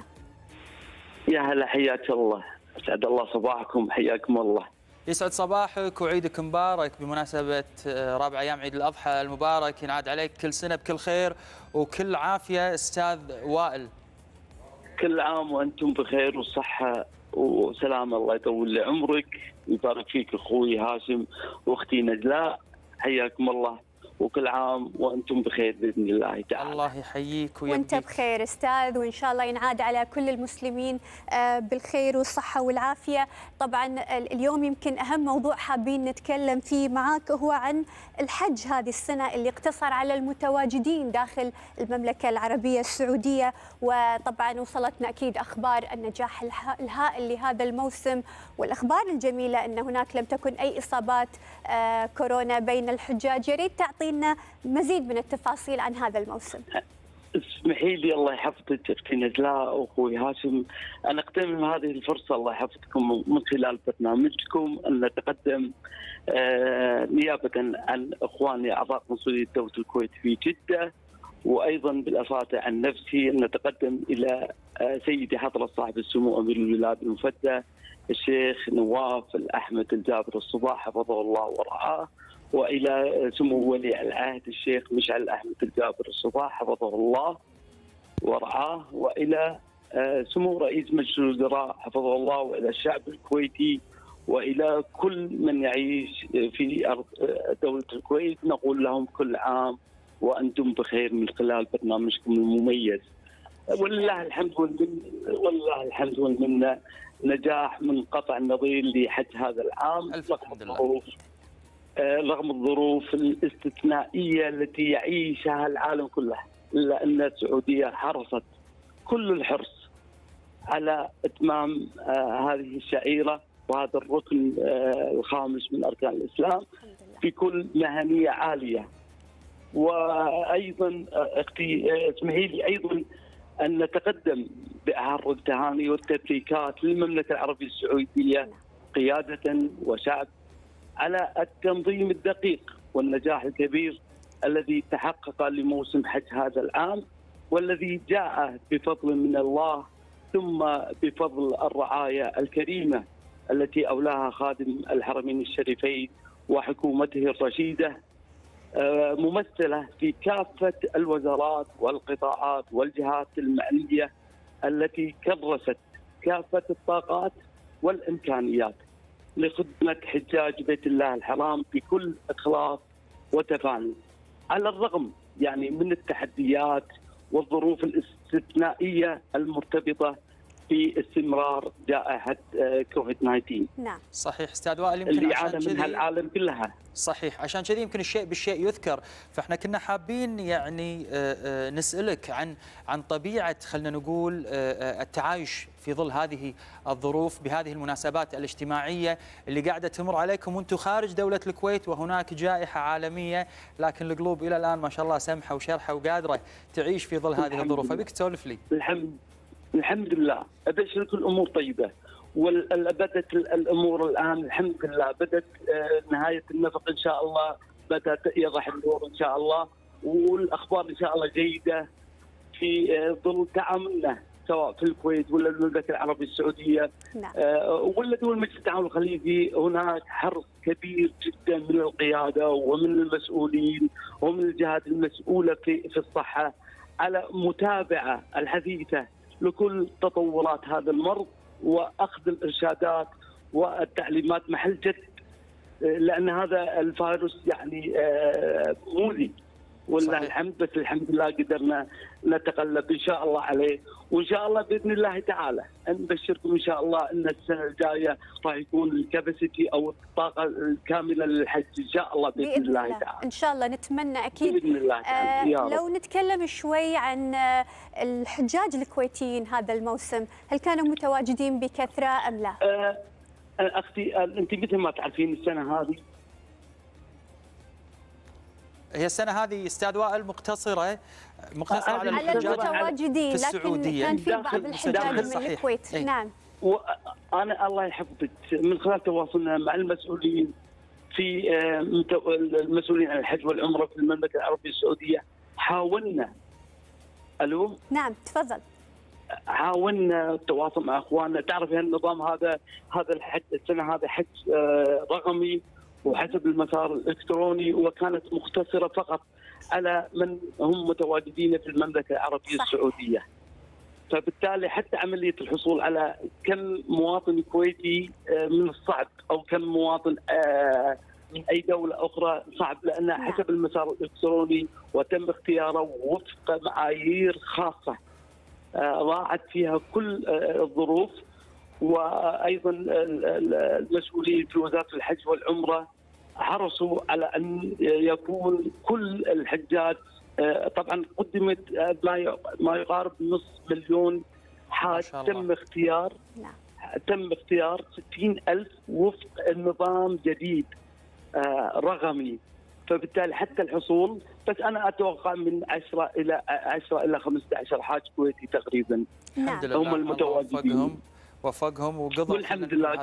يا هلا، حياك الله، اسعد الله صباحكم، حياكم الله. يسعد صباحك وعيدك مبارك بمناسبة رابع أيام عيد الأضحى المبارك، ينعاد عليك كل سنة بكل خير وكل عافية أستاذ وائل. كل عام وأنتم بخير وصحة وسلامة، الله يطول لي عمرك ويبارك فيك أخوي هاشم وأختي نجلاء، حياكم الله وكل عام وأنتم بخير بإذن الله تعالى. الله يحييك ويبقيك. وأنت بخير أستاذ، وإن شاء الله ينعاد على كل المسلمين بالخير والصحة والعافية. طبعا اليوم يمكن أهم موضوع حابين نتكلم فيه معاك هو عن الحج هذه السنة اللي اقتصر على المتواجدين داخل المملكة العربية السعودية، وطبعا وصلتنا أكيد أخبار النجاح الهائل لهذا الموسم والأخبار الجميلة أن هناك لم تكن أي إصابات كورونا بين الحجاج. يا ريت تعطينا مزيد من التفاصيل عن هذا الموسم. اسمحي لي الله يحفظك اختي نجلاء واخوي هاشم، انا اغتنم هذه الفرصه الله يحفظكم من خلال برنامجكم ان نتقدم نيابه عن اخواني اعضاء قنصليه دوله الكويت في جده، وايضا بالافاده عن نفسي ان نتقدم الى سيدي حضره صاحب السمو امير الولايه المفدى الشيخ نواف الأحمد الجابر الصباح حفظه الله ورعاه، والى سمو ولي العهد الشيخ مشعل احمد الجابر الصباح حفظه الله ورعاه، والى سمو رئيس مجلس الوزراء حفظه الله، والى الشعب الكويتي، والى كل من يعيش في ارض دوله الكويت، نقول لهم كل عام وانتم بخير من خلال برنامجكم المميز. ولله الحمد والله الحمد والمنه، نجاح منقطع النظير لحج هذا العام رغم الظروف الاستثنائيه التي يعيشها العالم كله، الا ان السعوديه حرصت كل الحرص على اتمام هذه الشعيره وهذا الركن الخامس من اركان الاسلام بكل مهنيه عاليه. وايضا اختي اسمحي لي ايضا ان نتقدم باعر التهاني والتبريكات للمملكه العربيه السعوديه قياده وشعب على التنظيم الدقيق والنجاح الكبير الذي تحقق لموسم حج هذا العام، والذي جاء بفضل من الله ثم بفضل الرعايه الكريمه التي اولاها خادم الحرمين الشريفين وحكومته الرشيده، ممثله في كافه الوزارات والقطاعات والجهات المعنيه التي كرست كافه الطاقات والامكانيات لخدمه حجاج بيت الله الحرام بكل اخلاص وتفاني، على الرغم من التحديات والظروف الاستثنائيه المرتبطه باستمرار جائحه كوفيد 19. نعم صحيح استاذ وائل، يمكن اللي عشان عانى منها العالم كلها. صحيح، عشان كذي يمكن الشيء بالشيء يذكر، فاحنا كنا حابين نسالك عن طبيعه خلينا نقول التعايش في ظل هذه الظروف بهذه المناسبات الاجتماعيه اللي قاعده تمر عليكم وانتم خارج دوله الكويت وهناك جائحه عالميه، لكن القلوب الى الان ما شاء الله سمحه وشرحه وقادره تعيش في ظل هذه الظروف، فبيك تسولف لي. الحمد لله، ابشرك الامور طيبه، وبدت الامور الان الحمد لله، بدت نهايه النفق ان شاء الله، بدات يضح النور ان شاء الله، والاخبار ان شاء الله جيده في ظل تعاملنا سواء في الكويت ولا المملكه العربيه السعوديه ولا دول مجلس التعاون الخليجي. هناك حرص كبير جدا من القياده ومن المسؤولين ومن الجهات المسؤوله في الصحه على متابعه الحديثه لكل تطورات هذا المرض واخذ الارشادات والتعليمات محل جد، لان هذا الفيروس مؤذي والله الحمد، بس الحمد لله قدرنا نتغلب ان شاء الله عليه، وان شاء الله باذن الله تعالى نبشركم ان شاء الله ان السنه الجايه راح يكون الكاباسيتي او الطاقه الكامله للحج ان شاء الله باذن الله تعالى. ان شاء الله نتمنى اكيد باذن الله تعالى. لو نتكلم شوي عن الحجاج الكويتيين هذا الموسم، هل كانوا متواجدين بكثره ام لا؟ اختي انت مثل ما تعرفين السنه هذه هي السنه هذه استاذ وائل مقتصره على المتواجدين، لكن كان في بعض الحجاج من الكويت. نعم. وانا الله يحفظك من خلال تواصلنا مع المسؤولين في المسؤولين عن الحج والعمره في المملكه العربيه السعوديه، حاولنا نعم تفضل. حاولنا التواصل مع اخواننا، تعرف النظام هذا الحج السنه هذا حج رقمي وحسب المسار الالكتروني، وكانت مقتصره فقط على من هم متواجدين في المملكه العربيه السعوديه. فبالتالي حتى عمليه الحصول على كم مواطن كويتي من الصعب، او كم مواطن من اي دوله اخرى صعب، لان حسب المسار الالكتروني وتم اختياره وفق معايير خاصه راعت فيها كل الظروف. وايضا المسؤولين في وزاره الحج والعمره حرصوا على ان يكون كل الحجاج، طبعا قدمت ما يقارب نصف مليون حاج تم اختيار 60,000 وفق النظام جديد رقمي فبالتالي حتى الحصول، بس انا اتوقع من 10 الى 15 حاج كويتي تقريبا. الحمد لله هم المتواجدين. وفقهم وقضوا والحمد لله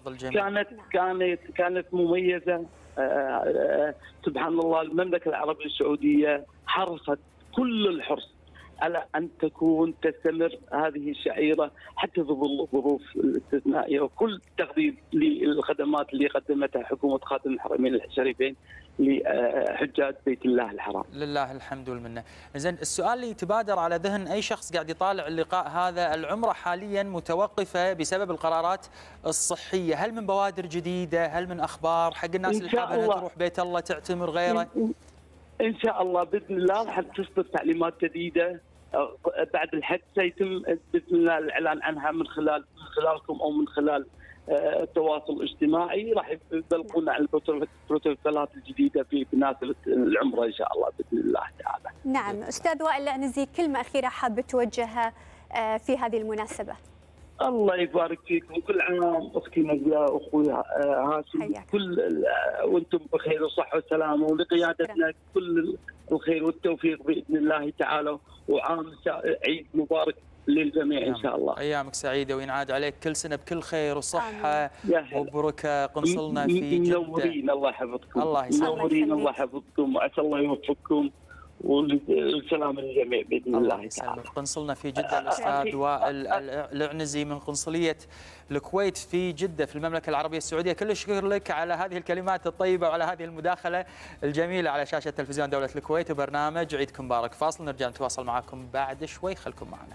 كانت مميزه. سبحان الله، المملكه العربيه السعوديه حرصت كل الحرص على ان تستمر هذه الشعيره حتى في ظل الظروف الاستثنائيه، وكل تقديم للخدمات اللي قدمتها حكومه خادم الحرمين الشريفين لحجاج بيت الله الحرام. لله الحمد والمنه. زين، السؤال اللي يتبادر على ذهن اي شخص قاعد يطالع اللقاء هذا، العمره حاليا متوقفه بسبب القرارات الصحيه، هل من بوادر جديده؟ هل من اخبار حق الناس اللي حابه انها تروح بيت الله تعتمر غيره؟ ان شاء الله باذن الله راح تصدر تعليمات جديده بعد الحج، سيتم باذن الله الاعلان عنها من خلالكم او من خلال التواصل الاجتماعي. راح يبلغونا عن البروتوكولات الجديده في مناسبه العمره ان شاء الله باذن الله تعالى. نعم، استاذ وائل العنزي، كلمه اخيره حاب توجهها في هذه المناسبه. الله يبارك فيكم، كل عام اختي نجلاء واخوي هاشم وانتم بخير وصحه وسلامه، ولقيادتنا كل الخير والتوفيق باذن الله تعالى، وعام عيد مبارك للجميع ان شاء الله. ايامك سعيده وينعاد عليك كل سنه بكل خير وصحه وبركه. قنصلنا في جده منورين، الله يحفظكم. الله يسلمك. منورين، الله يحفظكم، وعسى الله يوفقكم والسلام للجميع باذن الله تعالى. قنصلنا في جده الاستاذ وائل العنزي من قنصليه الكويت في جده في المملكه العربيه السعوديه، كل الشكر لك على هذه الكلمات الطيبه وعلى هذه المداخله الجميله على شاشه تلفزيون دوله الكويت وبرنامج عيدكم مبارك. فاصل نرجع نتواصل معكم بعد شوي، خلكم معنا.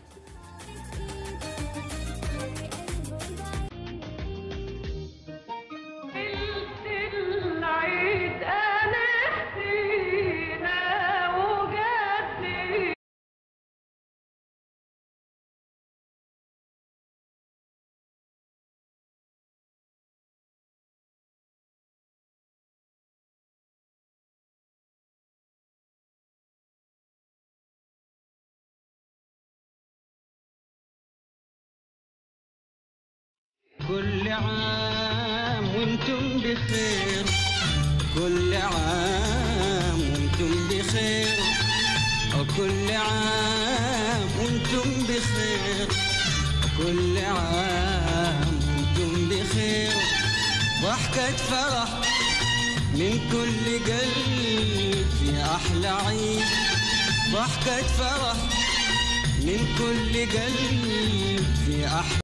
كل عام وانتم بخير، كل عام وانتم بخير، كل عام وانتم بخير، كل عام وانتم بخير. ضحكة فرح من كل قلب في أحلى عيد، ضحكة فرح من كل قلب في أحلى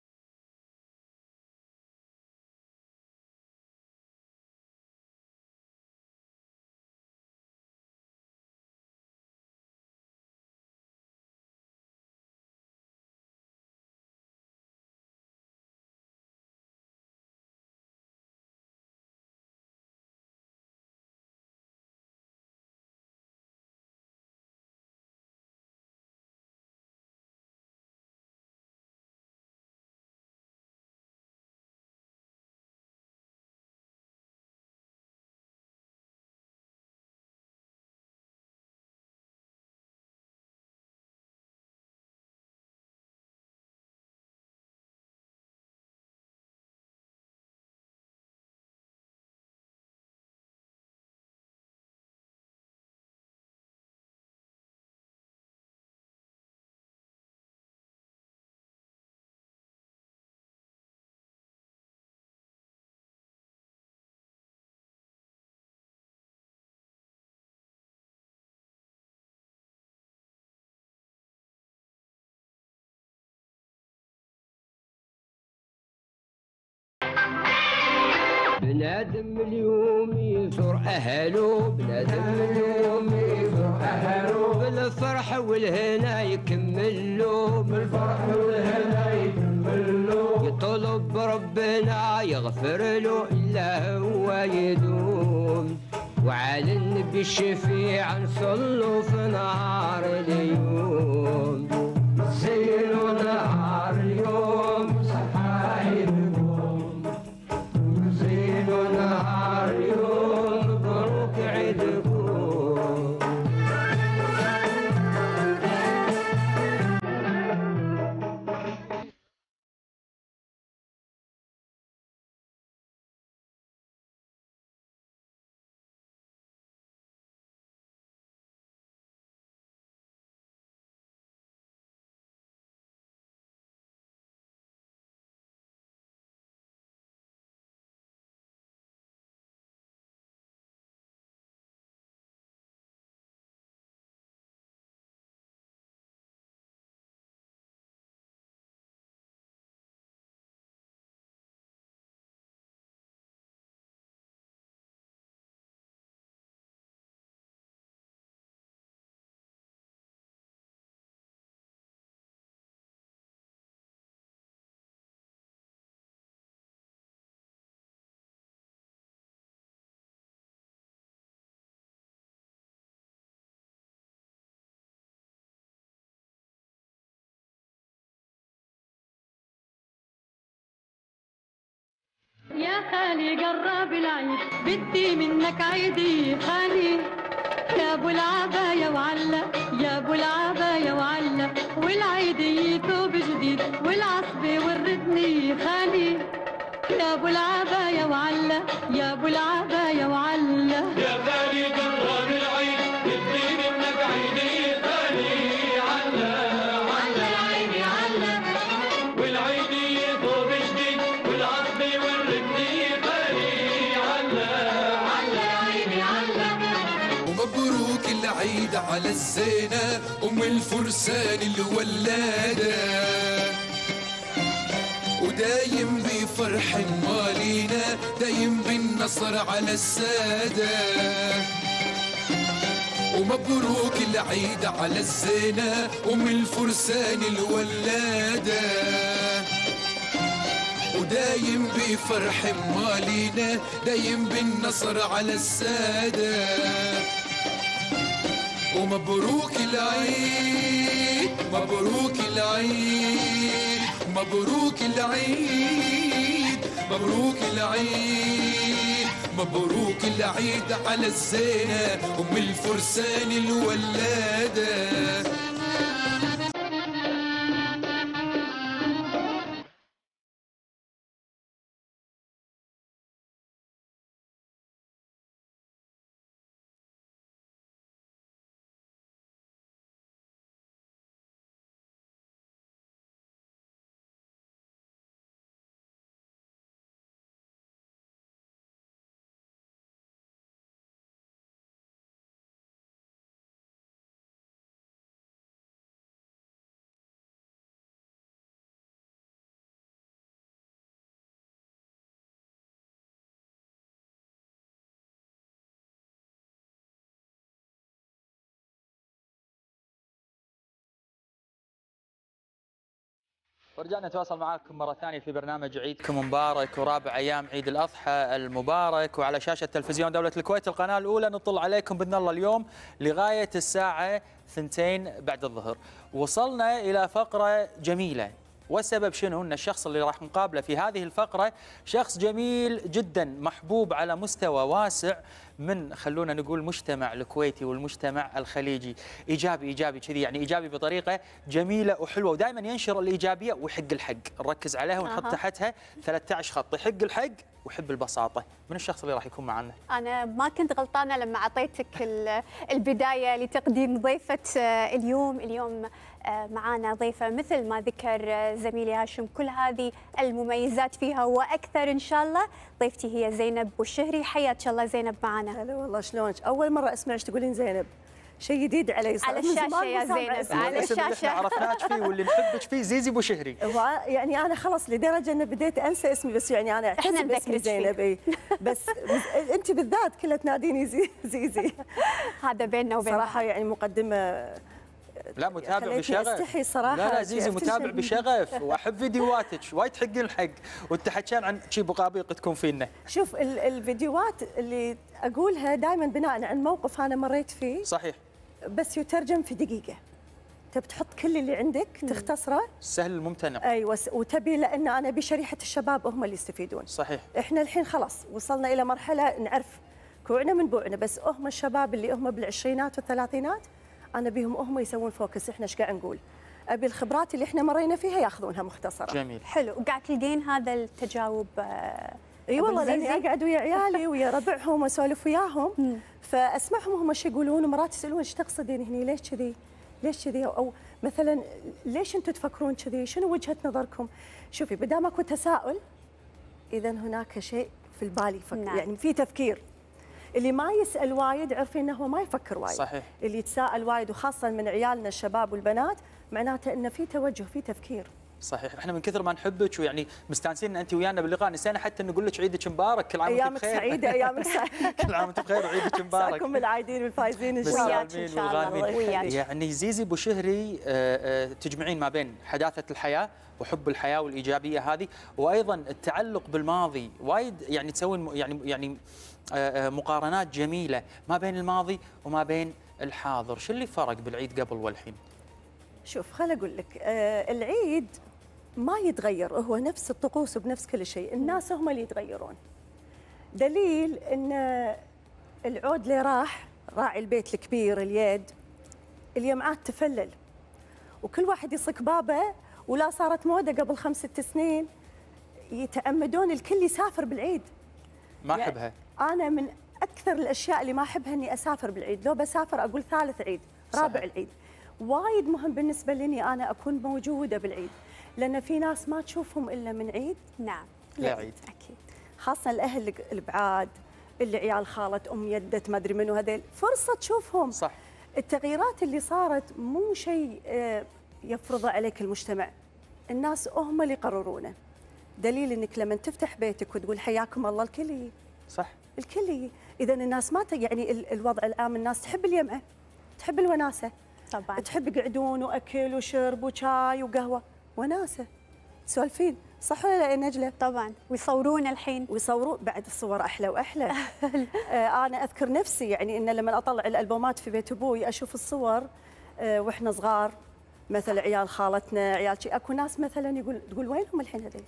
بنادم اليوم يزور أهله، بنادم اليوم يزور أهله، بالفرح والهنا يكملوا، بالفرح والهنا يكملوا، يطلب ربنا يغفر له إلا هو يدوم، وعلى النبي الشفيع نصلوا في نهار اليوم، زينوا نهار اليوم صحايبكم، زينوا نهار اليوم مبروك عيدكم. خالي قرب العيد بدي منك عيدي خالي يا ابو العباية وعلا يا ابو العباية وعلا والعيدية ثوب جديد والعصبة والردني خالي يا ابو العباية وعلا يا ابو العباية وعلا يا غالي قرب العيد بدي منك عيدي خالي علا علا عيني علا والعيدي ثوب جديد والعصبي والردني خالي علا علا عيني علا ومبروك العيد على الزينة أم الفرسان الولادة ودايم بفرح مالينا دايم بالنصر على السادة ومبروك العيد على الزينة أم الفرسان الولادة ودايم بفرح مالينا دايم بالنصر على السادة ومبروك العيد مبروك العيد مبروك العيد مبروك العيد مبروك العيد على الزينة أم الفرسان الولادة. ورجعنا نتواصل معاكم مرة ثانية في برنامج عيدكم مبارك ورابع أيام عيد الأضحى المبارك، وعلى شاشة تلفزيون دولة الكويت القناة الأولى نطل عليكم بإذن الله اليوم لغاية الساعة 2 بعد الظهر. وصلنا إلى فقرة جميلة، والسبب شنو؟ أن الشخص اللي راح نقابله في هذه الفقرة شخص جميل جدا محبوب على مستوى واسع من خلونا نقول المجتمع الكويتي والمجتمع الخليجي. ايجابي ايجابي كذي، يعني ايجابي بطريقه جميله وحلوه، ودائما ينشر الايجابيه ويحق الحق، نركز عليها ونحط تحتها 13 خط، يحق الحق ويحب البساطه. من الشخص اللي راح يكون معنا؟ انا ما كنت غلطانه لما اعطيتك البدايه لتقديم ضيفه اليوم معانا ضيفه مثل ما ذكر زميلي هاشم كل هذه المميزات فيها واكثر ان شاء الله. ضيفتي هي زينب بوشهري. حياك الله زينب معنا. هلا والله، شلونك؟ اول مره اسمع ايش تقولين زينب، شيء جديد علي صار. على الشاشه يا زينب، على الشاشه. احنا عرفناك فيه واللي نحبك فيه زيزي بوشهري. يعني انا خلاص لدرجه ان بديت انسى اسمي، بس يعني انا اعتز باسمي زينب. اي بس انت بالذات كلها تناديني زيزي. هذا بيننا وبين صراحه يعني مقدمه. لا متابع بشغف. استحي صراحه. لا زيزي متابع بشغف واحب فيديوهاتك وايد تحقين الحق، وانت حكيان عن شي بقابيق تكون فينا. شوف الفيديوهات اللي اقولها دائما بناء عن موقف انا مريت فيه. صحيح. بس يترجم في دقيقه. تبي تحط كل اللي عندك تختصره. سهل الممتنع. ايوه، وتبي لان انا بشريحه الشباب هم اللي يستفيدون. صحيح. احنا الحين خلاص وصلنا الى مرحله نعرف كوعنا من بوعنا، بس هم الشباب اللي هم بالعشرينات والثلاثينات انا بيهم هم يسوون فوكس. احنا ايش قاعد نقول؟ ابي الخبرات اللي احنا مرينا فيها ياخذونها مختصره. جميل. حلو. وقاعد تلقين هذا التجاوب؟ اي والله، لاني اقعد ويا عيالي ويا ربعهم واسولف وياهم، فاسمعهم هم ايش يقولون، ومرات يسالون ايش تقصدين هني، ليش كذي؟ ليش كذي؟ او مثلا ليش انتم تفكرون كذي؟ شنو وجهه نظركم؟ شوفي، بدام اكو تساؤل اذا هناك شيء في البال نعم. يعني في تفكير. اللي ما يسال وايد عرفي انه هو ما يفكر وايد. صحيح. اللي يتساءل وايد وخاصه من عيالنا الشباب والبنات معناته انه في توجه، في تفكير. صحيح. احنا من كثر ما نحبك ويعني مستانسين ان انت ويانا باللقاء، نسينا حتى نقول لك عيدك مبارك. كل عام وانت بخير. ايامك سعيده، ايامك سعيده. كل عام وانت بخير وعيدك مبارك. مساكم العايدين والفايزين ان شاء الله. ان شاء الله. يعني زيزي بوشهري تجمعين ما بين حداثه الحياه وحب الحياه والايجابيه هذه، وايضا التعلق بالماضي. وايد يعني تسوين يعني مقارنات جميله ما بين الماضي وما بين الحاضر. شو اللي فرق بالعيد قبل والحين؟ شوف، خل اقول لك، العيد ما يتغير، هو نفس الطقوس وبنفس كل شيء، الناس هم اللي يتغيرون. دليل ان العود اللي راح راعي البيت الكبير اليد اليمعات تفلل، وكل واحد يصك بابه. ولا صارت موده قبل 5-6 سنين يتعمدون الكل يسافر بالعيد. ما احبها. انا من اكثر الاشياء اللي ما احبها اني اسافر بالعيد، لو بسافر اقول ثالث عيد رابع العيد. وايد مهم بالنسبه لي انا اكون موجوده بالعيد، لان في ناس ما تشوفهم الا من عيد. نعم لعيد اكيد، خاصه الاهل البعاد اللي عيال خاله ام يده ما ادري منو، هذيل فرصه تشوفهم. صح. التغييرات اللي صارت مو شيء يفرضه عليك المجتمع، الناس هم اللي يقررونه. دليل انك لما تفتح بيتك وتقول حياكم الله الكل صح، الكل. اذا الناس ما يعني الوضع العام الناس تحب اليمعه، تحب الوناسه طبعا، تحب يقعدون واكل وشرب وشاي وقهوه وناسه تسولفين، صح ولا لا يا نجله؟ طبعا، ويصورون الحين ويصورون بعد الصور احلى واحلى. انا اذكر نفسي يعني ان لما اطلع الالبومات في بيت ابوي اشوف الصور واحنا صغار، مثلا عيال خالتنا عيال شيء، اكو ناس مثلا تقول وينهم الحين هذول؟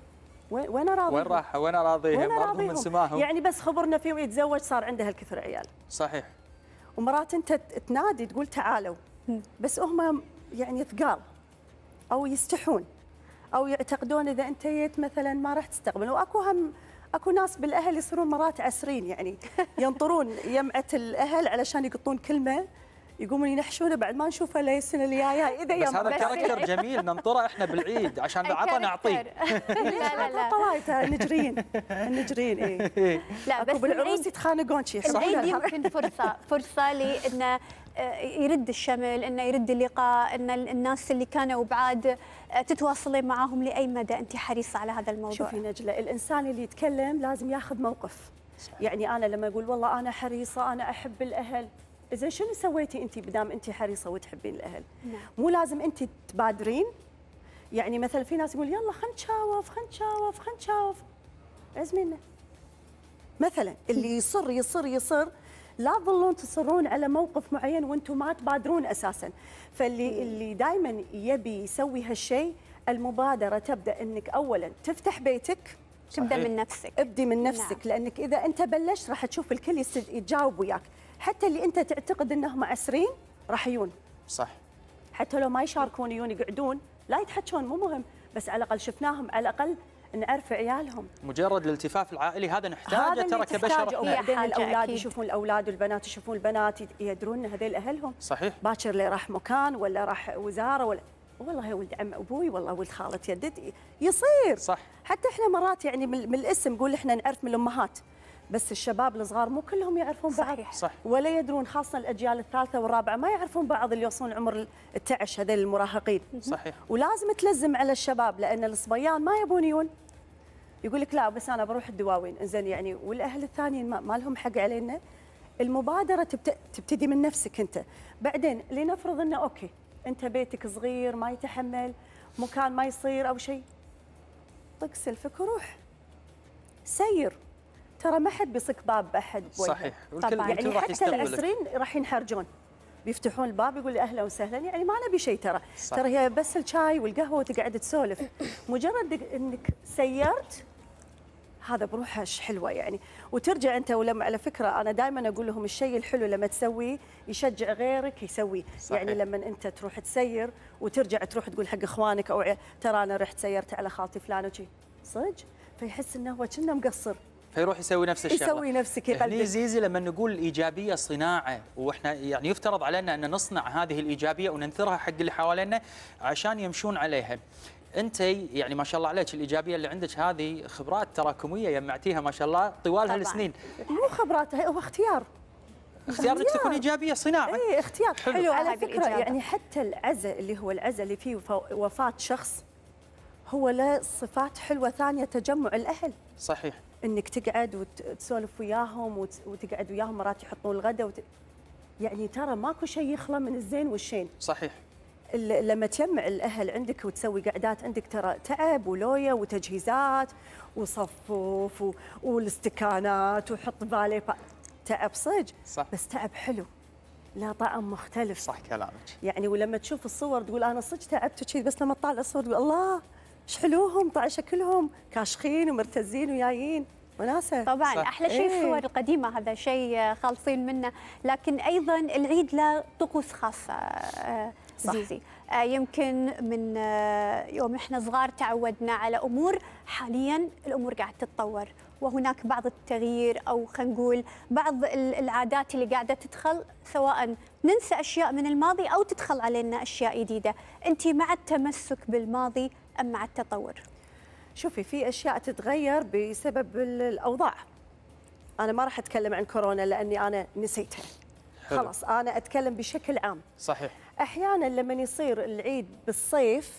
وين اراضيهم؟ وين راحوا؟ وين اراضيهم؟ ارضهم من سماهم. يعني بس خبرنا فيه ويتزوج صار عنده هالكثر عيال. صحيح. ومرات انت تنادي تقول تعالوا، بس هم يعني ثقال او يستحون او يعتقدون اذا انت جيت مثلا ما راح تستقبل. اكو ناس بالاهل يصيرون مرات عسرين، يعني ينطرون يمعه الاهل علشان يقطون كلمه يقومون ينحشونه بعد ما نشوفه الا السنه الجايه. اذا بس هذا كاركتر جميل ننطره احنا بالعيد عشان بعطى نعطيه. لا طوايت النجرين اي. لا بس بالعروس يتخانقون شيء. العيد يمكن فرصه لانه يرد الشمل، انه يرد اللقاء، ان الناس اللي كانوا بعاد تتواصلين معاهم لاي مدى انت حريصه على هذا الموضوع. شوفي نجله، الانسان اللي يتكلم لازم ياخذ موقف. يعني انا لما اقول والله انا حريصه انا احب الاهل، إذا شنو سويتي أنت بدام أنت حريصة وتحبين الأهل؟ نعم. مو لازم أنت تبادرين. يعني مثلا في ناس يقول يلا خلينا نشاوف عزمينا. مثلا اللي يصر لا تظلون تصرون على موقف معين وأنتم ما تبادرون أساسا. فاللي دائما يبي يسوي هالشيء، المبادرة تبدأ أنك أولا تفتح بيتك. تبدأ من نفسك. ابدي من نفسك. نعم. لأنك إذا أنت بلشت راح تشوف الكل يتجاوب وياك. حتى اللي انت تعتقد انهم عسرين راح يجون. صح. حتى لو ما يشاركون يجون يقعدون، لا يتحكون مو مهم، بس على الاقل شفناهم، على الاقل نعرف عيالهم. مجرد الالتفاف العائلي هذا نحتاجه ترى كبشر. وبعدين الاولاد يشوفون الاولاد والبنات يشوفون البنات، يدرون ان هذول اهلهم. صحيح. باكر اللي راح مكان ولا راح وزاره ولا والله ولد عم ابوي، والله ولد خاله يدد يصير. صح. حتى احنا مرات يعني من الاسم نقول احنا نعرف من الامهات، بس الشباب الصغار مو كلهم يعرفون بعض. صح. ولا يدرون، خاصه الاجيال الثالثه والرابعه ما يعرفون بعض اللي يوصلون عمر ال11 هذول المراهقين. صحيح. ولازم تلزم على الشباب، لان الصبيان ما يبون يجون. يقول لك لا بس انا بروح الدواوين، زين يعني والاهل الثانيين ما لهم حق علينا. المبادره تبتدي من نفسك انت. بعدين لنفرض انه اوكي انت بيتك صغير ما يتحمل، مكان ما يصير او شيء، طق سلفك وروح سير. ترى ما حد بيصك باب احد بوجهه. صحيح. طبعا يعني حتى العسرين راح ينحرجون، بيفتحون الباب يقول اهلا وسهلا، يعني ما نبي شيء. ترى هي بس الشاي والقهوه وتقعد تسولف. مجرد انك سيرت هذا بروحه حلوه يعني. وترجع انت، ولما على فكره انا دائما اقول لهم الشيء الحلو لما تسويه يشجع غيرك يسويه. يعني لما انت تروح تسير وترجع تروح تقول حق اخوانك او ترى انا رحت سيرت على خالتي فلانه وشي صدق، فيحس انه هو كأنه مقصر، فيروح يسوي نفس الشغله. يسوي نفسك يقلبك. هني زيزي لما نقول الايجابيه صناعه، واحنا يعني يفترض علينا ان نصنع هذه الايجابيه وننثرها حق اللي حوالينا عشان يمشون عليها. انت يعني ما شاء الله عليك الايجابيه اللي عندك هذه خبرات تراكميه جمعتيها ما شاء الله طوال هالسنين. مو خبرات، هو اختيار انك تكون ايجابيه صناعه. اي اختيار حلو على فكره الإجابة. يعني حتى العزاء اللي هو العزاء اللي فيه وفاه شخص هو له صفات حلوه ثانيه، تجمع الاهل. صحيح. انك تقعد وتسولف وياهم وتقعد وياهم، مرات يحطون الغداء يعني ترى ماكو شيء يخلى من الزين والشين. صحيح. لما تجمع الاهل عندك وتسوي قعدات عندك ترى تعب ولويا وتجهيزات وصفوف والاستكانات وحط بالي تعب صج. صح. بس تعب حلو، لا طعم مختلف. صح كلامك. يعني ولما تشوف الصور تقول انا صدق تعبت كذي، بس لما تطالع الصور تقول الله ايش حلوهم، طلع شكلهم كاشخين ومرتزين وجايين وناسه طبعا صح. احلى شيء الصور القديمه، هذا شيء خالصين منه. لكن ايضا العيد له طقوس خاصه زيزي. يمكن من يوم احنا صغار تعودنا على امور، حاليا الامور قاعده تتطور وهناك بعض التغيير، او خلينا نقول بعض العادات اللي قاعده تدخل، سواء ننسى اشياء من الماضي او تدخل علينا اشياء جديده. انت مع التمسك بالماضي ام مع التطور؟ شوفي، في اشياء تتغير بسبب الاوضاع. انا ما راح اتكلم عن كورونا لاني انا نسيتها. خلاص انا اتكلم بشكل عام. صحيح. احيانا لما يصير العيد بالصيف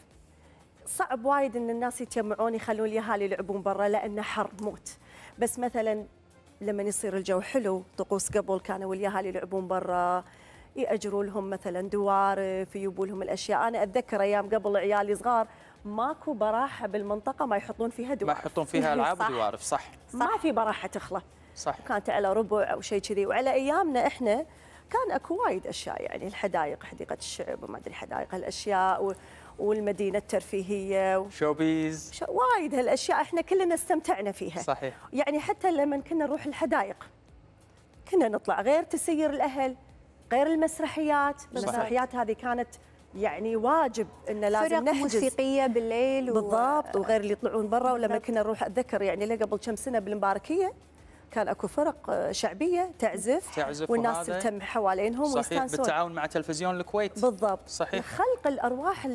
صعب وايد ان الناس يتجمعون يخلون اليهالي يلعبون برا لانه حر موت. بس مثلا لما يصير الجو حلو، طقوس قبل كانوا اليهالي يلعبون برا، ياجروا لهم مثلا دوارف، يجيبوا لهم الاشياء. انا اتذكر ايام قبل عيالي صغار ماكو براحه بالمنطقه ما يحطون فيها دوارف، ما يحطون فيها العاب ودوارف. صح. ما في براحه تخلى. صح. كانت على ربع او شيء كذي. وعلى ايامنا احنا كان اكو وايد اشياء، يعني الحدائق، حديقه الشعب وما ادري حدائق الاشياء والمدينه الترفيهيه شوبيز، وايد هالاشياء احنا كلنا استمتعنا فيها. صحيح. يعني حتى لما كنا نروح الحدائق كنا نطلع، غير تسير الاهل، غير المسرحيات. المسرحيات هذه كانت يعني واجب انه لازم نحجز موسيقيه بالليل بالضبط، وغير اللي يطلعون برا. ولما كنا نروح اتذكر يعني قبل كم سنه بالمباركيه كان اكو فرق شعبيه تعزف والناس تلتم حوالينهم ويستانسون. بالتعاون مع تلفزيون الكويت. بالضبط. صحيح. خلق الارواح،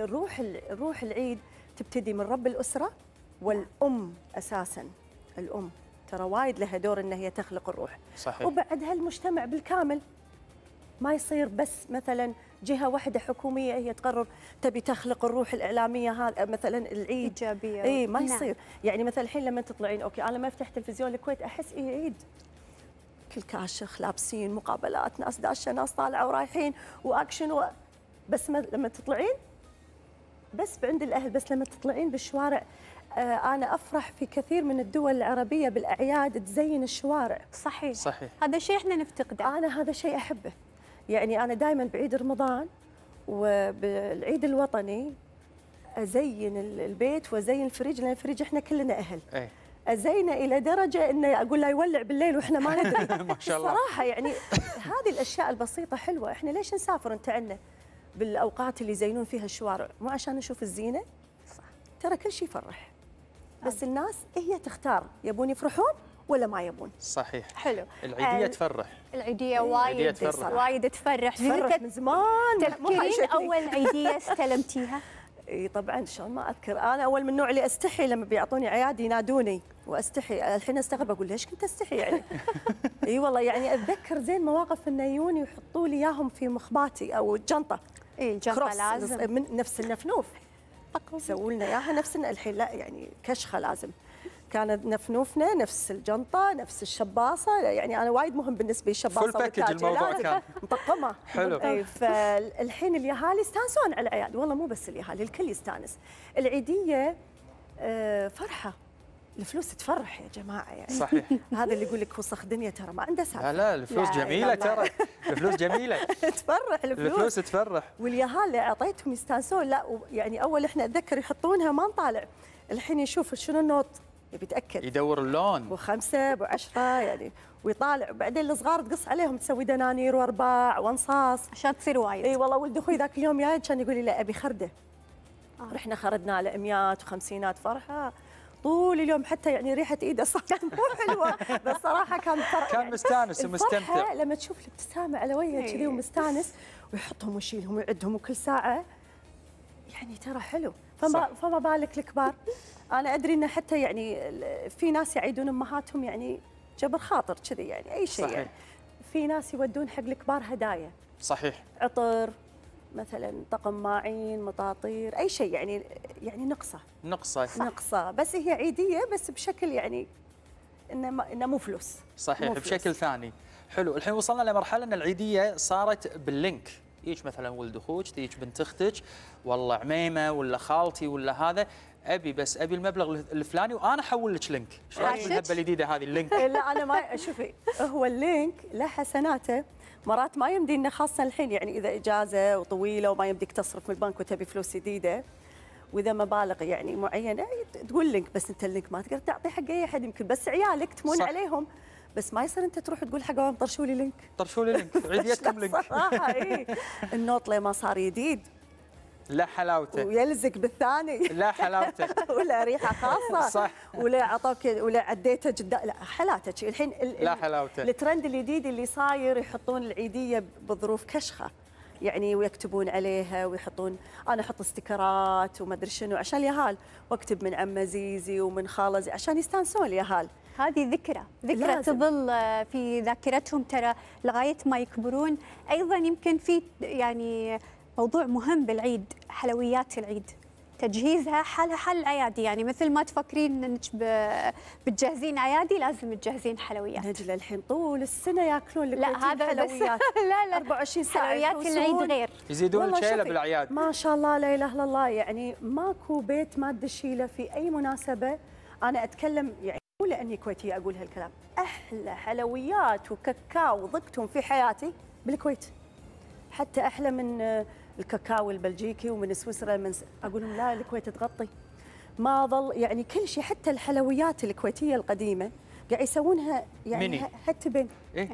الروح العيد تبتدي من رب الاسره والام اساسا. الام ترى وايد لها دور ان هي تخلق الروح. صحيح. وبعدها المجتمع بالكامل. ما يصير بس مثلا جهه واحده حكوميه هي تقرر تبي تخلق الروح الاعلاميه هذا مثلا العيد ايجابيه. اي ما يصير. يعني مثلا الحين لما تطلعين اوكي، انا لما افتح تلفزيون الكويت احس عيد، كل كاشخ لابسين، مقابلات، ناس داشه، ناس طالعه ورايحين واكشن بس لما تطلعين بس عند الاهل، بس لما تطلعين بالشوارع. انا افرح في كثير من الدول العربيه بالاعياد تزين الشوارع. صحيح. صحيح. هذا شيء احنا نفتقده. انا هذا شيء احبه. يعني أنا دائما بعيد رمضان وبالعيد الوطني أزين البيت وأزين الفريج، لأن الفريج إحنا كلنا أهل. أزينه إلى درجة إنه أقول له يولع بالليل وإحنا ما ندري. ما شاء الله. صراحة يعني هذه الأشياء البسيطة حلوة. إحنا ليش نسافر أنت عنا بالأوقات اللي يزينون فيها الشوارع؟ مو عشان نشوف الزينة؟ صح. ترى كل شيء يفرح، بس الناس هي تختار يبون يفرحون ولا ما يبون. صحيح. حلو. العيديه تفرح. العيديه وايد تفرح من زمان. تذكرين اول عيديه استلمتيها؟ اي طبعا، شلون ما اذكر. انا اول من النوع اللي استحي لما بيعطوني عياد ينادوني واستحي. الحين استغرب اقول ليش كنت استحي يعني. اي والله يعني اتذكر زين مواقف انه يجوني ويحطوا لي اياهم في مخباتي او الجنطه. اي الجنطه لازم من نفس النفنوف سووا لنا اياها نفس الحين لا يعني كشخه لازم. كانت نفنوفنا نفس الجنطه نفس الشباصه. يعني انا وايد مهم بالنسبه لي الشباصه فول باكج الموضوع كان مطقمه. حلو. فالحين اليهالي يستانسون على العياد، والله مو بس اليهالي الكل يستانس. العيديه فرحه، الفلوس تفرح يا جماعه يعني. صحيح. هذا اللي يقول لك وسخ دنيا ترى ما عنده سالفه. لا الفلوس جميله ترى. الفلوس جميله. تفرح الفلوس تفرح. واليهالي اعطيتهم يستانسون. لا يعني اول احنا اتذكر يحطونها ما نطالع، الحين يشوف شنو النوط يبي يتاكد، يدور اللون ب5 ب10 يعني ويطالع. وبعدين الصغار تقص عليهم تسوي دنانير وارباع وانصاص عشان تصير وايد. اي والله ولد اخوي ذاك اليوم جاي كان يقول لي لا ابي خرده. رحنا خردنا على 100 و50 فرحه طول اليوم، حتى يعني ريحه ايده صارت مو حلوه. بس صراحه كان كان مستانس ومستمتع. لما تشوف الابتسامه على وجهه كذي ومستانس ويحطهم ويشيلهم ويعدهم وكل ساعه يعني ترى حلو. فما بالك الكبار. انا ادري انه حتى يعني في ناس يعيدون امهاتهم يعني جبر خاطر كذي يعني اي شيء. يعني في ناس يودون حق الكبار هدايا. صحيح. عطر مثلا، طقم ماعين، مطاطير، اي شيء يعني نقصه بس هي عيديه بس بشكل يعني انه مو فلوس. صحيح. بشكل ثاني. حلو. الحين وصلنا لمرحله ان العيديه صارت باللينك. يجيك مثلا ولد اخوك، تجيك بنت اختك، والله عميمه ولا خالتي ولا هذا، ابي المبلغ الفلاني وانا احول لك لينك. ايش رايك بالهبه الجديده هذه اللينك؟ لا انا ما شوفي، هو اللينك له حسناته، مرات ما يمدي انه خاصه الحين يعني اذا اجازه وطويله وما يمديك تصرف من البنك وتبي فلوس جديده، واذا مبالغ يعني معينه تقول لك، بس انت اللينك ما تقدر تعطي حق اي احد، يمكن بس عيالك تمون عليهم، بس ما يصير انت تروح تقول حق طرشوا لي لينك، طرشوا لي لينك، عيديتكم لينك. صراحه اي النوط ليه ما صار جديد لا حلاوته، ويلزق بالثاني لا حلاوته ولا ريحه خاصه صح، ولا عطاك ولا عديته جدا، لا حالاتك الحين لا حلاوته. الترند الجديد اللي صاير يحطون العيديه بظروف كشخه، يعني ويكتبون عليها ويحطون، انا احط استيكرات وما ادري شنو عشان اليهال، واكتب من عمه زيزي ومن خاله زي عشان يستانسون اليهال. هذه ذكرى تظل في ذاكرتهم ترى لغايه ما يكبرون. ايضا يمكن في يعني موضوع مهم بالعيد، حلويات العيد تجهيزها حالها حال العيادي، يعني مثل ما تفكرين انك بتجهزين عيادي لازم تجهزين حلويات. نجله الحين طول السنه ياكلون لك لا هذا حلويات لا 24 ساعه حلويات العيد غير، يزيدون الشيله بالاعياد ما شاء الله لا اله الا الله، يعني ماكو بيت ما تدشي له في اي مناسبه. انا اتكلم يعني مو لاني كويتيه اقول هالكلام، احلى حلويات وكاكاو ضقتهم في حياتي بالكويت، حتى احلى من الكاكاو البلجيكي ومن سويسرا، من اقول لهم لا الكويت تغطي، ما ظل يعني كل شيء، حتى الحلويات الكويتيه القديمه قاعد يسوونها يعني هالتبن إيه؟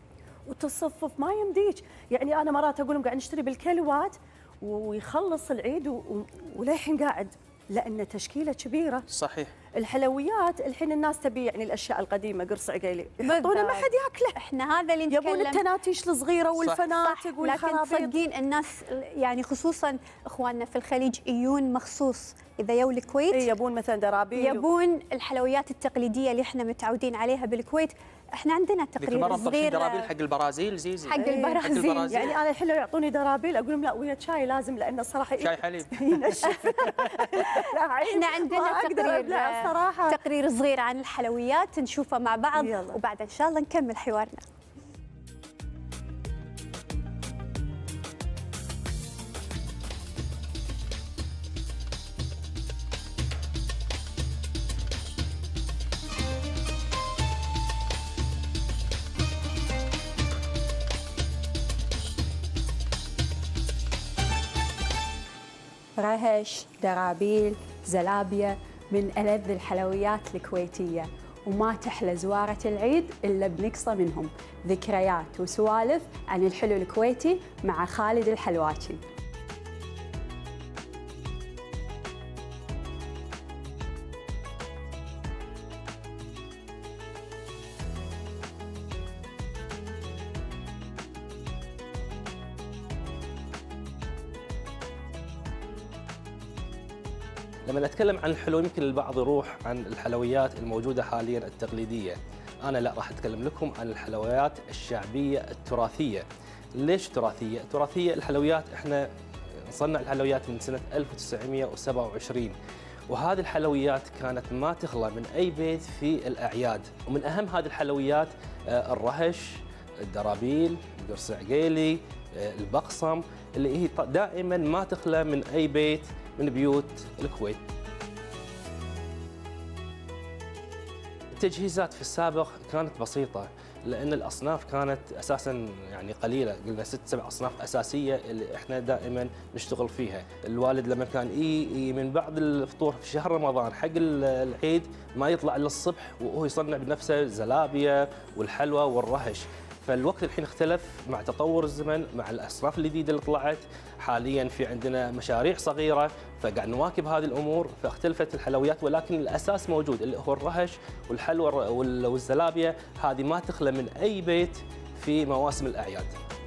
وتصفف ما يمديك، يعني انا مرات اقول لهم قاعد نشتري بالكيلوات ويخلص العيد وللحين قاعد، لان تشكيله كبيره. صحيح. الحلويات الحين الناس تبي يعني الاشياء القديمه، قرص عقيلي يحطونه ما حد ياكله، احنا هذا اللي نتكلم، يبون التناتيش الصغيره والفناتق والخرابيط. لكن تصدقين الناس يعني خصوصا اخواننا في الخليج يجون مخصوص اذا يو الكويت يبون مثلا درابيل، يبون الحلويات التقليديه اللي احنا متعودين عليها بالكويت. احنا عندنا تقرير صغير درابيل حق البرازيل زيزي، حق البرازيل. يعني انا الحين لو يعطوني درابيل اقول لهم لا ويا شاي لازم، لان الصراحه شاي حليب ينشف. احنا عندنا تقرير صغير عن الحلويات نشوفه مع بعض وبعد ان شاء الله نكمل حوارنا. رهش، درابيل، زلابية من ألذ الحلويات الكويتية، وما تحلى زوارة العيد إلا بنقصة منهم، ذكريات وسوالف عن الحلو الكويتي مع خالد الحلواتي. لما أتكلم عن الحلو يمكن البعض يروح عن الحلويات الموجودة حاليا التقليدية، أنا لا، راح أتكلم لكم عن الحلويات الشعبية التراثية. ليش تراثية؟ تراثية الحلويات احنا نصنع الحلويات من سنة 1927، وهذه الحلويات كانت ما تخلى من أي بيت في الأعياد، ومن أهم هذه الحلويات الرهش، الدرابيل، القرص عقيلي، البقصم، اللي هي دائما ما تخلى من أي بيت من بيوت الكويت. التجهيزات في السابق كانت بسيطة، لأن الأصناف كانت أساساً يعني قليلة، قلنا 6-7 أصناف أساسية اللي إحنا دائماً نشتغل فيها. الوالد لما كان من بعد الفطور في شهر رمضان حق العيد ما يطلع إلا الصبح وهو يصنع بنفسه الزلابية والحلوى والرهش. فالوقت الحين اختلف مع تطور الزمن، مع الأصناف الجديدة اللي طلعت حاليا، في عندنا مشاريع صغيرة فقاعد نواكب هذه الأمور، فاختلفت الحلويات، ولكن الأساس موجود اللي هو الرهش والحلوى والزلابية، هذه ما تخلى من أي بيت في مواسم الأعياد.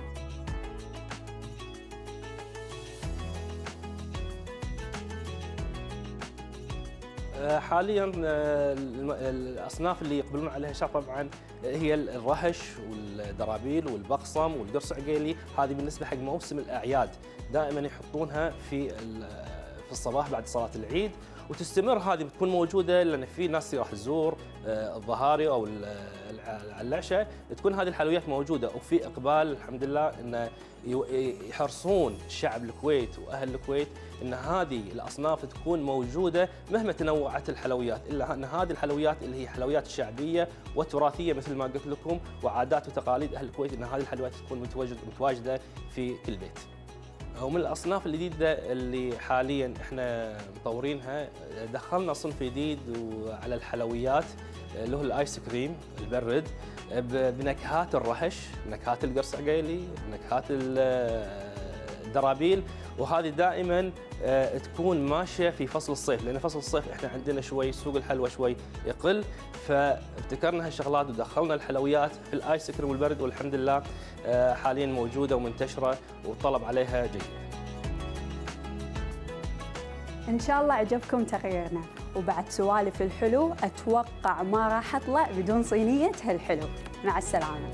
حاليا الاصناف اللي يقبلون عليها طبعا هي الرهش والدرابيل والبقصم والقرص عقيلي، هذه بالنسبه حق موسم الاعياد، دائما يحطونها في الصباح بعد صلاه العيد، وتستمر هذه بتكون موجوده، لان في ناس راح تزور الظهاري او العشاء، تكون هذه الحلويات موجوده، وفي اقبال الحمد لله ان يحرصون شعب الكويت واهل الكويت ان هذه الاصناف تكون موجوده مهما تنوعت الحلويات، الا ان هذه الحلويات اللي هي حلويات شعبيه وتراثيه مثل ما قلت لكم، وعادات وتقاليد اهل الكويت، ان هذه الحلويات تكون متواجده في كل بيت. ومن الاصناف الجديده اللي حاليا احنا مطورينها، دخلنا صنف جديد على الحلويات اللي هو الايس كريم البرد بنكهات الرهش، نكهات القرص عقيلي، نكهات الدرابيل، وهذه دائما تكون ماشيه في فصل الصيف، لان فصل الصيف احنا عندنا شوي سوق الحلوى شوي يقل، فابتكرنا هالشغلات ودخلنا الحلويات في الايس كريم والبرد، والحمد لله حاليا موجوده ومنتشره والطلب عليها جيد. ان شاء الله عجبكم تغييرنا، وبعد سوالف الحلو اتوقع ما راح اطلع بدون صينيه هالحلو. مع السلامه.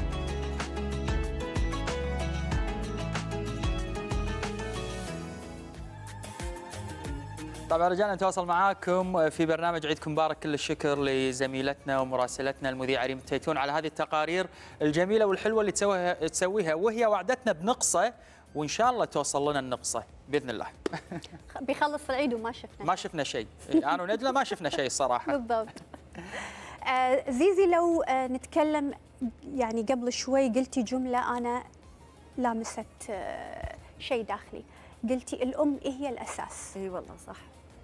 طبعا رجعنا نتواصل معاكم في برنامج عيدكم مبارك. كل الشكر لزميلتنا ومراسلتنا المذيعه ريم تيتون على هذه التقارير الجميله والحلوه اللي تسويها وهي وعدتنا بنقصه، وان شاء الله توصل لنا النقصه باذن الله. بيخلص العيد وما شفنا شيء. انا وندله ما شفنا شيء الصراحه. بالضبط. زيزي، لو نتكلم يعني قبل شوي قلتي جمله انا لامست شيء داخلي، قلتي الام هي الاساس. اي والله صح.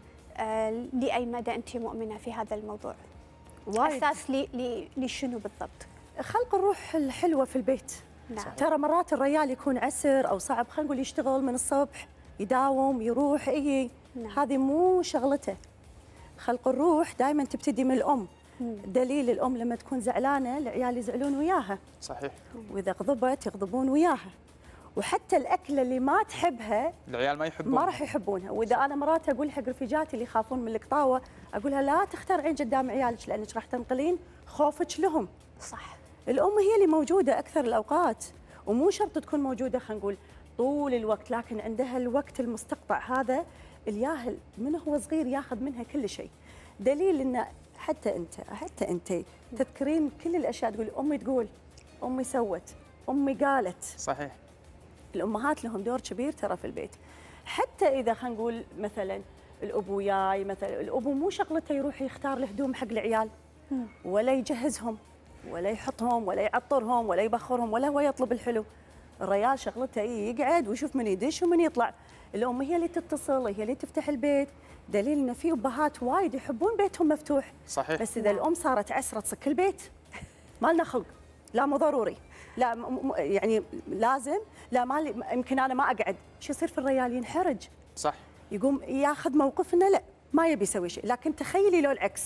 لأي مدى أنت مؤمنة في هذا الموضوع؟ وايد. أساس لشنو بالضبط؟ خلق الروح الحلوة في البيت. نعم. ترى مرات الرجال يكون عسر أو صعب، خلينا نقول يشتغل من الصبح يداوم يروح نعم. هذه مو شغلته. خلق الروح دائما تبتدي من الأم. دليل الأم لما تكون زعلانة العيال يزعلون وياها. صحيح. وإذا غضبت يغضبون وياها. وحتى الأكلة اللي ما تحبها العيال ما راح يحبونها. وإذا أنا مرات أقول حق رفيجاتي اللي يخافون من القطاوة، أقولها لا تخترعين قدام عيالك لأنك راح تنقلين خوفك لهم. صح. الأم هي اللي موجودة أكثر الأوقات، ومو شرط تكون موجودة خلينا نقول طول الوقت، لكن عندها الوقت المستقطع هذا الياهل من هو صغير ياخذ منها كل شيء. دليل إن حتى أنت تذكرين كل الأشياء، تقول أمي تقول، أمي سوت، أمي قالت. صحيح. الأمهات لهم دور كبير ترى في البيت. حتى إذا خلينا نقول مثلا الأبو وياي، مثلا الأبو مو شغلته يروح يختار الهدوم حق العيال ولا يجهزهم ولا يحطهم ولا يعطرهم ولا يبخرهم ولا هو يطلب الحلو. الرجال شغلته يقعد ويشوف من يدش ومن يطلع. الأم هي اللي تتصل، هي اللي تفتح البيت. دليل إن في أبهات وايد يحبون بيتهم مفتوح. صحيح. بس إذا الأم صارت عسرة تصك البيت ما لنا خلق. لا مو ضروري، لا يعني لازم، لا ما يمكن انا ما اقعد. شو يصير في الرجال؟ ينحرج. صح. يقوم ياخذ موقف انه لا ما يبي يسوي شيء. لكن تخيلي لو العكس،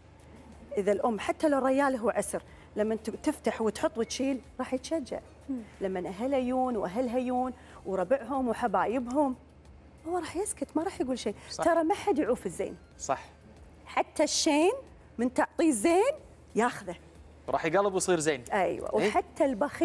اذا الام حتى لو الرجال هو عسر لما تفتح وتحط وتشيل راح يتشجع. لما اهلها يون واهلها يون وربعهم وحبايبهم هو راح يسكت، ما راح يقول شيء. ترى ما حد يعوف الزين. صح. حتى الشين من تعطيه الزين ياخذه، راح يقلب ويصير زين. ايوه. وحتى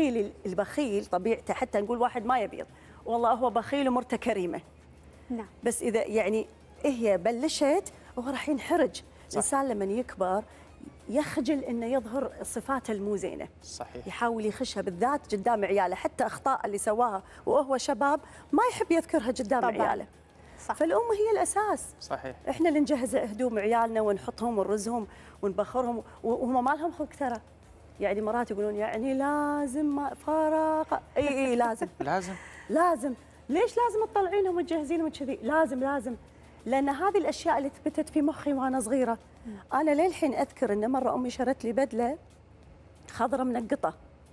البخيل طبيعته، حتى نقول واحد ما يبيض والله هو بخيل ومرته كريمه. نعم. بس اذا يعني هي بلشت هو راح ينحرج. الانسان لما يكبر يخجل انه يظهر صفاته المو زينه. صحيح. يحاول يخشها بالذات قدام عياله، حتى اخطاء اللي سواها وهو شباب ما يحب يذكرها قدام طبعا. عياله. صح. فالام هي الاساس. صحيح. احنا اللي نجهز هدوم عيالنا ونحطهم ونرزهم ونبخرهم، وهم ما لهم خلق ترى. يعني مرات يقولون يعني لازم ما فراغ. اي لازم. لازم. ليش لازم تطلعينهم وتجهزينهم كذي؟ لازم لان هذه الاشياء اللي ثبتت في مخي وانا صغيره. انا للحين اذكر ان مره امي شرت لي بدله خضراء منقطه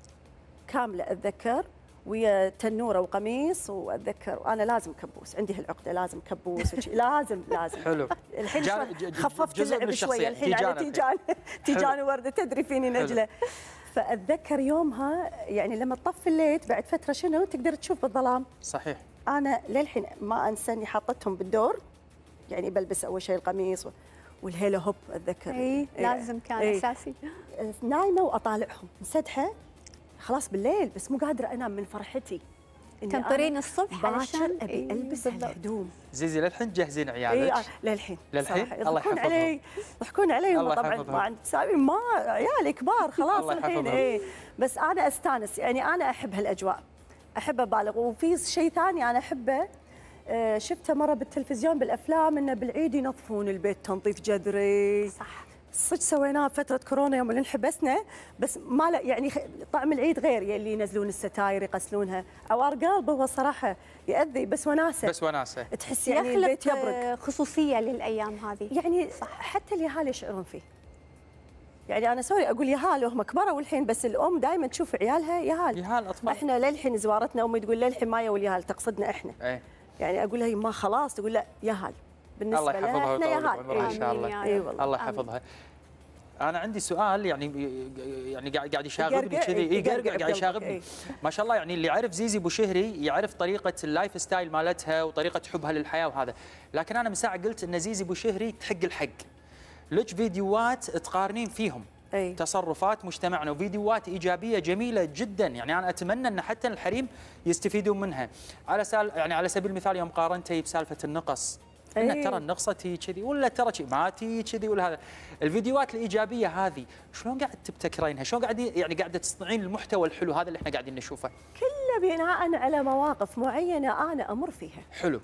كامله، اتذكر، ويا تنوره وقميص، واتذكر وانا لازم كبوس، عندي هالعقده لازم كبوس لازم. حلو. الحين خففت اللعب شويه، الحين على تيجان ورده، تدري فيني نجله. فاتذكر يومها يعني لما تطفي الليل بعد فتره شنو تقدر تشوف بالظلام. صحيح. انا للحين ما انسى اني حاطتهم بالدور، يعني بلبس اول شيء القميص والهيلا هوب اتذكر. لازم كان اساسي. نايمه واطالعهم مسدحه خلاص بالليل، بس مو قادره انام من فرحتي. تنطرين الصبح علشان ابي البس الهدوم. زيزي للحين تجهزين عيالك؟ للحين الله يحفظهم. يضحكون علي هم طبعا، ما عندي تساوي، ما عيالي كبار خلاص الحين. بس انا استانس، يعني انا احب هالاجواء، احب ابالغ. وفي شيء ثاني انا احبه، شفته مره بالتلفزيون بالافلام، انه بالعيد ينظفون البيت تنظيف جذري. صح. صدق سويناه فتره كورونا يوم اللي انحبسنا، بس ما لا يعني طعم العيد غير، يلي ينزلون الستاير يغسلونها، عوار قلب هو صراحه ياذي، بس وناسه. بس وناسه تحس يعني البيت يبرق. خصوصيه للايام هذه يعني صح. حتى اليهال يشعرون فيه. يعني انا سوري اقول يهال وهم كبروا والحين، بس الام دائما تشوف عيالها يهال اطفال. احنا للحين زوارتنا امي تقول للحين ما يا اليهال تقصدنا احنا. يعني اقول لها ما خلاص، تقول لا يهال بالنسبه لها احنا يهال. ان شاء الله. اي والله الله يحفظها. انا عندي سؤال يعني قاعد يشاغبني كذي، قاعد يشاغبني ما شاء الله. يعني اللي يعرف زيزي بوشهري يعرف طريقه اللايف ستايل مالتها وطريقه حبها للحياه وهذا، لكن انا من ساعه قلت ان زيزي بوشهري تحق الحق. لك فيديوهات تقارنين فيهم تصرفات مجتمعنا وفيديوهات ايجابيه جميله جدا، يعني انا اتمنى ان حتى الحريم يستفيدون منها. على سبيل المثال يوم قارنتي بسالفه النقص، ان ترى النقصه تي كذي ولا ترى ما تي كذي ولا هذا. الفيديوهات الايجابيه هذه شلون قاعد تبتكرينها؟ شلون قاعده تصنعين المحتوى الحلو هذا اللي احنا قاعدين نشوفه؟ كله بناء على مواقف معينه انا امر فيها. حلو.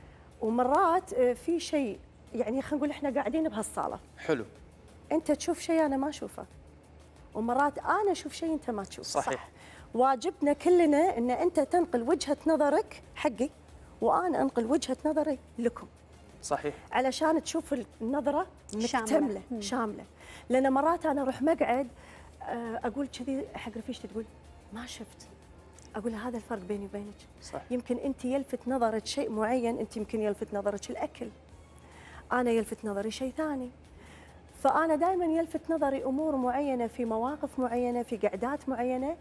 ومرات في شيء يعني خلينا نقول احنا قاعدين بهالصاله. حلو. انت تشوف شيء انا ما اشوفه. ومرات انا اشوف شيء انت ما تشوفه. صحيح. واجبنا كلنا ان انت تنقل وجهه نظرك حقي وانا انقل وجهه نظري لكم. صحيح. علشان تشوف النظره مكتمله شامله. لان مرات انا اروح مقعد اقول كذي حق رفيجتي تقول ما شفت. اقول هذا الفرق بيني وبينك. صح. يمكن انت يلفت نظرك شيء معين، انت يمكن يلفت نظرك الاكل. انا يلفت نظري شيء ثاني. فانا دائما يلفت نظري امور معينه في مواقف معينه في قعدات معينه،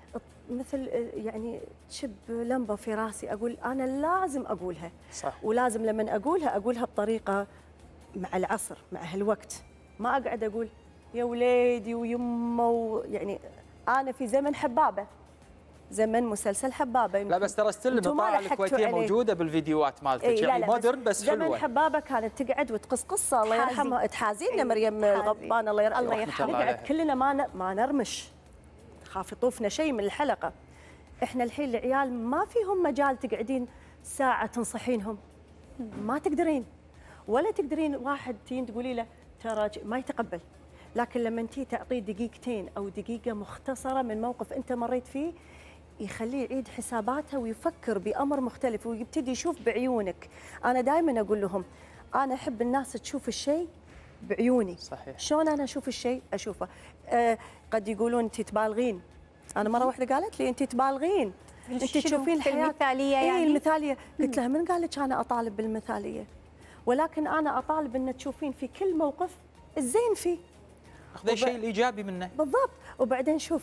مثل يعني تشب لمبه في راسي، اقول انا لازم اقولها. صح. ولازم لما اقولها بطريقه مع العصر مع هالوقت، ما اقعد اقول يا وليدي ويمه يعني انا في زمن حبابه، زمن مسلسل حبابه. لا بس ترى ستيل المطالع الكويتيه موجوده بالفيديوهات مالتك، يعني مودرن بس حلوه. زمن حبابه كانت تقعد وتقص قصه الله يرحمها، تحازينا مريم الغضبان الله يرحمها. نقعد كلنا ما نرمش، خاف يطوفنا شيء من الحلقه. احنا الحين العيال ما فيهم مجال تقعدين ساعه تنصحينهم، ما تقدرين ولا تقدرين. واحد تين تقولي له ترى ما يتقبل، لكن لما انتي تعطيه دقيقتين او دقيقه مختصره من موقف انت مريت فيه يخليه يعيد حساباته ويفكر بأمر مختلف ويبتدي يشوف بعيونك. أنا دائما أقول لهم أنا أحب الناس تشوف الشيء بعيوني. صحيح. شلون أنا أشوف الشيء أشوفه. قد يقولون أنت تبالغين. أنا مرة واحدة قالت لي أنت تبالغين، أنت تشوفين الحياة المثالية. يعني المثالية. قلت لها من قال لك أنا أطالب بالمثالية؟ ولكن أنا أطالب أن تشوفين في كل موقف الزين فيه، أخذ الشيء الإيجابي منه. بالضبط. وبعدين شوف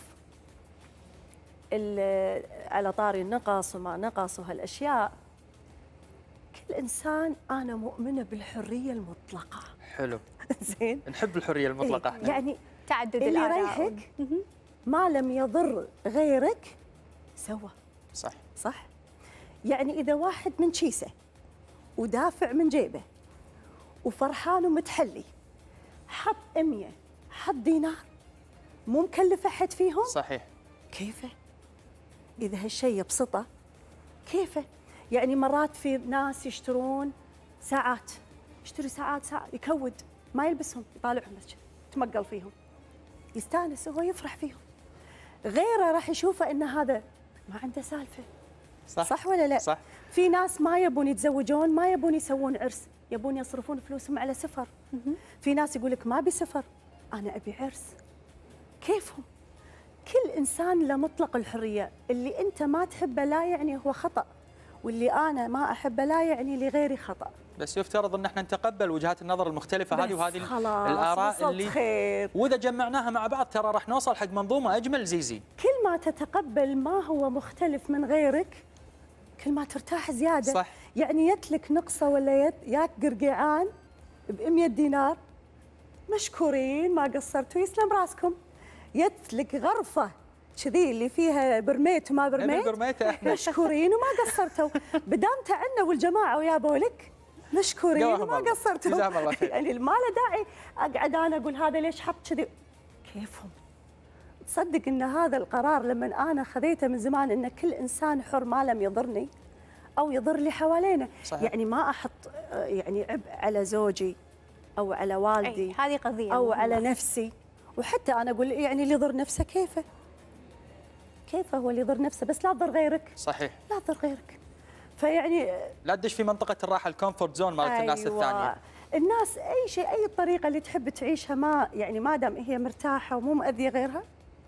على طاري النقص وما نقص وهالاشياء، كل انسان انا مؤمنه بالحريه المطلقه. حلو. زين. نحب الحريه المطلقه احنا. يعني تعدد اللي الآراء يريحك ما لم يضر غيرك سوى. صح. يعني اذا واحد من كيسه ودافع من جيبه وفرحان ومتحلي حط 100 حط دينار مو مكلف احد فيهم. صحيح. كيفه؟ إذا هالشيء يبسطه كيفه؟ يعني مرات في ناس يشترون ساعات، يشتري ساعات يكود ما يلبسهم يطالعهم بس يتمقل فيهم، يستانس هو يفرح فيهم. غيره راح يشوفه ان هذا ما عنده سالفه. صح ولا لا؟ صح. في ناس ما يبون يتزوجون، ما يبون يسوون عرس، يبون يصرفون فلوسهم على سفر. في ناس يقول لك ما ابي سفر، انا ابي عرس. كيفهم؟ كل إنسان له مطلق الحرية، اللي أنت ما تحبه لا يعني هو خطأ، واللي أنا ما أحبه لا يعني لغيري خطأ. بس يفترض أن احنا نتقبل وجهات النظر المختلفة هذه وهذه الآراء اللي خير. وإذا جمعناها مع بعض ترى راح نوصل حق منظومة أجمل. زيزي كل ما تتقبل ما هو مختلف من غيرك كل ما ترتاح زيادة. صح. يعني يتلك نقصة ولا ياك قرقيعان ب100 دينار مشكورين ما قصرتوا يسلم راسكم. يتلك غرفة كذي اللي فيها برميت وما برميت مشكورين وما قصرتوا. بدامت عنا والجماعة ويابوا لك مشكورين وما قصرتوا. يعني ما له داعي أقعد أنا أقول هذا ليش حط كذي. كيفهم؟ تصدق أن هذا القرار لما أنا خذيته من زمان أن كل إنسان حر ما لم يضرني أو يضر اللي حوالينا. صحيح. يعني ما أحط يعني عبء على زوجي او على والدي هذه قضيه او مهمة. على نفسي. وحتى انا اقول يعني اللي يضر نفسه كيفه هو اللي يضر نفسه، بس لا تضر غيرك. صحيح. لا تضر غيرك. فيعني لا تدش في منطقه الراحه، الكومفورت زون مالت الناس الثانيه. الناس اي شيء، اي طريقه اللي تحب تعيشها، ما دام هي مرتاحه ومو مأذيه غيرها،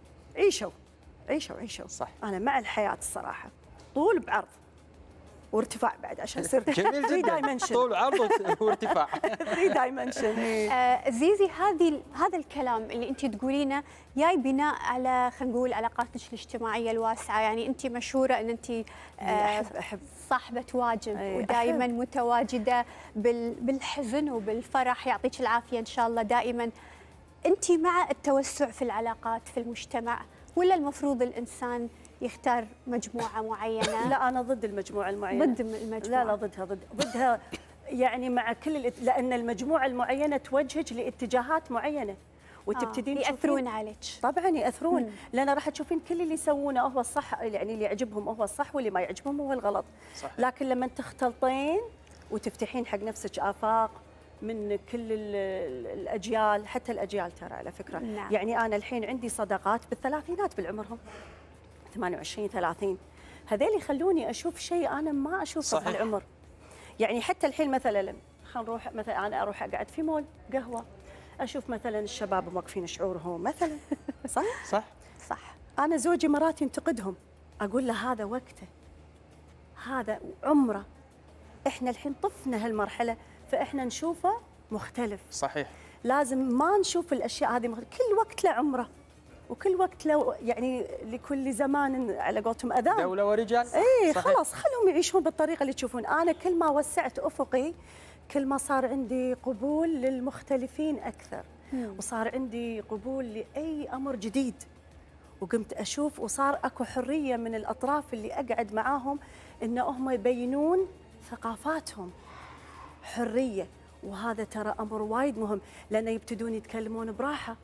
عيشوا. صح. انا مع الحياه الصراحه، طول بعرض وارتفاع بعد عشان يصير جميل 3 جدا. دايمنشن. طول عرض وارتفاع. 3 دايمنشن. زيزي، هذا الكلام اللي انت تقولينه جاي بناء على، خلينا نقول، علاقاتك الاجتماعيه الواسعه. يعني انت مشهوره ان انت احب صاحبه واجب، ودائما متواجده بالحزن وبالفرح. يعطيك العافيه ان شاء الله دائما. انت مع التوسع في العلاقات في المجتمع، ولا المفروض الانسان يختار مجموعه معينه؟ لا، انا ضد المجموعه المعينه. ضد المجموعه؟ لا ضدها يعني مع كل لان المجموعه المعينه توجهك لاتجاهات معينه، وتبتدين ياثرون عليك. طبعا ياثرون، لان راح تشوفين كل اللي يسوونه هو الصح، يعني اللي يعجبهم هو الصح، واللي ما يعجبهم هو الغلط. صحيح. لكن لما تختلطين وتفتحين حق نفسك آفاق من كل الاجيال، حتى الاجيال ترى على فكره. نعم. يعني انا الحين عندي صداقات بالثلاثينات بالعمرهم، 28 30، هذول يخلوني اشوف شيء انا ما اشوفه في العمر. يعني حتى الحين مثلا خلينا نروح، مثلا انا اروح اقعد في مول قهوه، اشوف مثلا الشباب موقفين شعورهم مثلا. صح. انا زوجي مرات ينتقدهم، اقول له هذا وقته، هذا عمره، احنا الحين طفنا هالمرحله، فاحنا نشوفه مختلف. صحيح. لازم ما نشوف الاشياء هذه كل وقت له عمره، وكل وقت له يعني لكل زمان على قولتهم اذان، دوله ورجال. اي خلاص خلهم يعيشون بالطريقه اللي تشوفون. انا كل ما وسعت افقي، كل ما صار عندي قبول للمختلفين اكثر، وصار عندي قبول لاي امر جديد، وقمت اشوف، وصار اكو حريه من الاطراف اللي اقعد معاهم ان هم يبينون ثقافاتهم، حريه. وهذا ترى امر وايد مهم، لان يبتدون يتكلمون براحه،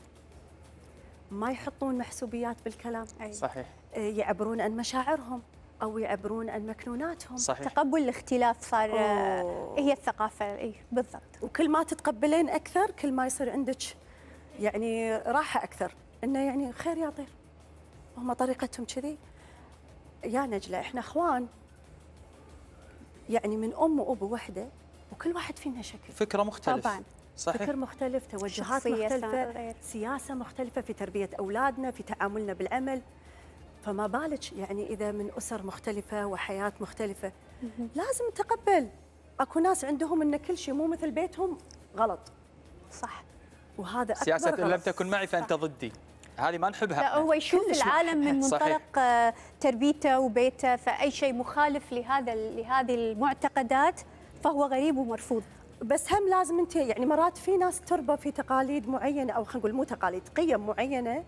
ما يحطون محسوبيات بالكلام. صحيح. يعبرون عن مشاعرهم او يعبرون عن مكنوناتهم. صحيح. تقبل الاختلاف صار هي الثقافه. بالضبط. وكل ما تتقبلين اكثر، كل ما يصير عندك يعني راحه اكثر، انه يعني خير يا طير، هم طريقتهم كذي. يا نجله احنا اخوان، يعني من ام واب وحده، وكل واحد فينا شكل، فكره مختلف. طبعا. صحيح. فكر مختلف، توجهات مختلفه، سياسه مختلفه في تربيه اولادنا، في تعاملنا بالعمل. فما بالك يعني اذا من اسر مختلفه وحياه مختلفه، لازم نتقبل. اكو ناس عندهم ان كل شيء مو مثل بيتهم غلط. صح. وهذا اكبر سياسه غلط. ان لم تكن معي فانت ضدي، هذه ما نحبها. لا، هو يشوف العالم من منطلق تربيته وبيته، فاي شيء مخالف لهذه المعتقدات فهو غريب ومرفوض. بس هم لازم انت يعني مرات في ناس تربى في تقاليد معينه، او خلينا نقول مو تقاليد، قيم معينه،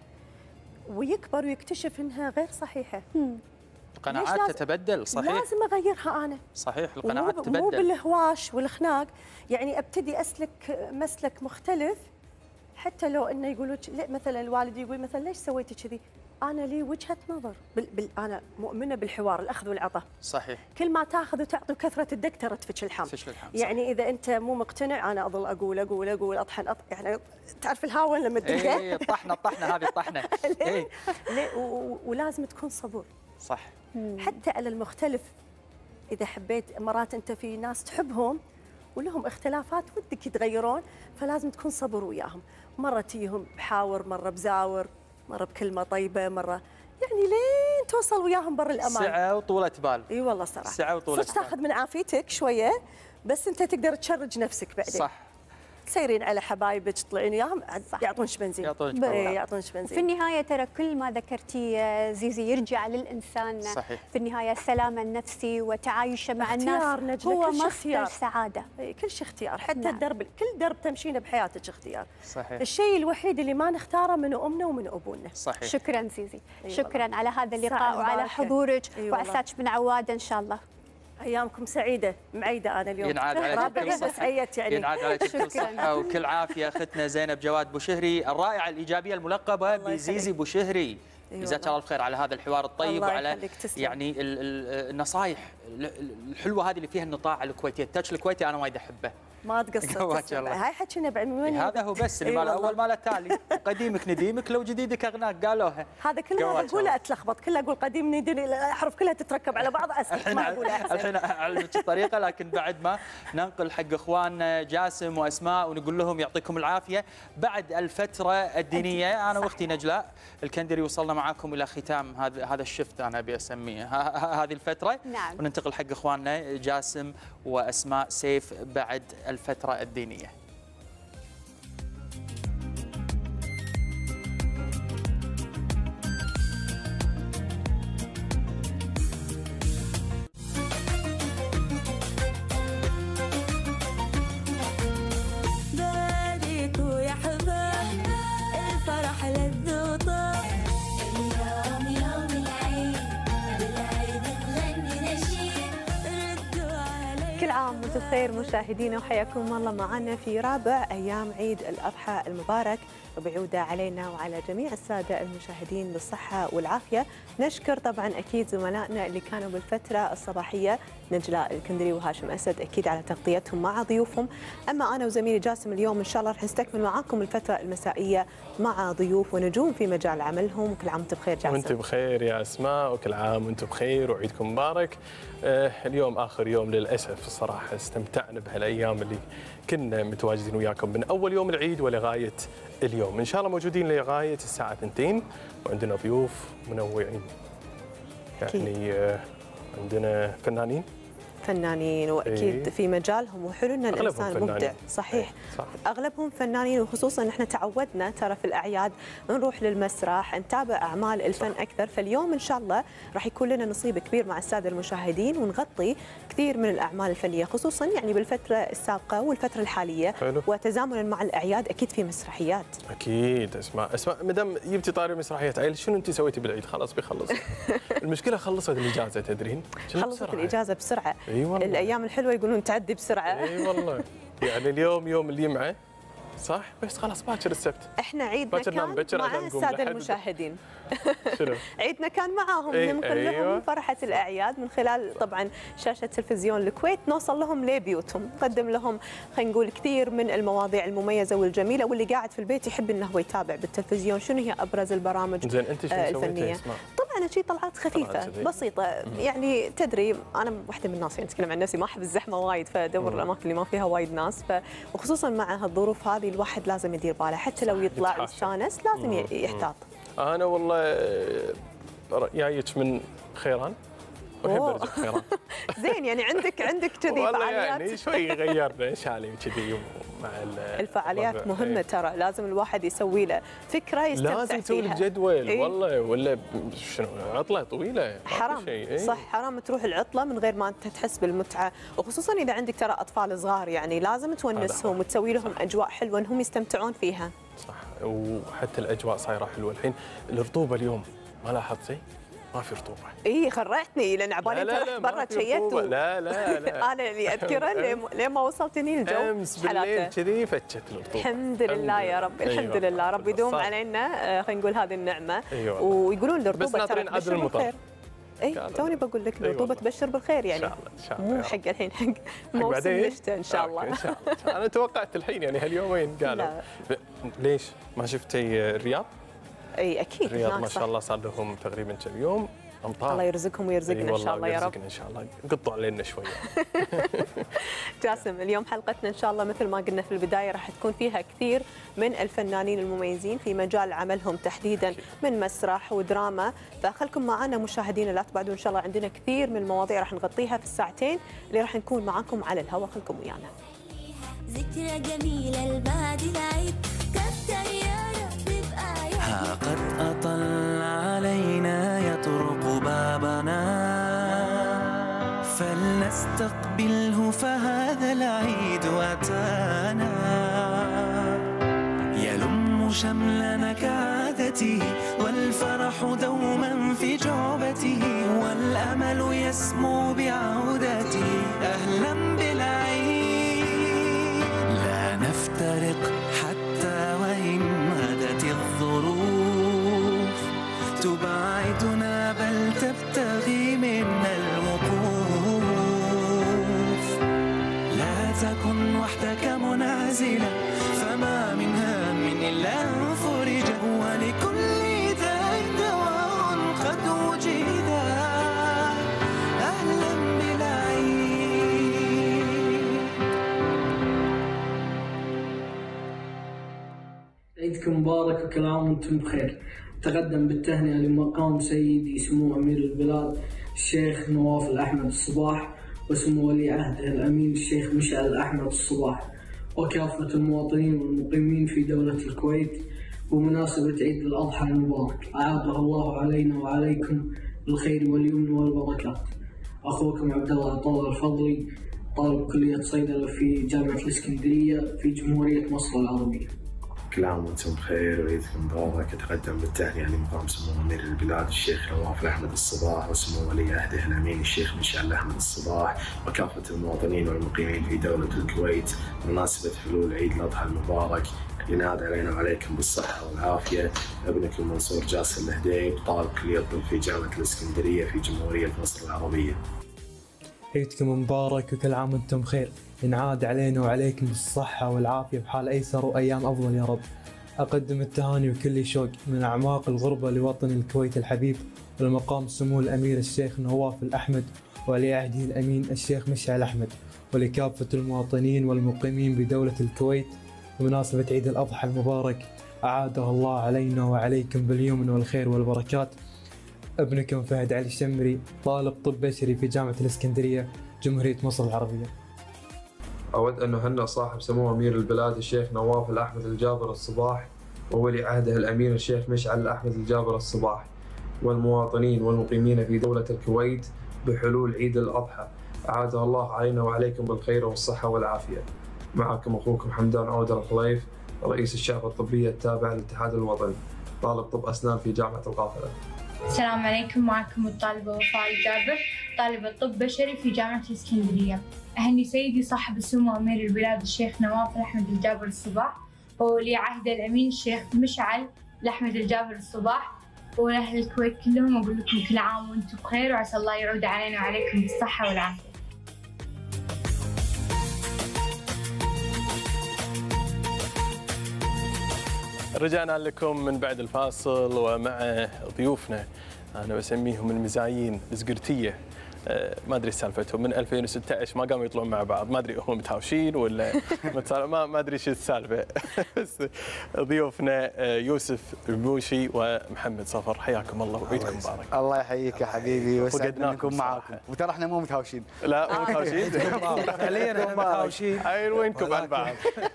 ويكبر ويكتشف انها غير صحيحه. القناعات تتبدل. صحيح. لازم اغيرها انا. صحيح. القناعات تتبدل، مو بالهواش والخناق، يعني ابتدي اسلك مسلك مختلف. حتى لو انه يقولوا مثلا الوالد يقول مثلا ليش سويتي كذي، انا لي وجهه نظر. انا مؤمنه بالحوار، الاخذ والعطاء. صحيح. كل ما تاخذ وتعطي وكثره الدكتره تفش الحام. يعني اذا انت مو مقتنع، انا اظل اقول اطحن يعني تعرف الهاون لما تدقه. اي الطحنه هذه الطحنه. اي ولازم تكون صبور. صح. حتى على المختلف، اذا حبيت، مرات انت في ناس تحبهم ولهم اختلافات ودك يتغيرون، فلازم تكون صبور وياهم. مرة تيهم بحاور، مرة بزاور، مرة بكلمة طيبة، مرة يعني لين توصل وياهم بر الأمان. سعة وطولة بال. اي والله صراحة. سعة وطولة بال. تاخذ من عافيتك شوية، بس أنت تقدر تشرج نفسك بعدين. صح. تسيرين على حبايبك، تطلعين وياهم يعطونش بنزين. يعطونش بنزين. في النهاية ترى كل ما ذكرتي زيزي يرجع للإنسان. صحيح. في النهاية السلامة النفسي وتعايشه مع الناس هو مصدر سعادة. كل شيء اختيار، حتى نعم. كل درب تمشينه بحياتك اختيار. صحيح. الشيء الوحيد اللي ما نختاره من أمنا ومن أبونا. صحيح. شكرا زيزي. شكرا على هذا اللقاء وعلى حضورك. وعساك من عوادة إن شاء الله. ايامكم سعيده، معيده انا اليوم. ينعاد عليك كل صحه. يعني. ينعاد عليك كل صحه وكل عافيه اختنا زينب جواد بوشهري الرائعه الايجابيه الملقبه بزيزي بوشهري. جزاك الله الخير على هذا الحوار الطيب، وعلى يعني النصائح الحلوه هذه اللي فيها النطاع الكويتي، التاتش الكويتي انا وايد احبه. ما تقصر. هاي حكينا بعد من هذا هو بس اللي مال اول مال التالي قديمك نديمك لو جديدك اغناك قالوها. هذا كله اقوله اتلخبط كله اقول قديم نديم الاحرف كلها تتركب على بعض اسف ما اقولها. الحين اعلمك الطريقه لكن بعد ما ننقل حق اخواننا جاسم واسماء ونقول لهم يعطيكم العافيه بعد الفتره الدينيه. انا واختي نجلاء الكندري وصلنا معاكم الى ختام هذا الشفت انا ابي اسميه هذه الفتره. نعم. وننتقل حق اخواننا جاسم واسماء سيف بعد الفتره الدينيه. بخير مشاهدينا وحياكم الله معنا في رابع أيام عيد الأضحى المبارك وبعودة علينا وعلى جميع السادة المشاهدين بالصحة والعافية. نشكر طبعا أكيد زملائنا اللي كانوا بالفترة الصباحية نجلاء الكندري وهاشم أسد أكيد على تغطيتهم مع ضيوفهم. أما أنا وزميلي جاسم اليوم إن شاء الله رح نستكمل معاكم الفترة المسائية مع ضيوف ونجوم في مجال عملهم. وكل عام وأنتم بخير جاسم. وأنتم بخير يا أسماء وكل عام وأنتم بخير وعيدكم مبارك. اليوم آخر يوم للأسف الصراحة استمتعنا بهالأيام اللي كنا متواجدين وياكم من أول يوم العيد ولغاية اليوم. إن شاء الله موجودين لغاية الساعة 2 وعندنا ضيوف منوعين يعني عندنا فنانين واكيد في مجالهم وحلو ان الانسان مبدع. صحيح صح. اغلبهم فنانين وخصوصا احنا تعودنا ترى في الاعياد نروح للمسرح نتابع اعمال الفن اكثر. فاليوم ان شاء الله راح يكون لنا نصيب كبير مع الساده المشاهدين ونغطي كثير من الاعمال الفنيه خصوصا يعني بالفتره السابقه والفتره الحاليه. حلو. وتزامنا مع الاعياد اكيد في مسرحيات. اكيد اسماء ما دام جبتي طاري مسرحيات عيل شنو انت سويتي بالعيد؟ خلاص بيخلص. المشكله خلصت الاجازه تدرين؟ خلصت الاجازه بسرعه. اي والله. الايام الحلوه يقولون تعدي بسرعه. اي والله. يعني اليوم يوم الجمعه صح بس خلاص باكر السبت. احنا عيدنا كان مع الساده المشاهدين. شنو؟ عيدنا كان معاهم ننقل لهم فرحه الاعياد من خلال طبعا شاشه تلفزيون الكويت نوصل لهم لبيوتهم نقدم لهم خلينا نقول كثير من المواضيع المميزه والجميله واللي قاعد في البيت يحب انه هو يتابع بالتلفزيون شنو هي ابرز البرامج زين انت شنو الفنيه. طبعا شيء طلعات خفيفه بسيطه يعني تدري انا واحده من الناس يعني اتكلم عن نفسي ما احب الزحمه وايد فادور الاماكن اللي ما فيها وايد ناس وخصوصا مع هالظروف هذه الواحد لازم يدير باله حتى لو يطلع يستانس لازم يحتاط. انا والله جايك من خيران احب ارجع خيران. زين يعني عندك كذي فعاليات يعني شوي غيرنا شالي كذي مع الفعاليات مهمه ترى لازم الواحد يسوي له فكره يستمتع فيها. لازم تسوي لك جدول والله ولا شنو عطله طويله حرام صح حرام تروح العطله من غير ما انت تحس بالمتعه وخصوصا اذا عندك ترى اطفال صغار يعني لازم تونسهم وتسوي لهم اجواء حلوه انهم يستمتعون فيها. صح وحتى الاجواء صايره حلوه الحين. الرطوبه اليوم ما لاحظتي؟ ما في رطوبه. اي خرعتني لان عبالي انت رحت برا تشيت لا انا اللي اذكره لين ما وصلتني الجو امس بالليل كذي فتشت الرطوبه. الحمد لله يا رب الحمد لله رب يدوم علينا خلينا نقول هذه النعمه. ويقولون الرطوبه ترى تبشر بالخير. اي توني بقول لك الرطوبه تبشر بالخير يعني ان شاء الله مو حق الحين حق موسم الشتاء ان شاء الله. ان شاء الله انا توقعت الحين يعني هاليومين قالوا ليش ما شفتي الرياض؟ اي اكيد الرياض ما شاء الله صار لهم تقريبا كم يوم امطار. الله يرزقهم ويرزقنا ان شاء الله يا رب. ان شاء الله قطوا علينا شويه. جاسم اليوم حلقتنا ان شاء الله مثل ما قلنا في البدايه راح تكون فيها كثير من الفنانين المميزين في مجال عملهم تحديدا من مسرح ودراما فخلكم معنا مشاهدينا لا تبعدوا ان شاء الله عندنا كثير من المواضيع راح نغطيها في الساعتين اللي راح نكون معاكم على الهواء خلكم ويانا. ذكرى جميله لبعد العيد كتر يا رب ها قد أطل علينا يطرق بابنا فلنستقبله فهذا العيد أتانا يلم شملنا كعادته والفرح دوما في جعبته والأمل يسمو بعودته أهلا بالعيد لا نفترق حتى وإن غدت الظروف تبعدنا بل تبتغي منا الوقوف لا تكن وحدك مبارك وكل عام وانتم بخير. تقدم بالتهنئة لمقام سيدي سمو أمير البلاد الشيخ نواف الأحمد الصباح وسمو ولي عهده الأمين الشيخ مشعل الأحمد الصباح وكافة المواطنين والمقيمين في دولة الكويت بمناسبة عيد الأضحى المبارك. أعاده الله علينا وعليكم بالخير واليمن والبركات. أخوكم عبد الله طلال الفضلي، طالب كلية صيدلة في جامعة الإسكندرية في جمهورية مصر العربية. كل عام وانتم بخير وعيدكم مبارك. أتقدم بالتهنئة لمقام سمو أمير البلاد الشيخ نواف الأحمد الصباح وسمو ولي عهده الأمين الشيخ مشعل الأحمد الصباح وكافة المواطنين والمقيمين في دولة الكويت بمناسبة حلول عيد الأضحى المبارك. ينادى علينا وعليكم بالصحة والعافية. ابنكم منصور جاسر الهديب، طالب كلية الطب في جامعة الإسكندرية في جمهورية مصر العربية. عيدكم مبارك وكل عام وانتم بخير. ينعاد علينا وعليكم بالصحة والعافية بحال أيسر وأيام أفضل يا رب. أقدم التهاني وكل شوق من أعماق الغربة لوطن الكويت الحبيب ولمقام سمو الأمير الشيخ نواف الأحمد ولي عهده الأمين الشيخ مشعل أحمد ولكافة المواطنين والمقيمين بدولة الكويت بمناسبة عيد الأضحى المبارك. أعاده الله علينا وعليكم باليمن والخير والبركات. ابنكم فهد علي الشمري، طالب طب بشري في جامعة الإسكندرية جمهورية مصر العربية. أود أن أهنئ صاحب سمو أمير البلاد الشيخ نواف الأحمد الجابر الصباح وولي عهده الأمين الشيخ مشعل الأحمد الجابر الصباح والمواطنين والمقيمين في دولة الكويت بحلول عيد الأضحى. أعاده الله علينا وعليكم بالخير والصحة والعافية. معكم أخوكم حمدان عودة الخليف، رئيس الشعبة الطبية التابع للاتحاد الوطني، طالب طب أسنان في جامعة القاهرة. السلام عليكم، معكم الطالبة وفاء الجابر، طالبة طب بشري في جامعة الإسكندرية. أهني سيدي صاحب السمو أمير البلاد الشيخ نواف الأحمد الجابر الصباح وولي عهده الأمين الشيخ مشعل الأحمد الجابر الصباح وأهل الكويت كلهم، وأقول لكم كل عام وأنتم بخير وعسى الله يعود علينا وعليكم بالصحة والعافية. رجعنا لكم من بعد الفاصل ومع ضيوفنا أنا بسميهم المزايين الزقرتية. ما ادري سالفتهم من 2016 ما قاموا يطلعون مع بعض، ما ادري هم متهاوشين ولا ما ادري شو السالفه. بس ضيوفنا يوسف البوشي ومحمد صفر، حياكم الله وعيدكم مبارك. الله يحييك يا حبيبي وسعدنا نكون معاكم، وترى احنا مو متهاوشين. لا مو متهاوشين فعليا احنا متهاوشين. عين وينكم عن بعض.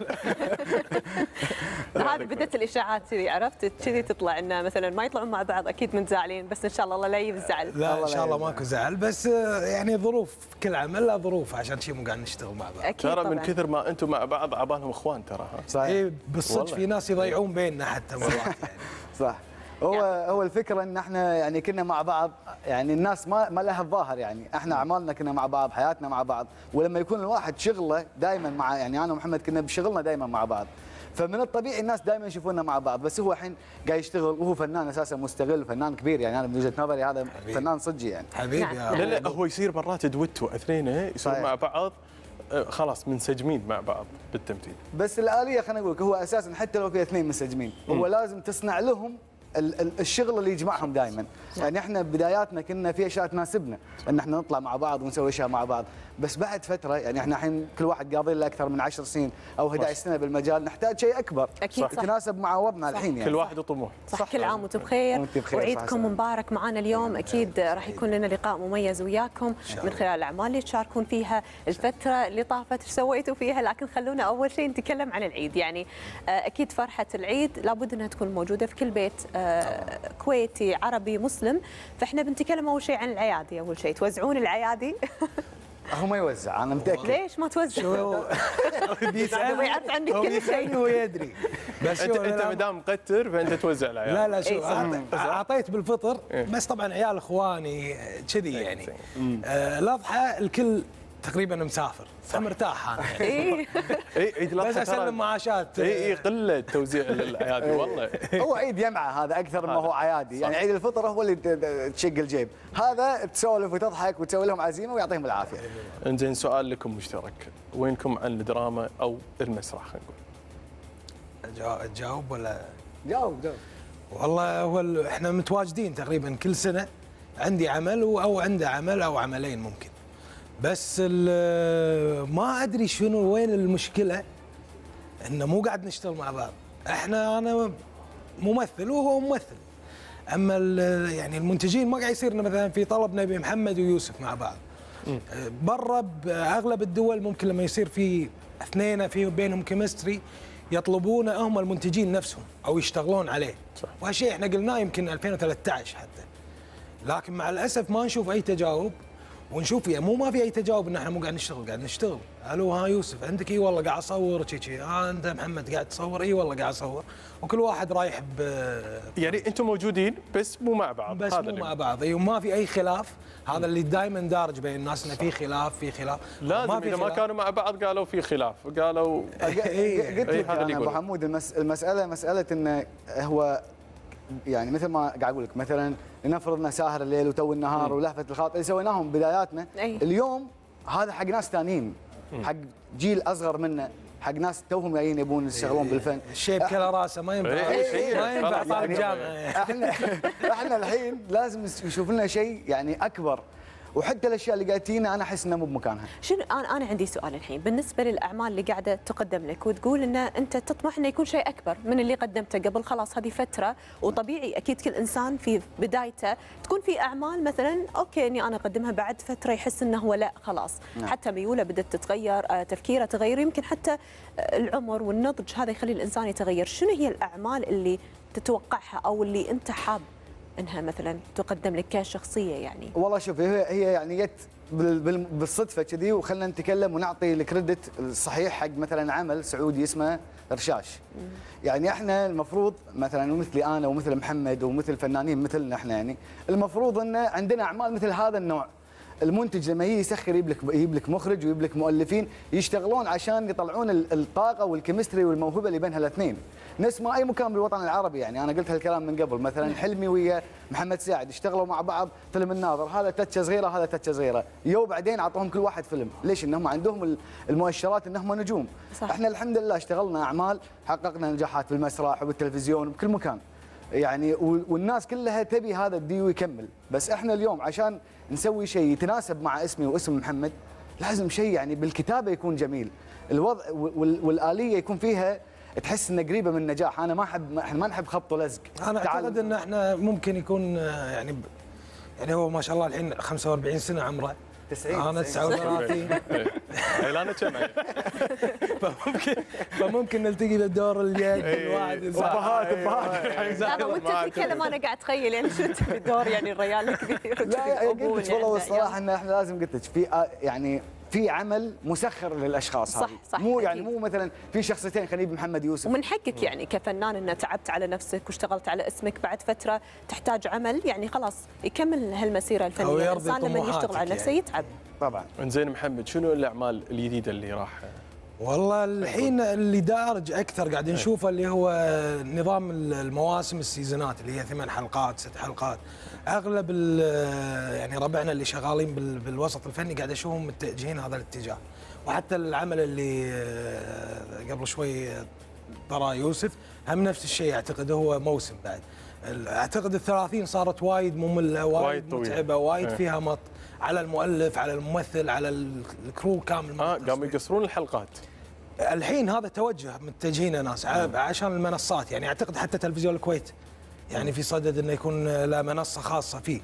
هذه بدت الاشاعات كذي، عرفت كذي تطلع انه مثلا ما يطلعون مع بعض اكيد متزعلين، بس ان شاء الله لا يجيب الزعل. لا ان شاء الله ماكو زعل، بس يعني ظروف، كل عمل له ظروف عشان شيء مو قاعد نشتغل مع بعض. ترى من كثر ما انتم مع بعض عبالهم اخوان ترى. صحيح. بالصدق في ناس يضيعون بيننا حتى مرات يعني. صح. هو الفكره ان احنا يعني كنا مع بعض، يعني الناس ما لها الظاهر، يعني احنا اعمالنا كنا مع بعض، حياتنا مع بعض، ولما يكون الواحد شغله دائما مع، يعني انا ومحمد كنا بشغلنا دائما مع بعض، فمن الطبيعي الناس دائما يشوفوننا مع بعض. بس هو الحين قاعد يشتغل وهو فنان اساسا مستغل، فنان كبير، يعني انا من وجهه نظري هذا فنان صجي يعني. حبيبي لا هو يصير مرات دويتو اثنين يصيرون مع بعض خلاص منسجمين مع بعض بالتمثيل. بس الآلية خلينا نقول هو اساسا حتى لو في اثنين منسجمين هو لازم تصنع لهم الشغل اللي يجمعهم دائما. يعني احنا بداياتنا كنا في اشياء تناسبنا ان احنا نطلع مع بعض ونسوي اشياء مع بعض، بس بعد فتره يعني احنا الحين كل واحد قاضي له اكثر من 10 سنين او 11 سنه بالمجال، نحتاج شيء اكبر اكيد يتناسب مع وضعنا الحين يعني. كل واحد وطموح. صح. كل عام وانتم بخير وعيدكم مبارك معنا اليوم. اكيد راح يكون لنا لقاء مميز وياكم من خلال الاعمال اللي تشاركون فيها الفتره اللي طافت ايش سويتوا فيها، لكن خلونا اول شيء نتكلم عن العيد. يعني اكيد فرحه العيد لابد انها تكون موجوده في كل بيت كويتي عربي مسلم، فاحنا بنتكلم اول شيء عن الايادي. اول شيء توزعون الايادي؟ هو ما يوزع، انا متاكد. ليش ما توزع؟ بيسأل يعرف عنك كل شيء هو يدري. بس انت ما دام مقتر فانت توزع العيال. لا شوف اعطيت بالفطر، بس طبعا عيال اخواني كذي يعني. الاضحى الكل تقريبا مسافر فمرتاح انا يعني. عيد الاضحى بس اسلم معاشات. قله توزيع الاعياد والله. هو عيد يمعه هذا اكثر ما هو عيادي، يعني عيد الفطر هو اللي تشق الجيب، هذا تسولف وتضحك وتسوي لهم عزيمه ويعطيهم العافيه. انزين سؤال لكم مشترك، وينكم عن الدراما او المسرح خلينا نقول؟ تجاوب ولا؟ جاوب. والله هو احنا متواجدين تقريبا كل سنه، عندي عمل او عنده عمل او عملين ممكن، بس ما ادري شنو وين المشكله انه مو قاعد نشتغل مع بعض. انا ممثل وهو ممثل. اما يعني المنتجين ما قاعد يصير مثلا في طلب نبي محمد ويوسف مع بعض. برا باغلب الدول ممكن لما يصير في اثنين في بينهم كيمستري يطلبون هم المنتجين نفسهم او يشتغلون عليه. وهالشيء احنا قلناه يمكن 2013 حتى. لكن مع الاسف ما نشوف اي تجاوب، ونشوف يعني ما في اي تجاوب ان احنا مو قاعد نشتغل، قاعد نشتغل. الو ها يوسف عندك؟ اي والله قاعد اصور شي. انت محمد قاعد تصور؟ اي والله قاعد اصور. وكل واحد رايح يعني انتم موجودين بس مو مع بعض. بس مو مع بعض. اي وما في اي خلاف. هذا اللي دائما دارج بين الناس انه في خلاف في خلاف. لازم اذا ما كانوا مع بعض قالوا في خلاف، قالوا قلت لك انا ابو حمود المساله مساله انه هو يعني مثل ما قاعد اقول لك مثلا لنفرض انه ساهر الليل وتو النهار ولهفه الخاطر اللي سويناهم بداياتنا اليوم هذا حق ناس ثانيين، حق جيل اصغر منا، حق ناس توهم جايين يبون يشتغلون بالفن. الشيب كله راسه ما ينفع ما ينفع طالب جامعه. احنا الحين لازم نشوف لنا شيء يعني اكبر، وحتى الاشياء اللي قاعد تجينا انا احس انها مو بمكانها. شنو انا عندي سؤال الحين بالنسبه للاعمال اللي قاعده تقدم لك وتقول ان انت تطمح انه يكون شيء اكبر من اللي قدمته قبل، خلاص هذه فتره وطبيعي اكيد كل انسان في بدايته تكون في اعمال مثلا اوكي اني انا اقدمها بعد فتره يحس انه هو لا خلاص حتى ميوله بدات تتغير، تفكيره تغير، يمكن حتى العمر والنضج هذا يخلي الانسان يتغير. شنو هي الاعمال اللي تتوقعها او اللي انت حاب انها مثلا تقدم لك كشخصيه يعني؟ والله شوف هي يعني جت بالصدفه كذي، وخلنا نتكلم ونعطي الكريدت الصحيح حق مثلا عمل سعودي اسمه رشاش. يعني احنا المفروض مثلا ومثلي انا ومثل محمد ومثل فنانين مثلنا احنا يعني المفروض ان عندنا اعمال مثل هذا النوع. المنتج لما يجي يسخر يجيب لك مخرج ويجيب لك مؤلفين يشتغلون عشان يطلعون الطاقه والكيمستري والموهبه اللي بين هالاثنين. نفس ما اي مكان بالوطن العربي، يعني انا قلت هالكلام من قبل، مثلا حلمي ويا محمد سعد اشتغلوا مع بعض فيلم الناظر، هذا تتشه صغيره هذا تتشه صغيره، بعدين اعطوهم كل واحد فيلم، ليش؟ انهم عندهم المؤشرات انهم نجوم. صح. احنا الحمد لله اشتغلنا اعمال حققنا نجاحات بالمسرح وبالتلفزيون وبكل مكان. يعني والناس كلها تبي هذا الديو يكمل، بس احنا اليوم عشان نسوي شيء يتناسب مع اسمي واسم محمد لازم شيء يعني بالكتابه يكون جميل، الوضع والآلية يكون فيها تحس انها قريبه من النجاح. انا احنا ما نحب خبط ولزق. انا اعتقد ان احنا ممكن يكون يعني هو ما شاء الله الحين 45 سنه عمره، 90 انا 39 انا كم فممكن نلتقي بالدور الجاي كل واحد ابهات لا وانت تتكلم انا قاعد اتخيل يعني شفت بالدور يعني الريال الكبير. لا قلت والله والصراحه ان احنا لازم قلت لك في يعني في عمل مسخر للاشخاص هذه. صح مو يعني مو مثلا في شخصيتين خلينا محمد يوسف. ومن حقك يعني كفنان ان تعبت على نفسك واشتغلت على اسمك، بعد فتره تحتاج عمل يعني خلاص يكمل هالمسيره الفنيه. الانسان لما يشتغل على نفسه يتعب طبعا. انزين محمد، شنو الاعمال الجديده اللي راح؟ والله الحين اللي دارج اكثر قاعد نشوفه اللي هو نظام المواسم السيزونات اللي هي 8 حلقات 6 حلقات. اغلب يعني ربعنا اللي شغالين بالوسط الفني قاعد اشوفهم متجهين هذا الاتجاه. وحتى العمل اللي قبل شوي ترى يوسف هم نفس الشيء، اعتقد هو موسم بعد. اعتقد ال30 صارت وايد ممله وايد متعبه وايد فيها مط على المؤلف على الممثل على الكرو كامل. قاموا يقصرون الحلقات. الحين هذا توجه متجهين ناس عشان المنصات، يعني اعتقد حتى تلفزيون الكويت يعني في صدد انه يكون له منصه خاصه فيه.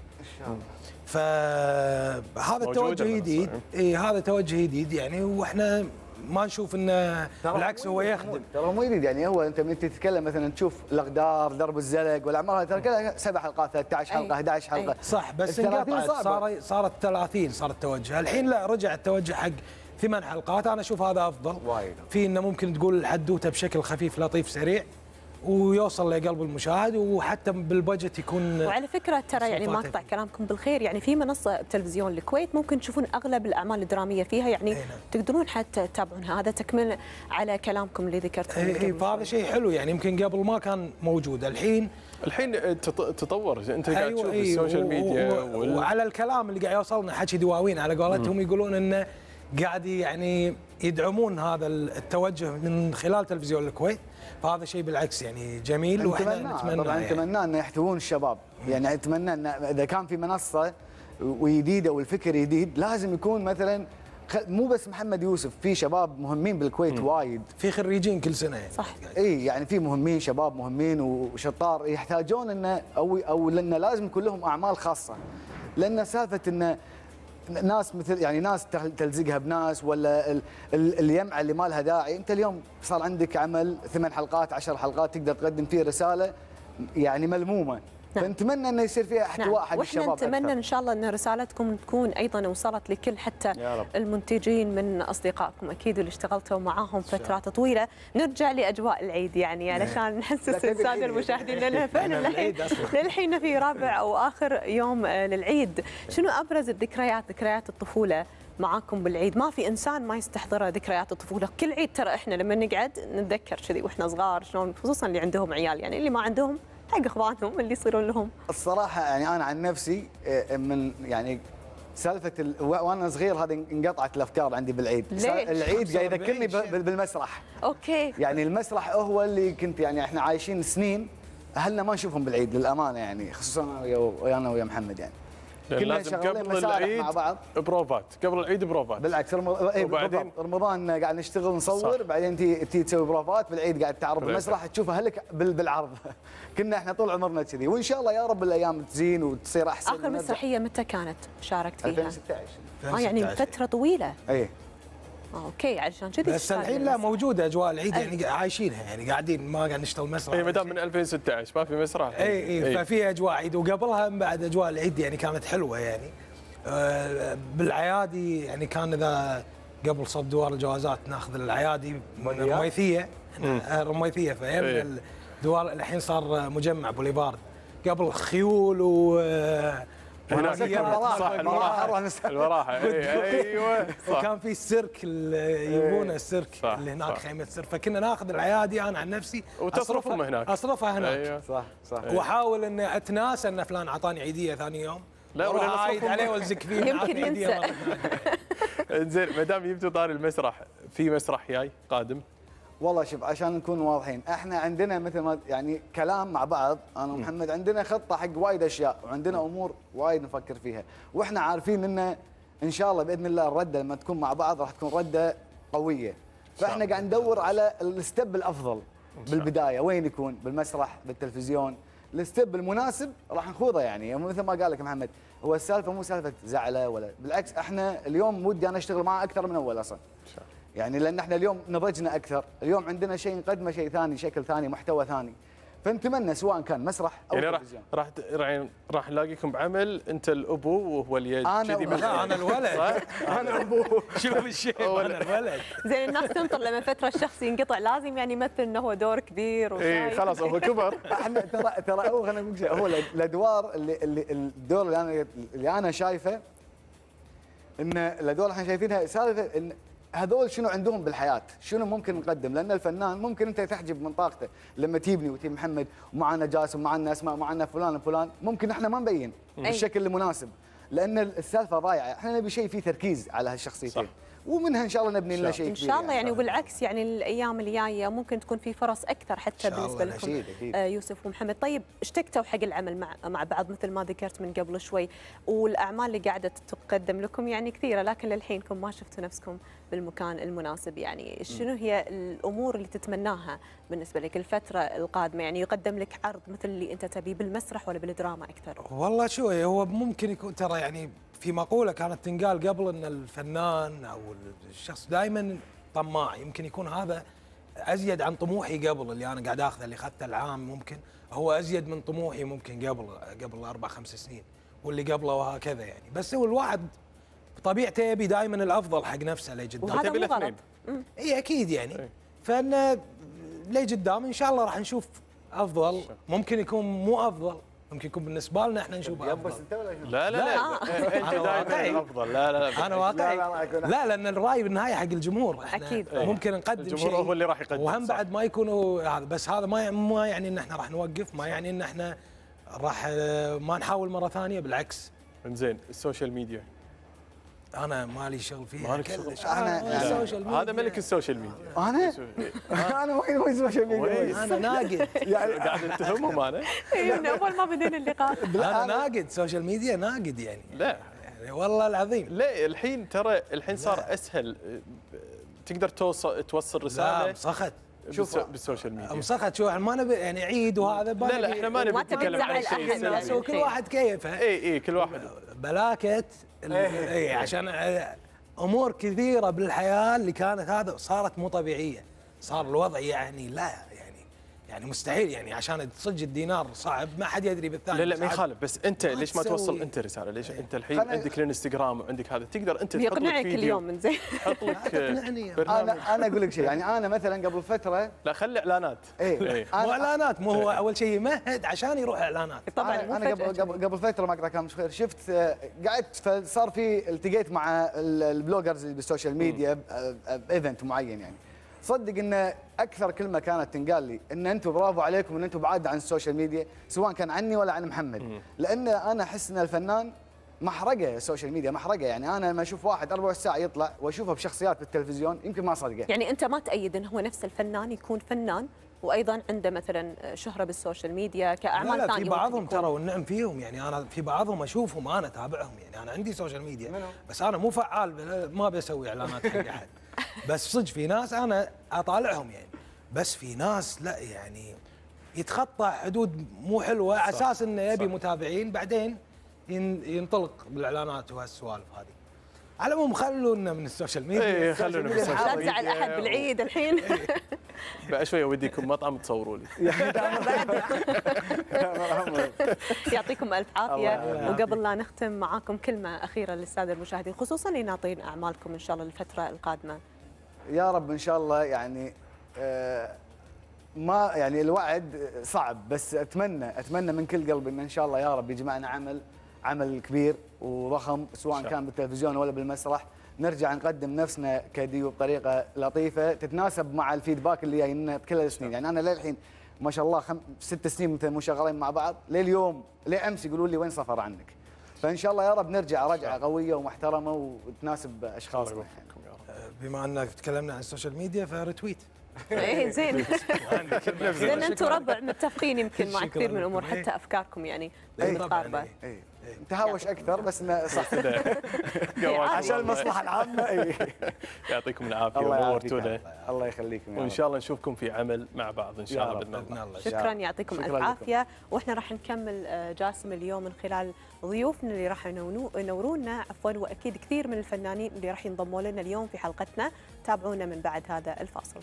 فهذا التوجه جديد. هذا توجه جديد يعني، واحنا ما نشوف انه بالعكس هو يخدم. ترى مو جديد يعني، هو انت من تتكلم مثلا تشوف الاغدار درب الزلق والاعمال هذه ترى كلها 7 حلقات 13 حلقه 11 حلقه. صح بس انقطعت صارت 30 صار التوجه. الحين لا رجع التوجه حق 8 حلقات. انا اشوف هذا افضل وايد. في انه ممكن تقول الحدوته بشكل خفيف لطيف سريع ويوصل لقلب المشاهد، وحتى بالبجت يكون. وعلى فكره ترى يعني ما اقطع كلامكم بالخير، يعني في منصه تلفزيون الكويت ممكن تشوفون اغلب الاعمال الدراميه فيها، يعني تقدرون حتى تتابعونها. هذا تكمل على كلامكم اللي ذكرتوه. فهذا شيء حلو يعني، يمكن قبل ما كان موجود. الحين تطور. انت قاعد تشوف السوشيال ميديا وعلى الكلام اللي قاعد يوصلنا حكي دواوين على قولتهم، يقولون انه قاعد يعني يدعمون هذا التوجه من خلال تلفزيون الكويت. فهذا شيء بالعكس يعني جميل، واحنا نتمنى طبعا نتمنى انه يحتوون الشباب. يعني اتمنى ان اذا كان في منصه وجديده والفكر جديد لازم يكون مثلا مو بس محمد يوسف، في شباب مهمين بالكويت وايد، في خريجين كل سنه يعني. صح. اي يعني في مهمين، شباب مهمين وشطار يحتاجون انه او لان لازم يكون لهم اعمال خاصه، لان سالفه انه ناس مثل يعني ناس تلزقها بناس ولا اليمعه اللي ما لها داعي. انت اليوم صار عندك عمل 8 حلقات 10 حلقات تقدر تقدم فيه رساله يعني ملمومه. نعم. فنتمنى انه يصير فيها احتواء حق الشباب. واحنا نتمنى ان شاء الله ان رسالتكم تكون ايضا وصلت لكل حتى المنتجين من اصدقائكم اكيد اللي اشتغلتوا معاهم فترات طويله. نرجع لاجواء العيد يعني علشان نحسس الساده المشاهدين لنا فعلا للحين في رابع او اخر يوم للعيد. شنو ابرز الذكريات، ذكريات الطفوله معاكم بالعيد؟ ما في انسان ما يستحضره ذكريات الطفوله، كل عيد ترى احنا لما نقعد نتذكر كذي واحنا صغار شلون، خصوصا اللي عندهم عيال، يعني اللي ما عندهم حق اخوانهم اللي يصيرون لهم. الصراحه يعني انا عن نفسي من يعني سالفه وانا صغير هذه انقطعت الافكار عندي بالعيد. العيد قاعد يذكرني بالمسرح. اوكي. يعني المسرح هو اللي كنت يعني احنا عايشين سنين اهلنا ما نشوفهم بالعيد للامانه، يعني خصوصا انا ويا محمد يعني. لازم قبل العيد مع بعض بروفات، قبل العيد بروفات. بالعكس وبعدين رمضان قاعد نشتغل نصور، بعدين تي تسوي بروفات، بالعيد قاعد تعرض المسرح تشوفها هلك بالعرض. كنا احنا طول عمرنا كذي، وان شاء الله يا رب الايام تزين وتصير احسن. اخر مسرحيه متى كانت شاركت فيها؟ 2016. يعني فتره طويله. اي. اوكي عشان كذي. بس الحين لا موجوده اجواء العيد يعني عايشينها، يعني قاعدين ما قاعد نشتغل مسرح. اي ما دام من 2016 ما في مسرح. اي ففي اجواء عيد، وقبلها بعد اجواء العيد يعني كانت حلوه يعني. بالعيادي يعني كان اذا قبل صب دوار الجوازات ناخذ العيادي من الرميثيه. الرميثيه فهي الدوار الحين صار مجمع بوليفارد. قبل خيول هناك صح الوراحه ايوه صح. وكان في السيرك يبون السيرك اللي هناك خيمه السيرك، فكنا ناخذ العيادي انا عن نفسي وتصرفهم هناك، اصرفها هناك. أيوة. صح. واحاول اني اتناسى ان فلان اعطاني عيديه ثاني يوم، لا ولا عايد عليه والزق فيه يمكن ينسى. زين ما دام جبتوا طاري المسرح، في مسرح جاي قادم؟ والله شوف عشان نكون واضحين، احنا عندنا مثل ما يعني كلام مع بعض انا ومحمد، عندنا خطه حق وايد اشياء وعندنا امور وايد نفكر فيها، واحنا عارفين انه ان شاء الله باذن الله الرده لما تكون مع بعض راح تكون رده قويه، فاحنا قاعد ندور على الستب الافضل بالبدايه، وين يكون؟ بالمسرح، بالتلفزيون، الستب المناسب راح نخوضه يعني مثل ما قال لك محمد، هو السالفه مو سالفه زعله ولا بالعكس، احنا اليوم ودي انا اشتغل معاه اكثر من اول اصلا. يعني لان احنا اليوم نضجنا اكثر، اليوم عندنا شيء نقدمه، شيء ثاني، شكل ثاني، محتوى ثاني، فنتمنى سواء كان مسرح او يعني تلفزيون. راح نلاقيكم بعمل انت الابو وهو اليد. انا الولد. انا ابوه. شوف الشيء انا الولد. زين الناس تنطر لما فتره الشخص ينقطع لازم يعني يمثل انه هو دور كبير اي خلاص هو كبر. احنا ترى هو خلينا نقول شيء، هو الادوار الدور اللي انا شايفه ان الادوار اللي احنا شايفينها سالفه ان هذول شنو عندهم بالحياه، شنو ممكن نقدم، لان الفنان ممكن انت تحجب من طاقته لما تجيبني وتجيب محمد ومعنا جاسم ومعنا اسماء ومعنا فلان وفلان، ممكن احنا ما نبين بالشكل المناسب، لان السالفه ضايعه، احنا نبي شيء فيه تركيز على هالشخصيتين. ومنها ان شاء الله نبني لنا شيء كبير ان شاء الله يعني وبالعكس يعني الايام اللي جايه ممكن تكون في فرص اكثر حتى بالنسبه لكم يوسف ومحمد. طيب اشتقتوا حق العمل مع بعض مثل ما ذكرت من قبل شوي، والاعمال اللي قاعده تقدم لكم يعني كثيره، لكن للحينكم ما شفتوا نفسكم بالمكان المناسب، يعني شنو هي الامور اللي تتمناها بالنسبه لك الفتره القادمه؟ يعني يقدم لك عرض مثل اللي انت تبيه بالمسرح ولا بالدراما اكثر؟ والله شوي هو ممكن يكون ترى يعني في مقولة كانت تنقال قبل أن الفنان أو الشخص دائما طماع، يمكن يكون هذا أزيد عن طموحي قبل اللي أنا قاعد أخذه، اللي أخذته العام ممكن هو أزيد من طموحي ممكن قبل 4-5 سنين واللي قبله وهكذا يعني، بس هو الواحد بطبيعته يبي دائما الأفضل حق نفسه لي قدام. وهذا مو غلط. إي أكيد يعني، فأنا لي قدام إن شاء الله راح نشوف أفضل، ممكن يكون مو أفضل، ممكن يكون بالنسبه لنا احنا نشوفها افضل. لا انت دائما الافضل. لا انا واقعي. لا لان الراي بالنهايه حق الجمهور، احنا اكيد ممكن نقدم شيء، الجمهور هو اللي راح يقدم، وهم بعد ما يكونوا هذا، بس هذا ما يعني ان احنا راح نوقف، ما يعني ان احنا راح ما نحاول مره ثانيه، بالعكس. انزين السوشيال ميديا انا مالي شغل فيها كلش. انا هذا ملك السوشيال ميديا. انا وين السوشيال ميديا؟ انا ناقد يعني قاعد اتهمهم انا من اول ما بدينا اللقاء. انا ناقد سوشيال ميديا، ناقد يعني. لا والله العظيم. لا الحين ترى الحين صار اسهل، تقدر توصل رساله. لا مسخت بالسوشيال ميديا مسخت. شو ما نبي يعني عيد وهذا لا احنا ما نبي نتكلم عن شيء سلبي، وكل واحد كيفه. اي كل واحد بلاكت اي عشان امور كثيره بالحياه اللي كانت هذا صارت مو طبيعيه، صار الوضع يعني لا يعني مستحيل، يعني عشان تصج الدينار صعب، ما حد يدري بالثاني. لا ما يخالف، بس انت ليش ما توصل انت رساله؟ ليش انت الحين عندك الانستغرام وعندك هذا، تقدر انت تحط لك فيديو اليوم من زين تحط لك انا اقول لك شيء، يعني انا مثلا قبل فتره لا خلي اعلانات. مو اعلانات، مو هو اول شيء يمهد عشان يروح اعلانات. طبعا انا قبل فتره ما اقطع كلام خير، شفت قعدت فصار في التقيت مع البلوجرز اللي بالسوشيال ميديا بايفنت معين. يعني صدق ان اكثر كلمه كانت تنقال لي ان انتم برافو عليكم ان انتم بعاد عن السوشيال ميديا، سواء كان عني ولا عن محمد. لان انا احس ان الفنان محرقه، السوشيال ميديا محرقه. يعني انا لما اشوف واحد 24 ساعه يطلع واشوفه بشخصيات بالتلفزيون يمكن ما اصدقه. يعني انت ما تأيد انه هو نفس الفنان يكون فنان وايضا عنده مثلا شهره بالسوشيال ميديا كاعمال ثانيه؟ لا في بعضهم ترى والنعم فيهم، يعني انا في بعضهم اشوفهم انا اتابعهم، يعني انا عندي سوشيال ميديا بس انا مو فعال، ما بسوي اعلانات حق احد. بس صدق في ناس انا اطالعهم يعني، بس في ناس لا يعني يتخطى حدود مو حلوه على اساس انه يبي متابعين، بعدين ينطلق بالاعلانات وهالسوالف هذه. على العموم خلونا من السوشيال ميديا. خلونا من السوشيال ميديا. لا تزعل احد بالعيد الحين. بقى شويه وديكم مطعم تصوروا لي. يعطيكم الف عافيه. وقبل لا نختم معاكم كلمه اخيره للساده المشاهدين، خصوصا لناطرين اعمالكم ان شاء الله الفتره القادمه. يا رب ان شاء الله. يعني ما يعني الوعد صعب، بس اتمنى من كل قلبي ان شاء الله يا رب يجمعنا عمل كبير وضخم، سواء كان بالتلفزيون ولا بالمسرح، نرجع نقدم نفسنا كديو بطريقه لطيفه تتناسب مع الفيدباك اللي جاي لنا بكل السنين. يعني انا للحين ما شاء الله 6 سنين مثل مو شغالين مع بعض، لليوم لامس يقولوا لي وين صفر عنك. فان شاء الله يا رب نرجع رجعه قويه ومحترمه وتناسب اشخاصنا. بما انك تكلمنا عن السوشيال ميديا فرتويت. ايه زين. لان انتم ربع متفقين يمكن مع كثير من الامور، حتى افكاركم يعني متقاربه. نتهاوش اكثر بس صح عشان المصلحه العامه. يعطيكم العافيه ونورتونا. الله يخليكم، وان شاء الله نشوفكم في عمل مع بعض ان شاء الله باذن الله. شكرا، يعطيكم الف عافيه. واحنا راح نكمل جاسم اليوم من خلال ضيوفنا اللي راح ينورونا واكيد كثير من الفنانين اللي راح ينضموا لنا اليوم في حلقتنا. تابعونا من بعد هذا الفاصل.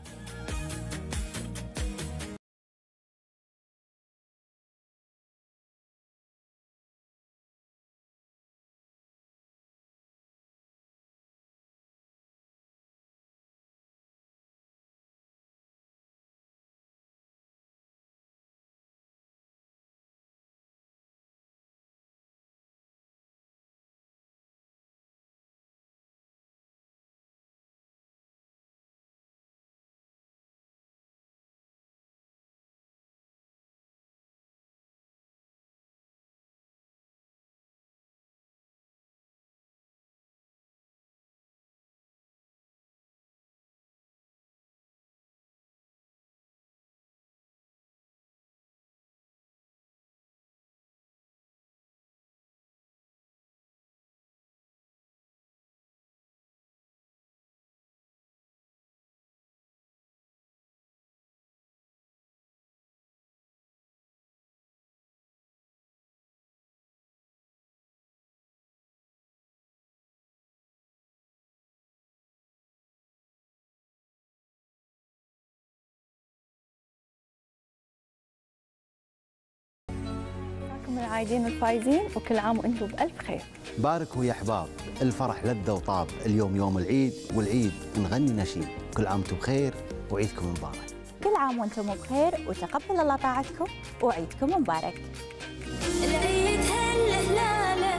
العايدين والفايزين وكل عام وانتم بألف خير. باركوا يا احباب، الفرح لذة وطاب، اليوم يوم العيد والعيد نغني نشيد، كل عام وانتم بخير وعيدكم مبارك. كل عام وانتم بخير وتقبل الله طاعتكم وعيدكم مبارك. العيد هالهلالة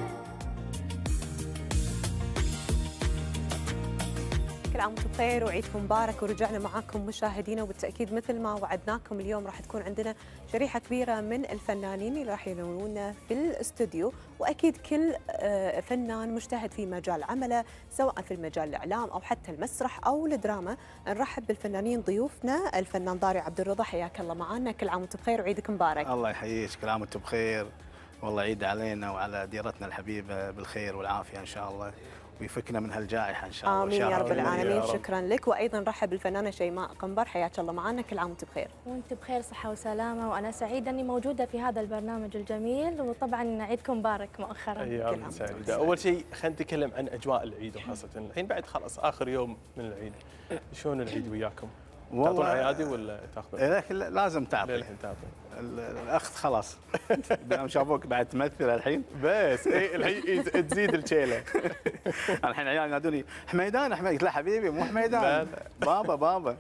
كل عام وانتم بخير وعيدكم مبارك. ورجعنا معاكم مشاهدينا، وبالتاكيد مثل ما وعدناكم اليوم راح تكون عندنا شريحه كبيره من الفنانين اللي راح ينورونا في الاستوديو، واكيد كل فنان مجتهد في مجال عمله سواء في المجال الاعلام او حتى المسرح او الدراما. نرحب بالفنانين ضيوفنا، الفنان ضاري عبد الرضا، حياك الله معنا. كل عام وانتم بخير وعيدك مبارك. الله يحييك، كل عام وانتم بخير والله عيد علينا وعلى ديرتنا الحبيبه بالخير والعافيه ان شاء الله، ويفكنا من هالجائحه ان شاء الله. امين يا رب العالمين. شكرا لك. وايضا رحب بالفنانه شيماء قنبر، حياك الله معنا، كل عام وانت بخير. وانت بخير صحه وسلامه، وانا سعيده اني موجوده في هذا البرنامج الجميل، وطبعا عيدكم مبارك مؤخرا. ايام سعيده. اول شيء خلينا نتكلم عن اجواء العيد، وخاصه الحين بعد خلاص اخر يوم من العيد، شلون العيد وياكم؟ تعطون عيادي ولا تاخذون؟ لازم تعطي. للحين تعطي. الاخت خلاص دام شافوك بعد تمثل الحين بس الحين تزيد الشيله. الحين عيال ينادوني حميدان قلت له حبيبي مو حميدان، بابا.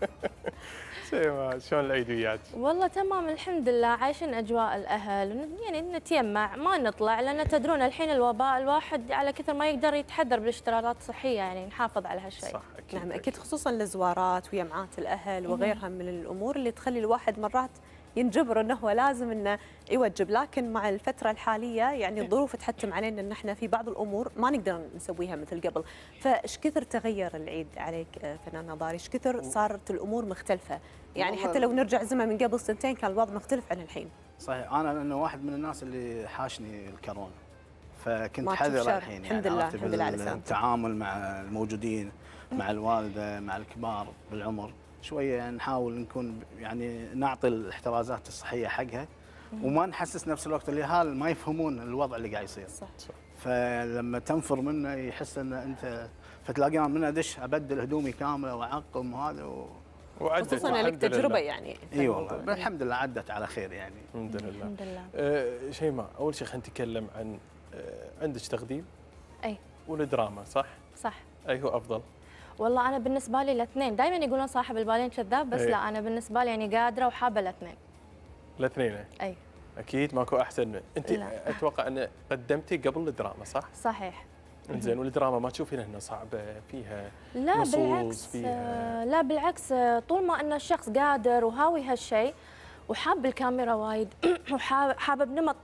شلون العيد وياك؟ والله تمام الحمد لله، عايشين اجواء الاهل، يعني نتيمع ما نطلع، لان تدرون الحين الوباء الواحد على كثر ما يقدر يتحذر بالاشتراطات الصحيه، يعني نحافظ على هالشيء. صح أكيد. نعم اكيد، خصوصا الزوارات ويمعات الاهل وغيرها من الامور اللي تخلي الواحد مرات ينجبر انه هو لازم انه يوجب، لكن مع الفتره الحاليه يعني الظروف تحتم علينا ان احنا في بعض الامور ما نقدر نسويها مثل قبل. فايش كثر تغير العيد عليك فنان نظاري؟ ايش كثر صارت الامور مختلفه؟ يعني حتى لو نرجع زمن من قبل سنتين كان الوضع مختلف عن الحين. صحيح، انا لانه واحد من الناس اللي حاشني الكورونا، فكنت حذر الحين الحمد لله الحمد لله على التعامل مع الموجودين، مع الوالده، مع الكبار بالعمر، شويه نحاول نكون يعني نعطي الاحترازات الصحيه حقها، وما نحسس نفس الوقت الاهالي ما يفهمون الوضع اللي قاعد يصير. صح. فلما تنفر منه يحس ان انت، فتلاقينا من ادش ابدل هدومي كامله واعقم وهذا خصوصا لك تجربه يعني. اي والله الحمد لله عدت على خير يعني. الحمد لله. الحمد لله. شيماء، اول شيء خلينا نتكلم عن عندك تقديم اي والدراما، صح؟ صح. اي هو افضل؟ والله انا بالنسبه لي الاثنين، دائما يقولون صاحب البالين كذاب، بس لا انا بالنسبه لي يعني قادره وحابه الاثنين. الاثنين؟ اي اكيد ماكو احسن. انت اتوقع ان قدمتي قبل الدراما، صح؟ صحيح. انزين، والدراما ما تشوفين انها صعبه فيها لا نصوص بالعكس فيها؟ لا بالعكس، طول ما ان الشخص قادر وهاوي هالشيء وحاب الكاميرا وايد وحابب نمط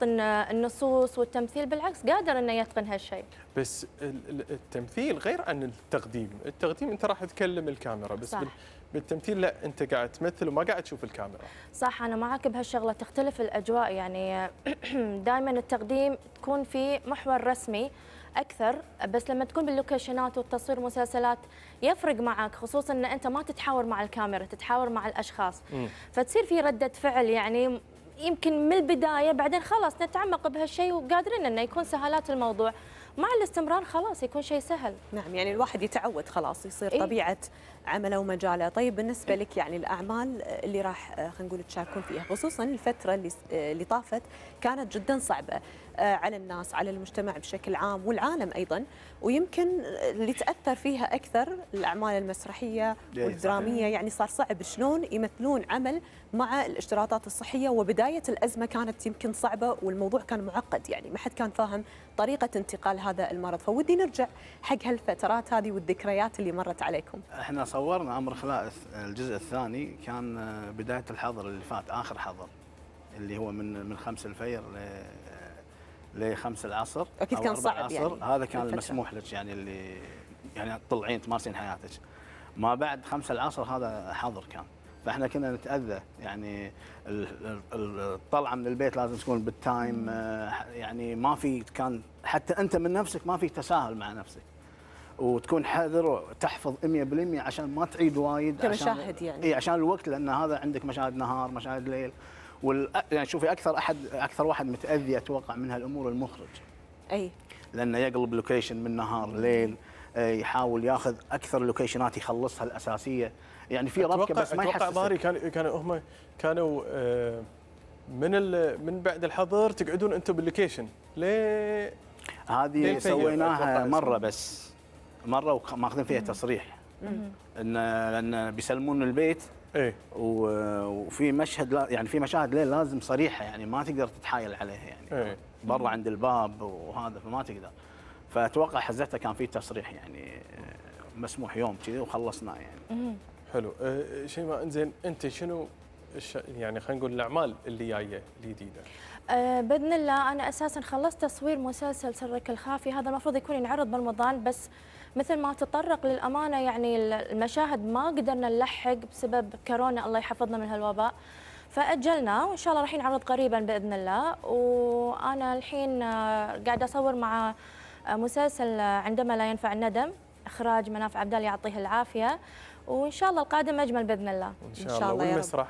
النصوص والتمثيل، بالعكس قادر انه يتقن هالشيء. بس التمثيل غير عن التقديم، التقديم انت راح تكلم الكاميرا، بس صح. بالتمثيل لا، انت قاعد تمثل وما قاعد تشوف الكاميرا. صح، انا معك بهالشغله، تختلف الاجواء يعني. دائما التقديم تكون في محور رسمي اكثر، بس لما تكون باللوكيشنات والتصوير مسلسلات يفرق معك، خصوصا ان انت ما تتحاور مع الكاميرا، تتحاور مع الاشخاص. فتصير في رده فعل يعني يمكن من البدايه، بعدين خلاص نتعمق بهالشيء وقادرين انه يكون سهالات الموضوع، مع الاستمرار خلاص يكون شيء سهل. نعم، يعني الواحد يتعود خلاص، يصير طبيعه عمله ومجاله. طيب بالنسبه لك يعني الاعمال اللي راح خلينا نقول تشاركون فيها، خصوصا الفتره اللي طافت كانت جدا صعبه على الناس، على المجتمع بشكل عام والعالم ايضا، ويمكن اللي تاثر فيها اكثر الاعمال المسرحيه والدراميه، يعني صار صعب شلون يمثلون عمل مع الاشتراطات الصحيه، وبدايه الازمه كانت يمكن صعبه والموضوع كان معقد، يعني ما حد كان فاهم طريقه انتقال هذا المرض. فودي نرجع حق هالفترات هذه والذكريات اللي مرت عليكم. احنا صورنا امر خلاء الجزء الثاني، كان بدايه الحظر اللي فات، اخر حظر اللي هو من 5 الفجر ل 5 العصر. اكيد كان صعب يعني. هذا كان المسموح لك، يعني اللي يعني تطلعين تمارسين حياتك. ما بعد 5 العصر هذا حظر كان، فاحنا كنا نتاذى، يعني الطلعه من البيت لازم تكون بالتايم، يعني ما في، كان حتى انت من نفسك ما في تساهل مع نفسك، وتكون حذر وتحفظ 100% عشان ما تعيد وايد، كمشاهد يعني. اي عشان الوقت، لان هذا عندك مشاهد نهار، مشاهد ليل، يعني شوفي اكثر واحد متاذي اتوقع من هالامور المخرج. اي لانه يقلب لوكيشن من نهار ليل، يحاول ياخذ اكثر اللوكيشنات يخلصها الاساسيه، يعني في ربكه بس ما يحسسك. اتوقع ظهري كانوا هم كانوا من بعد الحظر تقعدون انتم باللوكيشن ليه؟ هذه سويناها مره بس، مره وماخذين فيها تصريح لان بيسلمون البيت. ايه وفي مشهد يعني في مشاهد ليل لازم صريحه، يعني ما تقدر تتحايل عليها، يعني برا عند الباب وهذا، فما تقدر. فاتوقع حزتها كان في تصريح يعني مسموح يوم كذي وخلصنا يعني. حلو. شيماء، انزين انت شنو يعني خلينا نقول الاعمال اللي جايه الجديده؟ باذن الله انا اساسا خلصت تصوير مسلسل سرك الخافي، هذا المفروض يكون ينعرض برمضان، بس مثل ما تطرق للامانه يعني المشاهد ما قدرنا نلحق بسبب كورونا، الله يحفظنا من هالوباء. فاجلنا وان شاء الله راح نعرض قريبا باذن الله. وانا الحين قاعده اصور مع مسلسل عندما لا ينفع الندم، اخراج مناف عبد الله يعطيه العافيه، وان شاء الله القادم اجمل باذن الله. ان شاء الله. والمسرح؟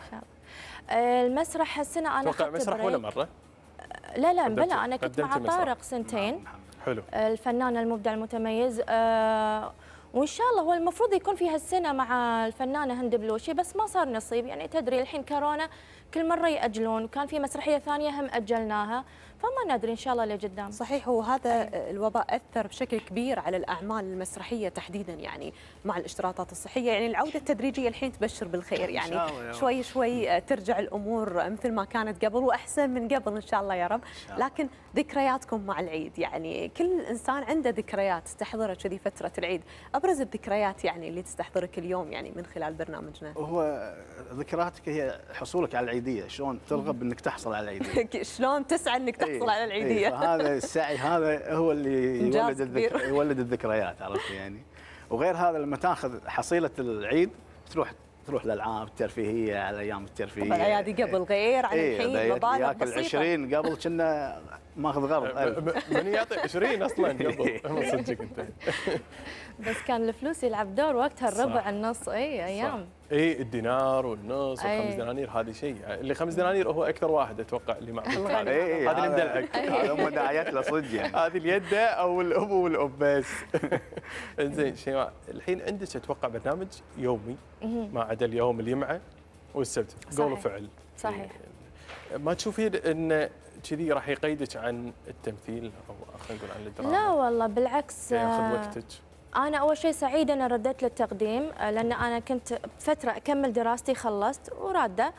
المسرح هالسنه انا اتوقع مسرح ولا مره؟ لا بلى، انا كنت مع طارق سنتين. حلو. الفنان المبدع المتميز، وان شاء الله هو المفروض يكون في هالسنه مع الفنانه هند بلوشي، بس ما صار نصيب. يعني تدري الحين كورونا كل مره ياجلون، وكان في مسرحيه ثانيه هم اجلناها، فما ندري ان شاء الله لقدام. صحيح، وهذا الوباء اثر بشكل كبير على الاعمال المسرحيه تحديدا، يعني مع الاشتراطات الصحيه. يعني العوده التدريجيه الحين تبشر بالخير، يعني شوي شوي ترجع الامور مثل ما كانت قبل واحسن من قبل ان شاء الله يا رب. لكن ذكرياتكم مع العيد، يعني كل انسان عنده ذكريات تستحضرها كذي فتره العيد. ابرز الذكريات يعني اللي تستحضرك اليوم يعني من خلال برنامجنا؟ هو ذكرياتك هي حصولك على العيديه، شلون ترغب انك تحصل على العيديه، شلون تسعى انك تحصل على العيديه. هذا السعي هذا هو اللي يولد الذكريات، عرفت يعني. وغير هذا لما تاخذ حصيله العيد تروح للالعاب الترفيهيه، على ايام الترفيهيه. الايادي قبل غير عن الحين، مبالغ بسيطه. 20 قبل كنا ماخذ غرض. من يعطي 20 اصلا قبل صدقك انت. بس كان الفلوس يلعب دور وقتها، الربع النص. ايام الدينار والنص والخمس دنانير، هذا شيء. اللي 5 دنانير هو اكثر واحد اتوقع اللي معروف. هذا اللي مدلعك، هذا هم دعايات له صدق يعني. هذه اليده او الاب والاب بس. انزين شيماء، الحين عندك اتوقع برنامج يومي ما عدا اليوم الجمعه والسبت، قول وفعل. صحيح. ما تشوفين ان كذي راح يقيدك عن التمثيل او خلينا نقول عن الدراما؟ لا والله بالعكس، ياخذ وقتك. أنا أول شيء سعيدة أن رديت للتقديم، لأن أنا كنت فترة أكمل دراستي، خلصت ورادة،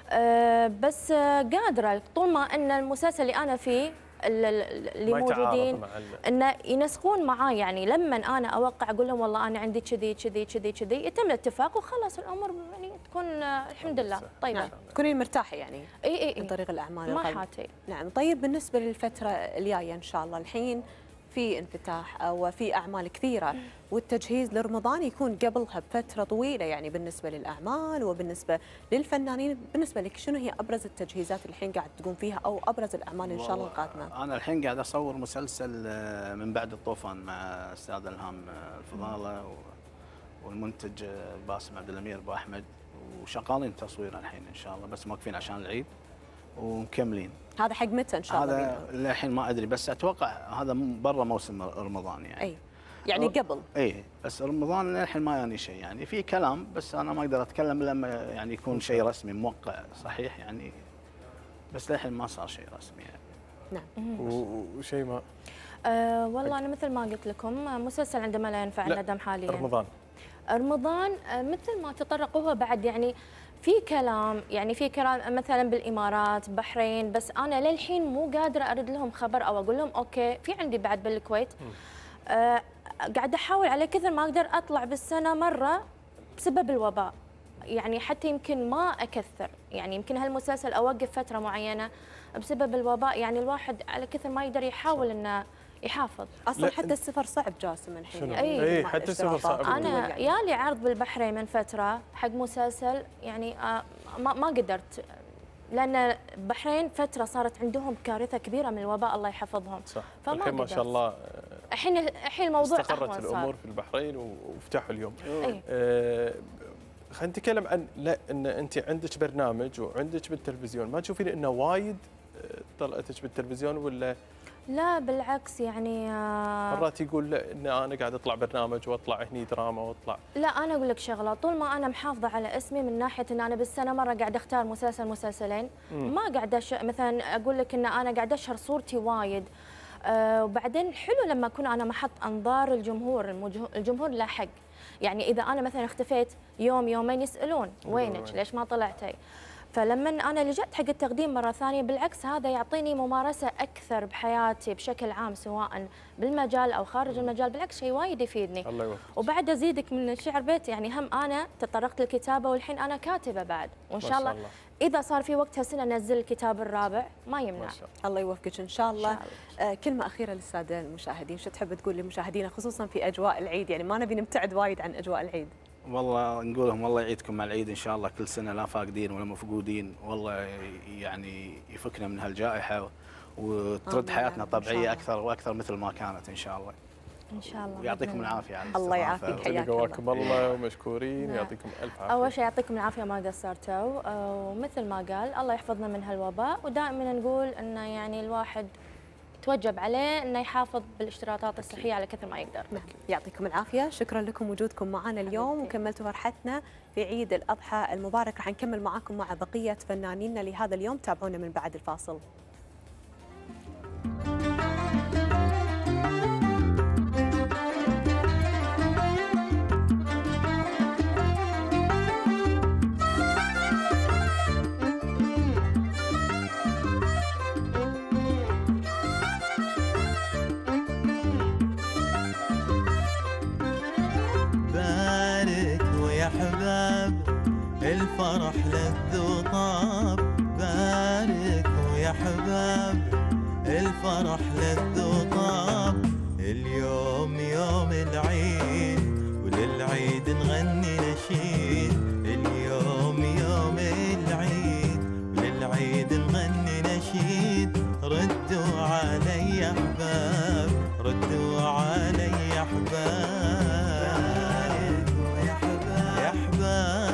بس قادرة طول ما أن المسلسل اللي أنا فيه اللي موجودين أن ينسقون معاي. يعني لما أنا أوقع أقول لهم والله أنا عندي كذي كذي كذي كذي، يتم الاتفاق وخلاص الأمور يعني تكون الحمد لله طيبة. نعم. تكونين مرتاحة يعني اي من طريق الأعمال ما حاتي. نعم. طيب بالنسبة للفترة الجاية إن شاء الله، الحين في انفتاح او في اعمال كثيره، والتجهيز لرمضان يكون قبلها بفتره طويله، يعني بالنسبه للاعمال وبالنسبه للفنانين. بالنسبه لك شنو هي ابرز التجهيزات اللي الحين قاعد تقوم فيها، او ابرز الاعمال ان شاء الله القادمه؟ انا الحين قاعد اصور مسلسل من بعد الطوفان مع استاذ الهام الفضاله والمنتج باسم عبد الامير ابو احمد، وشغالين تصوير الحين ان شاء الله، بس موقفين عشان العيد ومكملين. هذا حق متى ان شاء الله؟ هذا للحين ما ادري، بس اتوقع هذا برا موسم رمضان يعني. يعني قبل. بس رمضان للحين ما يعني شيء، يعني في كلام، بس انا ما اقدر اتكلم لما يعني يكون شيء رسمي موقع صحيح يعني، بس للحين ما صار شيء رسمي يعني. نعم. وشيء ما والله انا مثل ما قلت لكم، مسلسل عندما لا ينفع الندم حاليا. رمضان مثل ما تطرق هو بعد، يعني في كلام مثلا بالامارات، بحرين، بس انا للحين مو قادره ارد لهم خبر او اقول لهم اوكي. في عندي بعد بالكويت، قاعده احاول على كثر ما اقدر اطلع بالسنه مره بسبب الوباء، يعني حتى يمكن ما اكثر، يعني يمكن هالمسلسل اوقف فتره معينه بسبب الوباء. يعني الواحد على كثر ما يقدر يحاول انه يحافظ. اصلا حتى السفر صعب جاسم الحين. اي حتى السفر صعب. انا يالي عرض بالبحرين من فتره حق مسلسل، يعني ما قدرت، لان البحرين فتره صارت عندهم كارثه كبيره من الوباء، الله يحفظهم. صح. الحين ما شاء الله الحين الموضوع استقرت الامور في البحرين وفتحوا اليوم. خلينا نتكلم عن ان انت عندك برنامج وعندك بالتلفزيون، ما تشوفين انه وايد طلعتك بالتلفزيون ولا؟ لا بالعكس، يعني مرات يقول ان انا قاعد اطلع برنامج واطلع هني دراما واطلع. لا انا اقول لك شغله، طول ما انا محافظه على اسمي من ناحيه ان انا بالسنه مره قاعد اختار مسلسلين، ما قاعد مثلا اقول لك ان انا قاعد اشهر صورتي وايد. وبعدين حلو لما اكون انا محط انظار الجمهور له حق. يعني اذا انا مثلا اختفيت يوم يومين يسالون وينك، ليش ما طلعتي؟ فلما انا لجأت حق التقديم مره ثانيه، بالعكس هذا يعطيني ممارسه اكثر بحياتي بشكل عام، سواء بالمجال او خارج المجال، بالعكس شيء وايد يفيدني. الله يوفقك. وبعد ازيدك من الشعر بيت، يعني هم انا تطرقت للكتابه والحين انا كاتبه بعد، وان شاء الله اذا صار في وقت هالسنه انزل الكتاب الرابع ما يمنع. الله يوفقك ان شاء الله. كلمه اخيره للساده المشاهدين، شو تحب تقول لمشاهدينا خصوصا في اجواء العيد؟ يعني ما نبي نبتعد وايد عن اجواء العيد. والله نقول لهم والله يعيدكم مع العيد ان شاء الله كل سنه لا فاقدين ولا مفقودين، والله يعني يفكنا من هالجائحه وترد حياتنا طبيعيه اكثر واكثر مثل ما كانت ان شاء الله. ان شاء الله. ويعطيكم العافيه على الله يعافيك، حياك قواكم الله ومشكورين، يعطيكم الف عافيه. اول شيء يعطيكم العافيه ما قصرتوا، ومثل ما قال الله يحفظنا من هالوباء، ودائما نقول انه يعني الواحد توجب عليه انه يحافظ بالاشتراطات الصحيه على كثر ما يقدر. نعم، يعطيكم العافيه، شكرا لكم وجودكم معنا اليوم وكملتوا فرحتنا في عيد الاضحى المبارك. راح نكمل معاكم مع بقيه فنانينا لهذا اليوم، تابعونا من بعد الفاصل. الفرح لذ وطاب، باركوا يا حباب الفرح لذ وطاب. اليوم يوم العيد وللعيد نغني نشيد، اليوم يوم العيد وللعيد نغني نشيد. ردوا علي يا احباب، ردوا علي يا احباب، يا احباب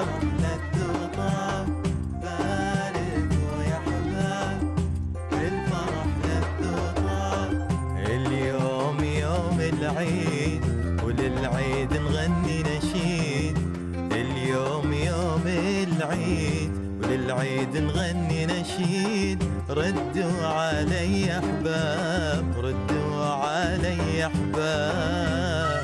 العيد وللعيد نغني نشيد. اليوم يوم العيد وللعيد نغني نشيد. ردوا علي يا احباب، ردوا علي يا احباب.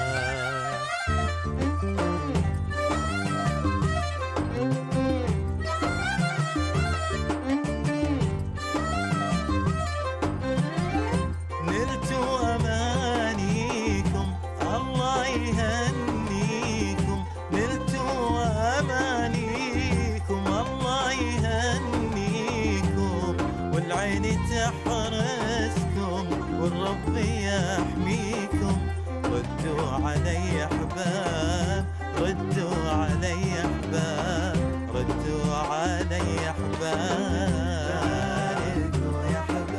تحرسكم والرب يحميكم. ردوا علي يا احباب، ردوا علي يا احباب، ردوا علي يا احباب، يا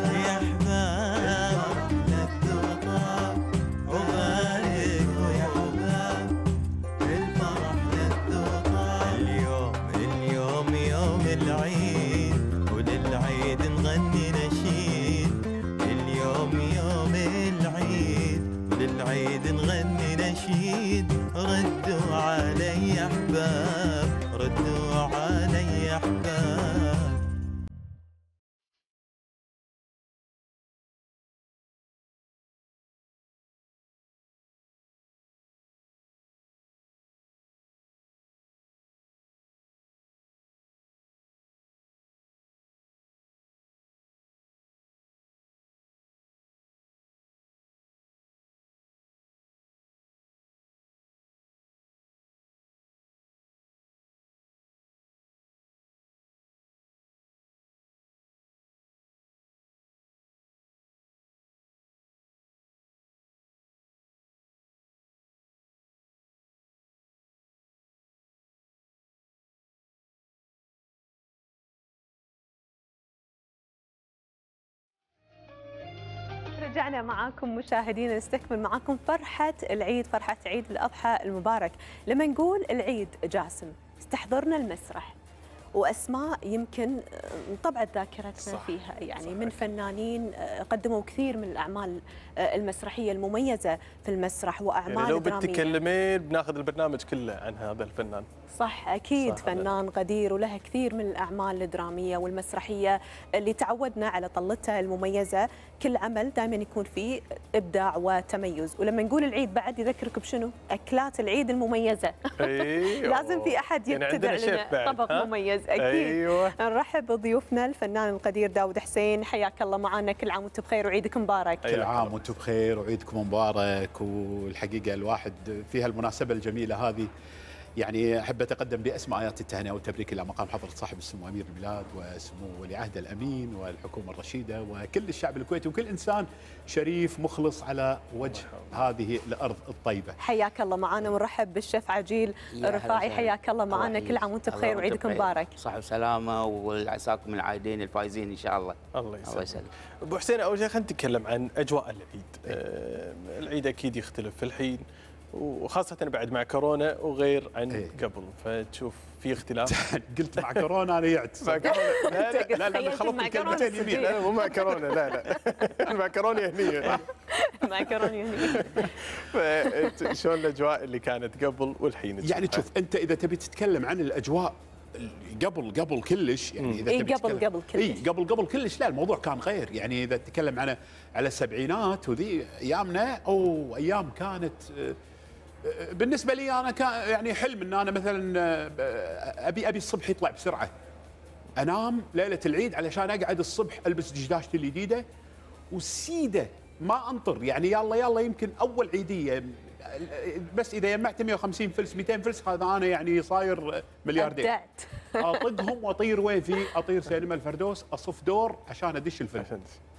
احباب لذوا طاب. وباركوا يا احباب الفرح لذوا طاب. اليوم يوم العيد وللعيد نغني نشيد. اليوم يوم العيد وللعيد نغني نشيد. ردوا علي يا احباب، ردوا علي يا احباب. رجعنا معاكم مشاهدينا، نستكمل معاكم فرحة العيد، فرحة عيد الأضحى المبارك. لما نقول العيد جاسم استحضرنا المسرح وأسماء يمكن انطبعت ذاكرتنا فيها، يعني صحيح. من فنانين قدموا كثير من الأعمال المسرحية المميزة في المسرح وأعمال يعني لو درامية. بتتكلمين بناخذ البرنامج كله عن هذا الفنان. صح، أكيد صح، فنان قدير ولها كثير من الأعمال الدرامية والمسرحية اللي تعودنا على طلتها المميزة. كل عمل دائما يكون فيه إبداع وتميز. ولما نقول العيد بعد يذكرك بشنو؟ أكلات العيد المميزة. لازم في أحد يبتدع يعني لنا طبق مميز أكيد. أيوة. نرحب بضيوفنا الفنان القدير داود حسين، حياك الله معنا. كل عام وانتم بخير وعيدك مبارك. كل عام وانتم بخير وعيدكم مبارك. والحقيقة الواحد في هالمناسبة الجميلة هذه يعني احب اتقدم باسمى ايات التهنئه والتبريك الى مقام حضره صاحب السمو امير البلاد وسمو ولي عهده الامين والحكومه الرشيده وكل الشعب الكويتي وكل انسان شريف مخلص على وجه هذه الارض الطيبه. حياك الله معنا ونرحب بالشيف عجيل الرفاعي. حياك الله معنا، كل عام وانت بخير وعيدك مبارك. صحة وسلامة وعساكم العايدين الفايزين ان شاء الله. الله يسلمك. ابو حسين، اول شيء خلينا نتكلم عن اجواء العيد. العيد اكيد يختلف في الحين وخاصة بعد مع كورونا وغير عن قبل، فتشوف في اختلاف. قلت مع كورونا انا يعت. مع كورونا لا خلطت الكلمتين يمين. لا مو مع كورونا، لا مع كورونا هنيه. مع كورونا هنيه. شلون الاجواء اللي كانت قبل والحين؟ يعني شوف انت اذا تبي تتكلم عن الاجواء قبل كلش، يعني اذا تبي قبل كلش قبل كلش، لا الموضوع كان غير. يعني اذا تتكلم على السبعينات وذي ايامنا، او ايام كانت بالنسبه لي انا كان يعني حلم ان انا مثلا ابي الصبح يطلع بسرعه، انام ليله العيد علشان اقعد الصبح البس دشداشتي الجديده وسيده ما انطر. يعني يلا يمكن اول عيديه بس اذا جمعت 150 فلس 200 فلس هذا انا يعني صاير ملياردير. اطقهم واطير وين في اطير سينما الفردوس، اصف دور عشان ادش الفيلم.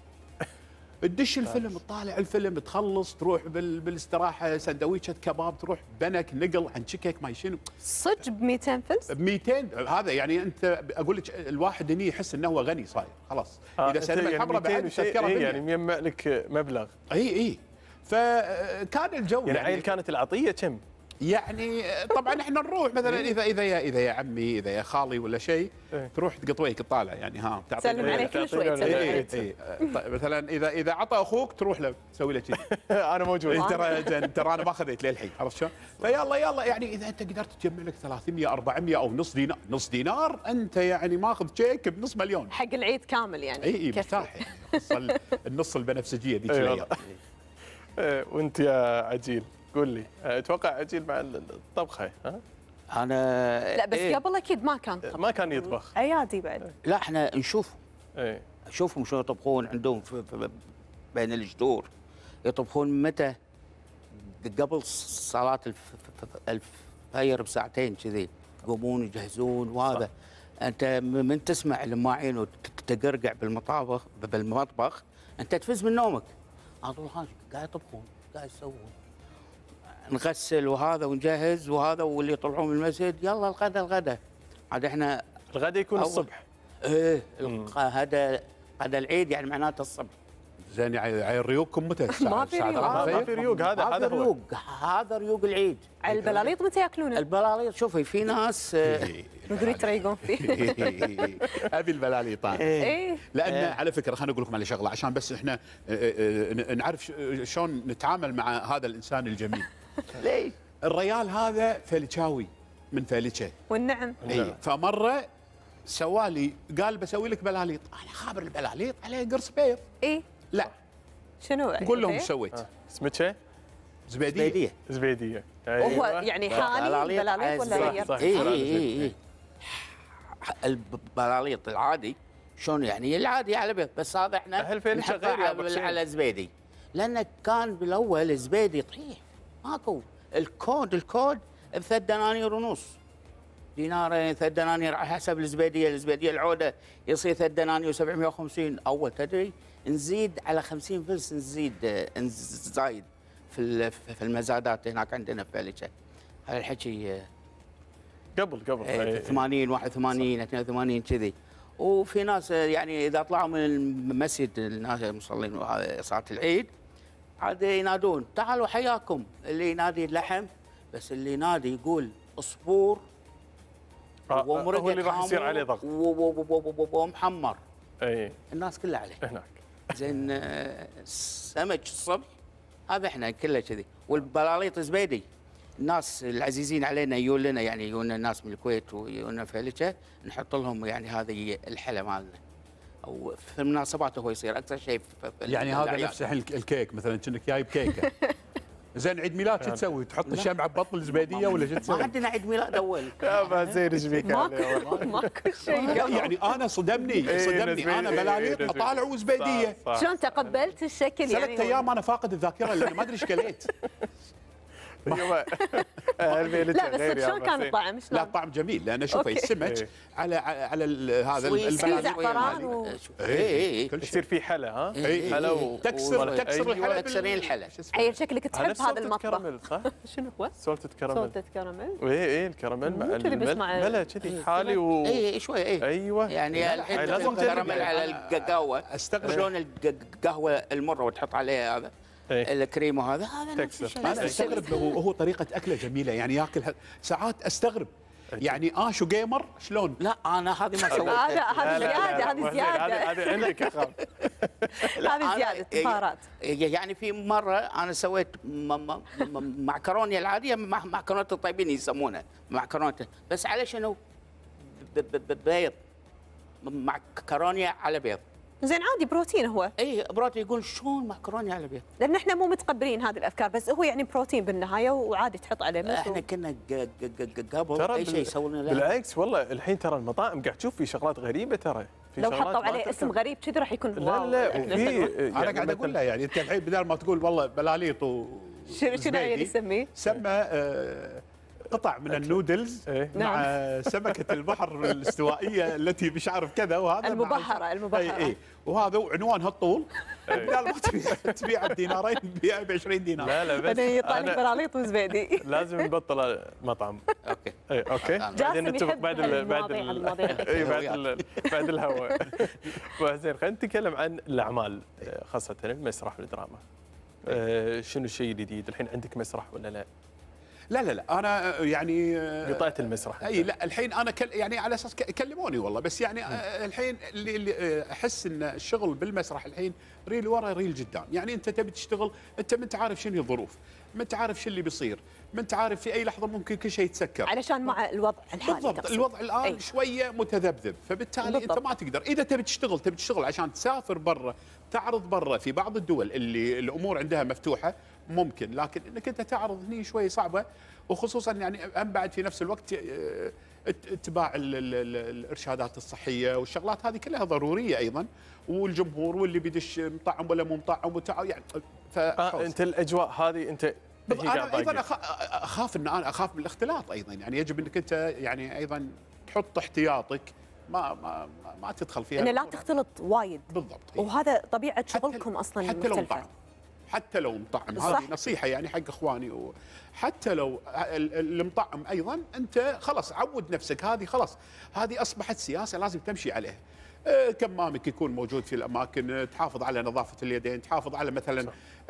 تدش الفيلم، تطالع الفيلم، تخلص تروح بالاستراحه سندويشه كباب، تروح بنك نقل عن شكك ما شنو. صدق ب 200 فلس؟ ب 200 هذا يعني انت اقول لك الواحد هني يحس انه هو غني صاير خلاص. اذا سينما الحمراء بعد تذكره يعني مجمع لك مبلغ. اي فكان الجو يعني عيل كانت العطيه كم؟ يعني طبعا احنا نروح مثلا اذا يا عمي اذا يا خالي ولا شيء تروح تقطويك تطالع يعني ها تسلم عليه كل شوي مثلا اذا عطى اخوك تروح له تسوي له كذي. انا موجود. ترى انا ما خذيت للحين، عرفت شلون؟ فيلا يعني اذا انت قدرت تجمع لك 300 400 او نص دينار انت يعني ماخذ شيك بنص مليون حق العيد كامل يعني. اي مرتاح يعني النص البنفسجيه ذيك الايام. وانت يا عجيل قول لي، اتوقع عجيل مع الطبخه ها؟ انا لا بس قبل اكيد ما كان يطبخ عيادي بعد. لا احنا نشوفهم شلون يطبخون عندهم في بين الجذور، يطبخون متى؟ قبل صلاه الفجر بساعتين كذي يقومون يجهزون. وهذا انت من تسمع الماعين وتقرقع بالمطبخ انت تفز من نومك. هذول قاعد يطبخون قاعد يسوون، نغسل وهذا ونجهز وهذا، واللي يطلعون من المسجد يلا الغداء. عاد احنا الغداء يكون الصبح. هذا غدا العيد يعني معناته الصبح. زين يعني ريوقكم متى؟ ما في ريوق. هذا هو هذا ريوق العيد. البلاليط متى ياكلونه؟ البلاليط شوفي في ناس مدري تريقون فيه. ابي البلاليط لان على فكره خليني اقول لكم على شغله عشان بس احنا نعرف شلون نتعامل مع هذا الانسان الجميل. ليش؟ الريال هذا فلتشاوي من فلتشه والنعم. فمره سوالي قال بسوي لك بلاليط، انا خابر البلاليط عليه قرص بيض. لا شنو قول لهم ايش سويت؟ اسمه زبيديه. هو يعني حالي بلاليط ولا غير؟ اي البلاليط العادي شلون يعني العادي على بيض، بس هذا احنا نحطه على زبيدي لان كان بالاول الزبيدي طيح ماكو. الكود ب3 دنانير ونص، دينارين 3 دنانير على حسب الزبيديه العوده يصير 3 دنانير و750. اول تدري نزيد على 50 فلس زايد في المزادات هناك عندنا في فلتشه. هذا الحكي قبل 80 81 82 كذي. وفي ناس يعني اذا طلعوا من المسجد الناس المصلين صلاه العيد عاد ينادون تعالوا حياكم، اللي ينادي اللحم بس اللي ينادي يقول اصبور هو اللي راح يصير عليه ضغط ومحمر. الناس كلها عليه هناك. زين سمك الصبح هذا احنا كله كذي. والبلاليط زبيدي الناس العزيزين علينا يقول لنا يعني يقولنا الناس من الكويت ويقولنا فلتشه نحط لهم يعني هذه الحلا مالنا او في المناسبات هو يصير اكثر شيء يعني هذا نفس الكيك مثلا كأنك جايب كيكه. زين عيد ميلاد شو تسوي؟ تحط الشمعه ببطن الزبيديه ولا شو تسوي؟ ما عندنا عيد ميلاد اول. ما زين ايش بيك ماكو شيء. يعني انا صدمني انا بلاليط اطالع وزبيديه. شلون تقبلت الشكل يعني؟ 3 ايام انا فاقد الذاكره لان ما ادري ايش كليت. لا بس شلون كان الطعم؟ لا الطعم جميل لان شوفي السمك على هذا الزعفران يصير في حلا ها؟ حلا تكسر الحلا تكسرين الحلا. عيل شكلك تحب هذا المطبخ. كراميل صح؟ شنو هو؟ سولتة كراميل. سولتة كراميل. اي الكراميل مع الملح كذي حالي اي شوي ايوه يعني الحين لازم كراميل على القهوه. شلون القهوه المره وتحط عليها هذا الكريم وهذا تكسر. انا استغرب هو طريقه اكله جميله يعني ياكل ساعات استغرب يعني شو جيمر شلون؟ لا انا هذه ما سويتها. هذه زياده هذه زياده هذه عندك اخاف. هذه زياده بهارات. يعني في مره انا سويت معكرونه العاديه معكرونه الطيبين يسمونها معكرونه بس على شنو؟ بيض معكرونه على بيض. زين عادي بروتين هو. اي بروتين. يقول شلون معكرونه على بيض؟ لان احنا مو متقبلين هذه الافكار بس هو يعني بروتين بالنهايه وعادي تحط عليه ملح. احنا كنا قبل اي شيء يسوون لنا. بالعكس والله الحين ترى المطاعم قاعد تشوف في شغلات غريبه ترى. لو حطوا عليه اسم غريب كذي راح يكون لا انا قاعد اقول له يعني انت الحين بدل ما تقول والله بلاليط شنو يسميه؟ سمى قطع من النودلز مع سمكة البحر الاستوائية التي مش عارف كذا وهذا المبحرة اي وهذا عنوان هالطول بدال ما تبيع الدينارين تبيع ب 20 دينار. لا بس انا يطلع لي بلاليط وزبيدي. لازم نبطل مطعم. اوكي بعدين نتفق بعد بعد الهواء. زين خلينا نتكلم عن الاعمال خاصة المسرح والدراما. شنو الشيء الجديد الحين عندك مسرح ولا لا؟ لا انا يعني قطعت المسرح. اي لا الحين انا يعني على اساس كلموني والله بس يعني الحين اللي احس ان الشغل بالمسرح الحين ريل ورا ريل قدام. يعني انت تبي تشتغل انت ما انت عارف شنو الظروف ما انت عارف شو اللي بيصير ما انت عارف في اي لحظه ممكن كل شيء يتسكر علشان مع الوضع الحالي. بالضبط الوضع الان شويه متذبذب فبالتالي بالضبط. انت ما تقدر اذا تبي تشتغل عشان تسافر برا تعرض برا في بعض الدول اللي الامور عندها مفتوحه ممكن لكن انك انت تعرض هني شوي صعبه وخصوصا يعني هم بعد في نفس الوقت اتباع الارشادات الصحيه والشغلات هذه كلها ضروريه ايضا والجمهور واللي بيدش مطعم ولا مو مطعم يعني انت الاجواء هذه انت انا ايضا اخاف ان انا اخاف من الاختلاط ايضا يعني يجب انك انت يعني ايضا تحط احتياطك ما تدخل فيها ان لا تختلط وايد بالضبط وهذا طبيعه شغلكم اصلا حتى لو مطعم حتى لو مطعم هذه نصيحه يعني حق اخواني حتى لو المطعم ايضا انت خلاص عود نفسك هذه خلاص هذه اصبحت سياسه لازم تمشي عليها. كمامك يكون موجود في الاماكن تحافظ على نظافه اليدين تحافظ على مثلا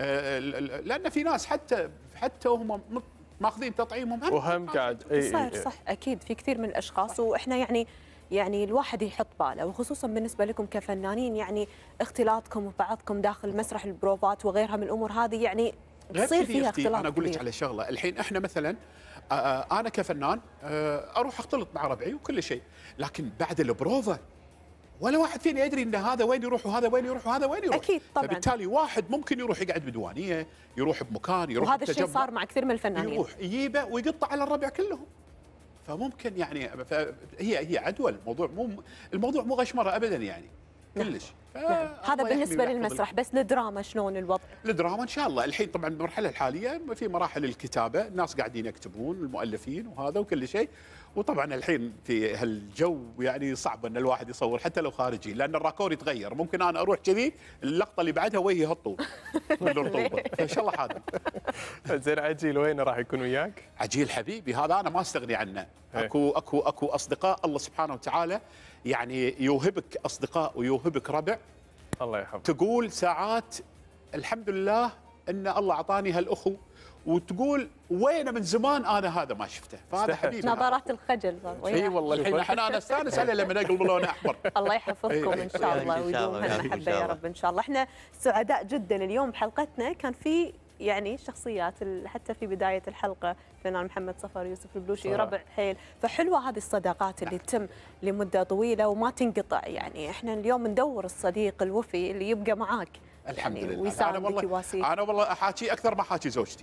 لان في ناس حتى وهم ماخذين تطعيمهم وهم قاعد صح اكيد في كثير من الاشخاص واحنا يعني الواحد يحط باله وخصوصا بالنسبه لكم كفنانين يعني اختلاطكم وبعضكم داخل مسرح البروفات وغيرها من الامور هذه يعني تصير فيها اختلاط. انا اقول لك على شغله الحين احنا مثلا انا كفنان اروح اختلط مع ربعي وكل شيء لكن بعد البروفا ولا واحد فينا يدري ان هذا وين يروح وهذا وين يروح وهذا وين يروح. اكيد طبعا. فبالتالي واحد ممكن يروح يقعد بديوانيه يروح بمكان يروح وهذا الشيء صار مع كثير من الفنانين يروح يجيبه ويقطع على الربع كلهم. فممكن يعني هي عدوى الموضوع مو غشمره ابدا يعني كلش. هذا بالنسبه للمسرح بس الدراما شلون الوضع؟ الدراما ان شاء الله الحين طبعا المرحله الحاليه في مراحل الكتابه الناس قاعدين يكتبون المؤلفين وهذا وكل شيء وطبعا الحين في هالجو يعني صعب ان الواحد يصور حتى لو خارجي لان الراكور يتغير ممكن انا اروح كذي اللقطه اللي بعدها وجهي هالطول من الرطوبه فان شاء الله حاضر. زين عجيل وين راح يكون وياك؟ عجيل حبيبي هذا انا ما استغني عنه. اكو اصدقاء الله سبحانه وتعالى يعني يوهبك اصدقاء ويوهبك ربع الله يحفظك تقول ساعات الحمد لله ان الله اعطاني هالاخو وتقول وين من زمان انا هذا ما شفته فهذا حبيبي نظرات الخجل اي والله الحين انا استانس عليه لما اقلب لونه احمر. الله يحفظكم ان شاء الله ويدوم هالمحبه يا رب ان شاء الله. احنا سعداء جدا اليوم بحلقتنا كان في يعني شخصيات حتى في بدايه الحلقه الفنان محمد صفر يوسف البلوشي ربع حيل فحلوه هذه الصداقات اللي تتم لمده طويله وما تنقطع يعني احنا اليوم ندور الصديق الوفي اللي يبقى معاك الحمد يعني لله. ويساعدك ويواسيك. انا والله احاكي اكثر ما حاكي زوجتي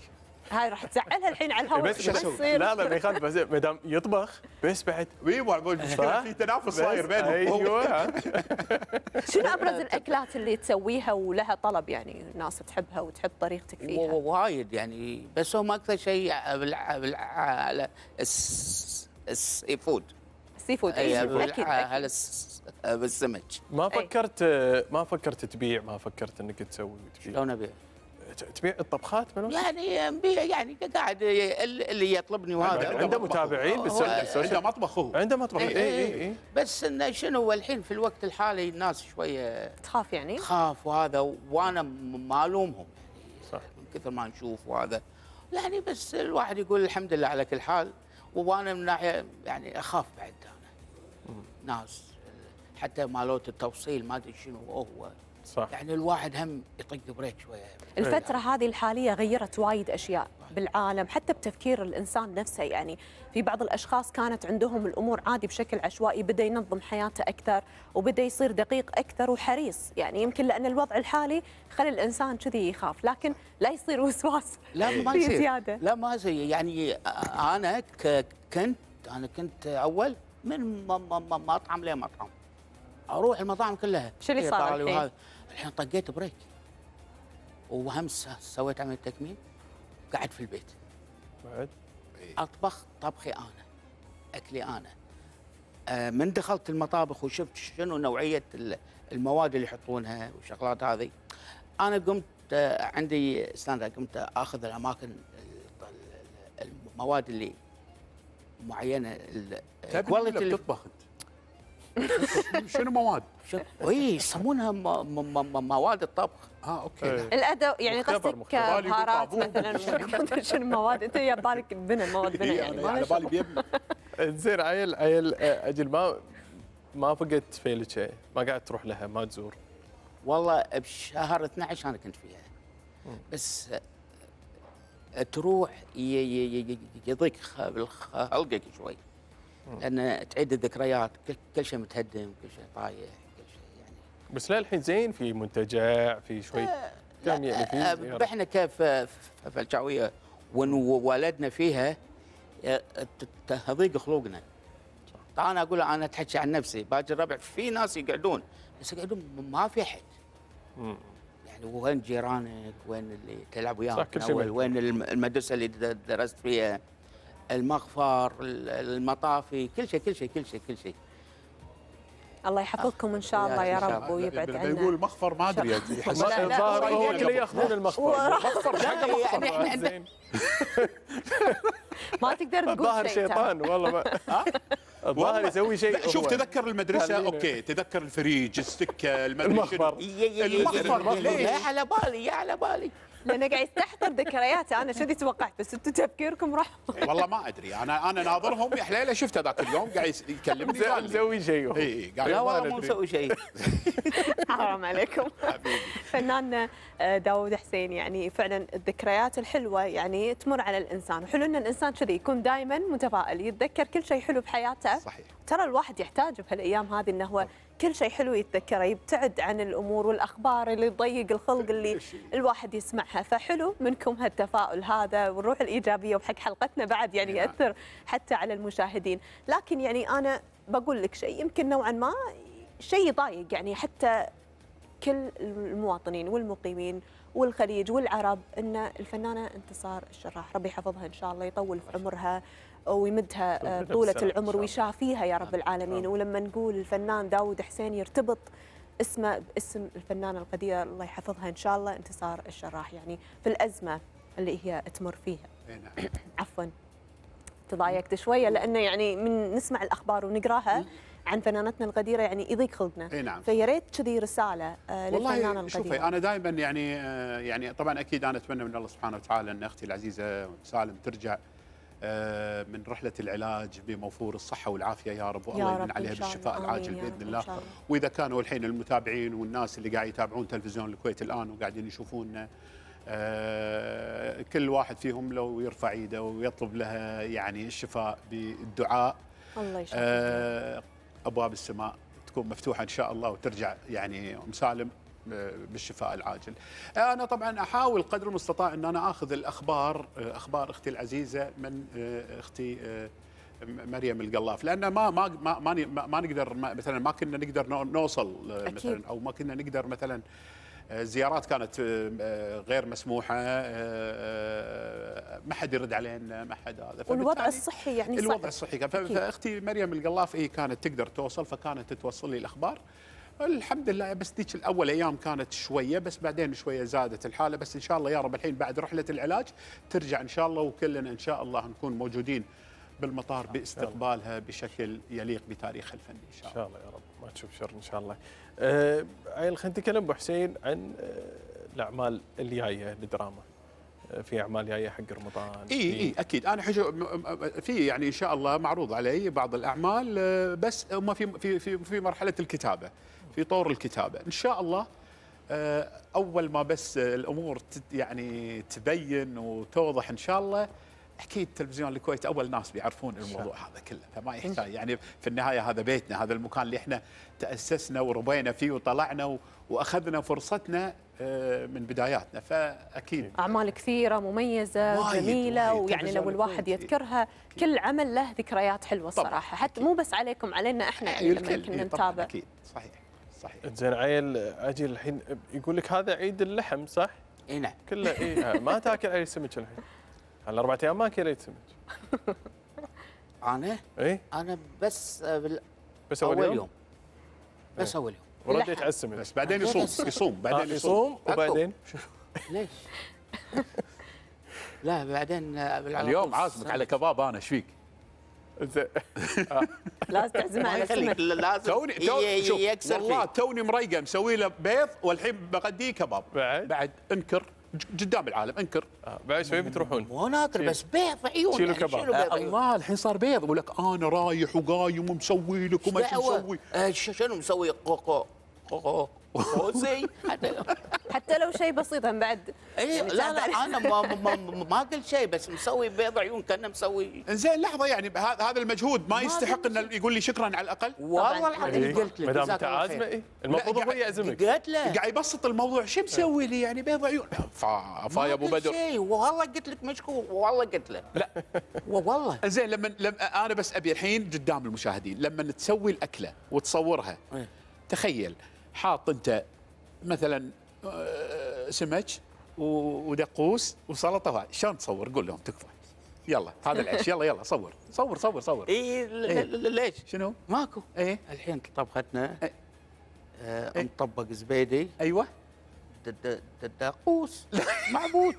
هاي راح تزعلها الحين على الهواء. بس لا ما يخالف، بس ما دام يطبخ بس بعد في تنافس صاير بينهم. ايوه. شنو ابرز الاكلات اللي تسويها ولها طلب يعني الناس تحبها وتحب طريقتك فيها؟ وايد يعني، بس هم اكثر شيء على السي فود. السي فود اكيد على بالسمك. ما فكرت تبيع، ما فكرت انك تسوي وتبيع؟ شلون ابيع؟ تبيع الطبخات منو؟ يعني نبيع يعني قاعد اللي يطلبني وهذا. عنده متابعين بالسوشيال. عنده مطبخ هو. عنده مطبخ. اي. بس انه شنو الحين في الوقت الحالي الناس شويه تخاف يعني؟ تخاف وهذا، وانا ما الومهم يعني. صح. من كثر ما نشوف وهذا يعني، بس الواحد يقول الحمد لله على كل حال. وانا من ناحيه يعني اخاف بعد انا. ناس حتى مالوت التوصيل ما ادري شنو هو. صح. يعني الواحد هم يطق بريك شويه. الفترة هذه الحالية غيرت وايد أشياء بالعالم، حتى بتفكير الإنسان نفسه. يعني في بعض الأشخاص كانت عندهم الأمور عادي بشكل عشوائي، بدأ ينظم حياته أكثر وبدأ يصير دقيق أكثر وحريص. يعني يمكن لأن الوضع الحالي خلى الإنسان كذي يخاف، لكن لا يصير وسواس. لا ما يصير زيادة. لا ما يصير يعني. أنا كنت أول من مطعم لمطعم، أروح المطاعم كلها. شو اللي صار الحين؟ الحين طقيت بريك، وهم سويت عملية تكميم، قاعد في البيت بعد اطبخ طبخي انا، اكلي انا. من دخلت المطابخ وشفت شنو نوعيه المواد اللي يحطونها والشغلات هذه، انا قمت عندي ستاندرد، قمت اخذ الاماكن المواد اللي معينه، الكواليتي اللي بتطبخ انت. شنو مواد؟ اي يسمونها مواد الطبخ. اوكي. الاداء يعني قصدك بهارات مثلا. شنو مواد انت يا بالك بناء مواد بناء يعني؟ على بالي بيبنى. زين عيل اجل ما فقدت فيلتشة، ما قاعد تروح لها ما تزور؟ والله بشهر 12 انا كنت فيها، بس تروح يضيق خلقك شوي، لان تعيد الذكريات، كل شيء متهدم، كل شيء طايح، كل شيء يعني. بس للحين زين في منتجع في شوي كم يعني في احنا كيف في الشعويه وولدنا فيها تضيق خلقنا. طبعا انا اقول انا اتحكي عن نفسي، باجي الربع في ناس يقعدون بس يقعدون ما في احد. يعني وين جيرانك؟ وين اللي تلعب وياك؟ وين المدرسه اللي درست فيها؟ المغفر، المطافي، كل شيء كل شيء كل شيء كل شيء. الله يحفظكم ان شاء الله يا رب ويبعد عنا. يقول مغفر ما ادري الظاهر هو اللي ياخذون المغفر. المغفر حق المغفر زين. ما تقدر تقول الظاهر شيطان والله. الظاهر يسوي شيء. شوف تذكر المدرسه اوكي، تذكر الفريج، السكه، المغفر. المغفر يا على بالي يا على بالي. لأنه قاعد يستحضر ذكرياته. أنا شذي توقعت، بس أنتم تفكيركم راح. والله ما أدري، أنا ناظرهم يا حليله، شفته ذاك اليوم قاعد يكلمني قال مسوي شيء. اي لا والله مو مسوي شيء. حرام عليكم. فنان داوود حسين، يعني فعلا الذكريات الحلوة يعني تمر على الإنسان، وحلو أن الإنسان كذي يكون دائما متفائل، يتذكر كل شيء حلو بحياته. صحيح. ترى الواحد يحتاج بهالأيام هذه أنه هو كل شيء حلو يتذكره، يبتعد عن الامور والاخبار اللي تضيق الخلق اللي الواحد يسمعها. فحلو منكم هالتفاؤل هذا والروح الايجابيه، وبحق حلقتنا بعد يعني ياثر حتى على المشاهدين. لكن يعني انا بقول لك شيء يمكن نوعا ما شيء يضايق يعني حتى كل المواطنين والمقيمين والخليج والعرب، ان الفنانه انتصار الشراح ربي يحفظها ان شاء الله، يطول في عمرها ويمدها طولة العمر ويشافيها يا رب العالمين. ولما نقول الفنان داوود حسين يرتبط اسمه باسم الفنانة القديرة الله يحفظها إن شاء الله انتصار الشراح، يعني في الأزمة اللي هي تمر فيها. عفوا تضايقت شوية لأنه يعني من نسمع الأخبار ونقراها عن فنانتنا القديرة يعني يضيق خلقنا. نعم. فيا ريت كذي رسالة للفنانة القديرة. شوفي أنا دائما يعني طبعا أكيد أنا أتمنى من الله سبحانه وتعالى أن أختي العزيزة سالم ترجع من رحلة العلاج بموفور الصحة والعافية يا رب، والله يمن عليها بالشفاء العاجل بإذن الله. وإذا كانوا الحين المتابعين والناس اللي قاعد يتابعون تلفزيون الكويت الآن وقاعدين يشوفون، كل واحد فيهم لو يرفع ايده ويطلب لها يعني الشفاء بالدعاء، الله يشفيك، أبواب السماء تكون مفتوحة إن شاء الله وترجع يعني أم سالم بالشفاء العاجل. انا طبعا احاول قدر المستطاع ان انا اخذ الاخبار، اخبار اختي العزيزه من اختي مريم القلاف، لان ما نقدر مثلا ما كنا نقدر نوصل مثلا، او ما كنا نقدر مثلا الزيارات كانت غير مسموحه، ما حد يرد علينا، ما حد هذا، والوضع الصحي يعني صعب. الوضع الصحي كان، فاختي مريم القلاف هي كانت تقدر توصل، فكانت توصل لي الاخبار الحمد لله. بس ذيك الاول ايام كانت شويه، بس بعدين شويه زادت الحاله، بس ان شاء الله يا رب الحين بعد رحله العلاج ترجع ان شاء الله، وكلنا ان شاء الله نكون موجودين بالمطار باستقبالها بشكل يليق بتاريخ الفني ان شاء الله. ان شاء الله يا رب، ما تشوف شر ان شاء الله. عيل خلينا نتكلم ابو حسين عن الاعمال الجايه للدراما. في اعمال جايه حق رمضان؟ اي اكيد. انا في يعني ان شاء الله معروض علي بعض الاعمال، بس هم في مرحله الكتابه، في طور الكتابه ان شاء الله. اول ما بس الامور يعني تبين وتوضح ان شاء الله، اكيد تلفزيون الكويت اول ناس بيعرفون الموضوع هذا كله، فما يحتاج يعني في النهايه هذا بيتنا، هذا المكان اللي احنا تاسسنا وربينا فيه وطلعنا واخذنا فرصتنا من بداياتنا، فاكيد اعمال كثيره مميزه جميله، ويعني لو الواحد يذكرها كل عمل له ذكريات حلوه الصراحه، حتى مو بس عليكم علينا احنا يعني لما كنا نتابع. اكيد صحيح صحيح. زين عيل اجي الحين يقول لك هذا عيد اللحم صح؟ اي نعم. كله اي ما تاكل اي سمك الحين. على 4 ايام ما اكلت سمك. انا؟ اي انا بس بس اول يوم؟ بس اول يوم. ورديت على السمك. بس بعدين يصوم بعدين يصوم وبعدين ليش؟ لا بعدين اليوم عازمك على كباب انا، ايش فيك؟ لازم تعزمه على سمك. لازم والله توني مريقه مسوي له بيض والحين بغديه كباب. بعد انكر قدام العالم، انكر. بعد شوي بتروحون مو ناكر بس بيض عيون. شيلوا كباب. الله الحين صار بيض، يقول لك انا رايح وقايم ومسوي لك وما مسوي. شنو مسوي؟ قوقو زي حتى لو شيء بسيط هم بعد. اي لا انا ما قلت شيء، بس مسوي بيض عيون كانه مسوي. زين لحظه، يعني هذا المجهود ما يستحق انه يقول لي شكرا على الاقل؟ والله العظيم قلت له ما دام انت عازمه اي المفروض هو يعزمك. قلت له قاعد يبسط الموضوع، شو مسوي لي يعني بيض عيون؟ فا يا ابو بدر شيء والله قلت لك مشكور، والله قلت له لا والله. زين لما انا بس ابي الحين قدام المشاهدين لما تسوي الاكله وتصورها، تخيل حاط انت مثلا سمك ودقوس وسلطه، شلون تصور؟ قول لهم تكفى. يلا هذا العيش، يلا صور صور صور صور. اي ليش؟ شنو؟ ماكو. ايه الحين طبختنا مطبق زبيدي. ايوه دقوس معبوج.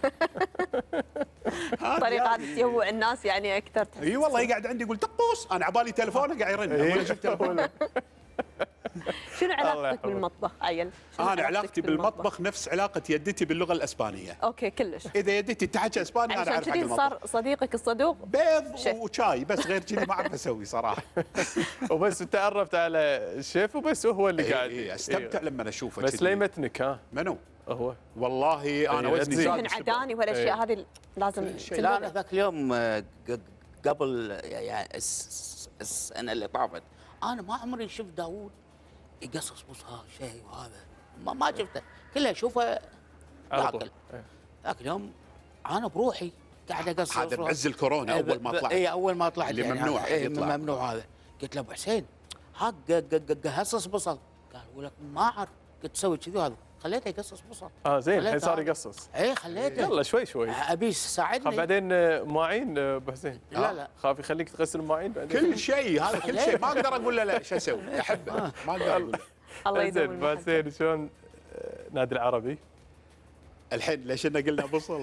الطريقه هذه تجوع الناس يعني اكثر. اي والله يقعد عندي يقول دقوس، انا عبالي تليفونه قاعد يرن، اول شفت تليفونه. شنو علاقتك بالمطبخ عيل؟ انا علاقتي بالمطبخ نفس علاقه يدتي باللغه الاسبانيه. اوكي كلش. اذا يدتي تحكي اسباني انا اعرف حق المطبخ. صار صديقك الصدوق بيض وشاي بس، غير كذي ما اعرف اسوي صراحه. وبس تعرفت على الشيف وبس، وهو اللي قاعد استمتع لما اشوفه. بس ليه متنك ها؟ منو؟ هو والله انا وزني زاد. عداني والاشياء هذه لازم. لا انا ذاك اليوم قبل يعني السنه اللي طافت، انا ما عمري شفت داوود يقصص بصها شيء، وهذا ما شفته، كله اشوفه ياكل. ذاك اليوم انا بروحي قاعد اقصص. هذا بعز الكورونا اول ما طلعت. اي اول ما طلعت اللي يعني ممنوع يطلع. ممنوع هذا. قلت له ابو حسين ها قصص بصل. قال ولك ما اعرف. قلت تسوي كذي، هذا خليته يقصص بصل. زين الحين صار يقصص. اي خليته. يلا شوي شوي. ابي ساعدني. بعدين مواعين ابو حسين. لا خاف يخليك تغسل مواعين بعدين. كل شيء هذا كل شيء ما اقدر اقول له لا شو اسوي، احبه ما اقدر اقول له. الله يدوم المحبة. زين شلون نادي العربي؟ الحين ليش إننا قلنا بصل؟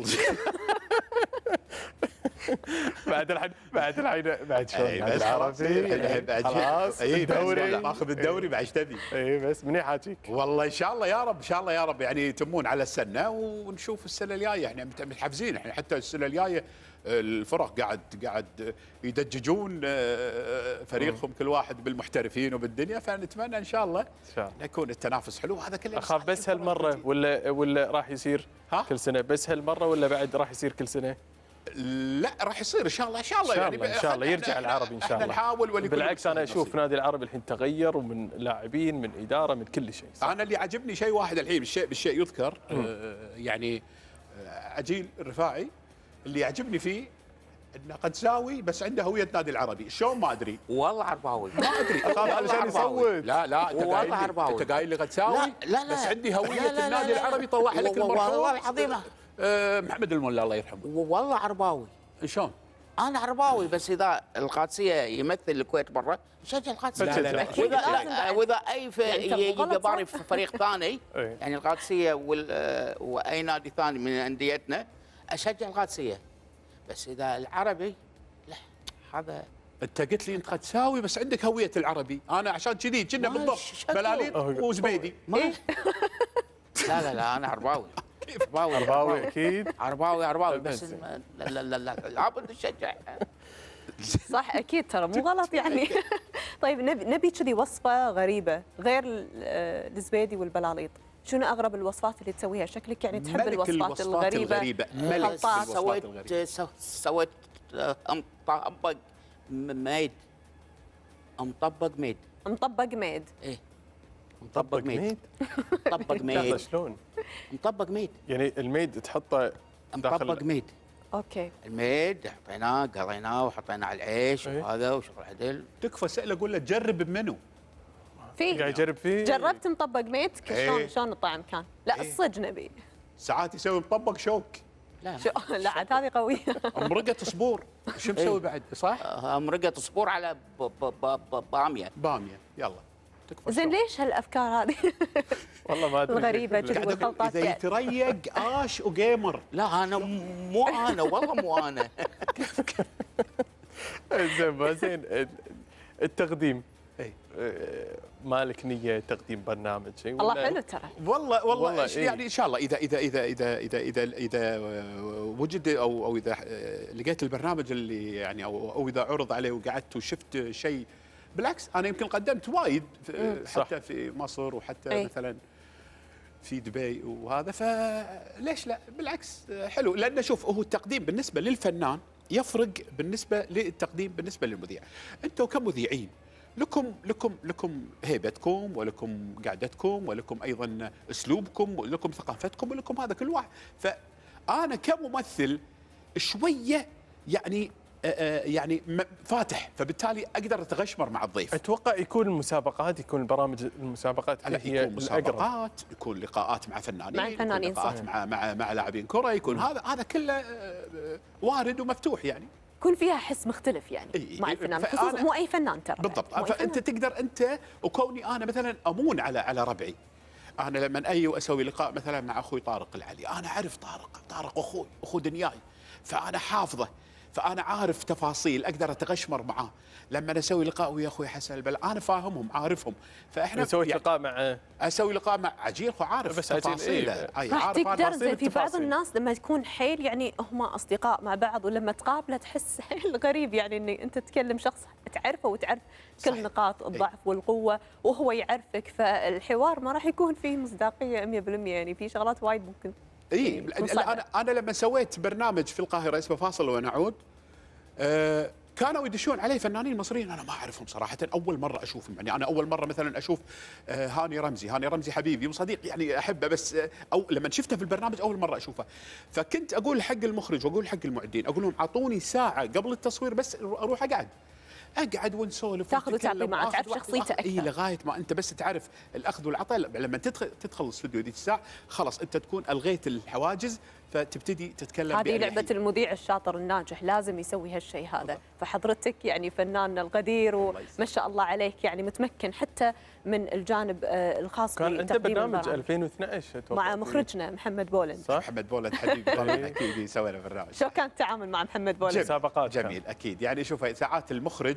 بعد شلون نادي العربي؟ خلاص الدوري ماخذ الدوري بعد ايش تبي؟ اي بس من يحاكيك؟ والله ان شاء الله يا رب، ان شاء الله يا رب يعني يتمون على السنه ونشوف السنه الجايه. احنا متحفزين، احنا حتى السنه الجايه الفرق قاعد يدججون فريقهم كل واحد بالمحترفين وبالدنيا، فنتمنى ان شاء الله يكون التنافس حلو. هذا كله اخاف بس هالمره ولا راح يصير كل سنه؟ بس هالمره ولا بعد راح يصير كل سنه؟ لا راح يصير ان شاء الله، ان شاء الله يعني ان شاء الله يرجع العربي ان شاء الله. نحاول بالعكس انا اشوف نادي العربي الحين تغير، ومن لاعبين من اداره من كل شيء. انا اللي عجبني شيء واحد الحين، بالشيء يذكر يعني عجيل الرفاعي اللي يعجبني فيه انه قدساوي بس عنده هويه نادي العربي، شلون ما ادري. والله عرباوي ما ادري علشان يصوت. لا انت قايل لي قدساوي لا بس عندي هويه النادي العربي طلعها لك والله العظيم محمد الملا الله يرحمه. والله عرباوي. شلون؟ انا عرباوي بس اذا القادسيه يمثل الكويت برا نشجع القادسيه. لا واذا اي يجي في فريق ثاني يعني القادسيه واي نادي ثاني من انديتنا اشجع القادسيه، بس اذا العربي لا هذا. انت قلت لي انت قدساوي بس عندك هويه العربي، انا عشان كذي كنا بالضبط بلاليط وزبيدي. لا انا عرباوي. عرباوي اكيد. عرباوي بس لا لابد نشجع. صح اكيد ترى مو غلط يعني. طيب نبي كذي وصفه غريبه غير الزبيدي والبلاليط، شنو اغرب الوصفات اللي تسويها؟ شكلك يعني تحب الوصفات الغريبه. سويت مطبق ميد. مطبق ميد. ايه مطبق ميد. مطبق ميد شلون؟ مطبق ميد يعني الميد تحطه داخل مطبق ميد. اوكي. الميد حطيناه قليناه وحطيناه على العيش وهذا وشغل عدل. تكفى اسال اقول له جرب بمنو؟ فيه قاعد يجرب فيه. جربت مطبق ميد شلون الطعم كان؟ لا الصج نبي. ساعات يسوي مطبق شوك. لا عاد هذه قويه. مرقه صبور شو مسوي بعد صح؟ مرقه صبور على باميه. يلا تكفى. زين ليش هالافكار هذه؟ والله ما ادري. الغريبه كذي والخلطات. اذا يتريق اش وجيمر. لا انا مو انا والله مو انا. زين التقديم مالك نيه تقديم برنامج شيء؟ والله حلو ترى. والله يعني ان شاء الله اذا وجد او اذا لقيت البرنامج اللي يعني او اذا عرض عليه وقعدت وشفت شيء، بالعكس انا يمكن قدمت وايد حتى في مصر وحتى مثلا في دبي وهذا، فليش لا؟ بالعكس حلو، لان شوف هو التقديم بالنسبه للفنان يفرق بالنسبه للتقديم بالنسبه للمذيع. انتم كمذيعين لكم هيبتكم ولكم قعدتكم ولكم ايضا اسلوبكم ولكم ثقافتكم ولكم هذا كل واحد. فانا كممثل شويه يعني فاتح، فبالتالي اقدر اتغشمر مع الضيف. اتوقع يكون المسابقات، يكون البرامج المسابقات هي يكون مسابقات، يكون لقاءات مع فنانين، لقاءات مع لاعبين كره، يكون هذا كله وارد ومفتوح يعني. يكون فيها حس مختلف يعني مع الفنان، خصوصا مو اي فنان ترى. بالضبط. فانت تقدر انت وكوني انا مثلا امون على ربعي، انا لما اسوي لقاء مثلا مع اخوي طارق العلي، انا اعرف طارق اخو دنياي، فانا حافظه، فانا عارف تفاصيل اقدر اتغشمر معاه. لما اسوي لقاء ويا اخوي حسن البل انا فاهمهم عارفهم، فاحنا اسوي لقاء مع عجيل عارف بس تفاصيله. راح تقدر في بعض الناس لما تكون حيل يعني هم اصدقاء مع بعض، ولما تقابله تحس حيل غريب يعني ان انت تتكلم شخص تعرفه وتعرف كل نقاط الضعف والقوه وهو يعرفك، فالحوار ما راح يكون فيه مصداقيه 100%، يعني في شغلات وايد ممكن. انا لما سويت برنامج في القاهره اسمه فاصل ونعود، كانوا يدشون علي فنانين مصريين انا ما اعرفهم صراحه، اول مره اشوفهم. يعني انا اول مره مثلا اشوف هاني رمزي حبيبي وصديق يعني احبه، بس او لما شفته في البرنامج اول مره اشوفه، فكنت اقول حق المخرج واقول حق المعدين، اقول لهم اعطوني ساعه قبل التصوير بس اروح اقعد ونسولف تاخذ وتعطي معه، تعرف شخصيته اكثر. لغايه ما انت بس تعرف الاخذ والعطاء. لما تدخل الاستوديو ذيك الساعه خلاص انت تكون الغيت الحواجز، فتبتدي تتكلم. هذه لعبه المذيع الشاطر الناجح، لازم يسوي هالشيء هذا. فحضرتك يعني فنان الغدير وما شاء الله عليك، يعني متمكن حتى من الجانب الخاص كان انت برنامج 2012 مع مخرجنا محمد بولند. صح؟ محمد بولند حبيبي اكيد سوينا برنامج. شو كان التعامل مع محمد بولند؟ مسابقات جميل اكيد. يعني شوف ساعات المخرج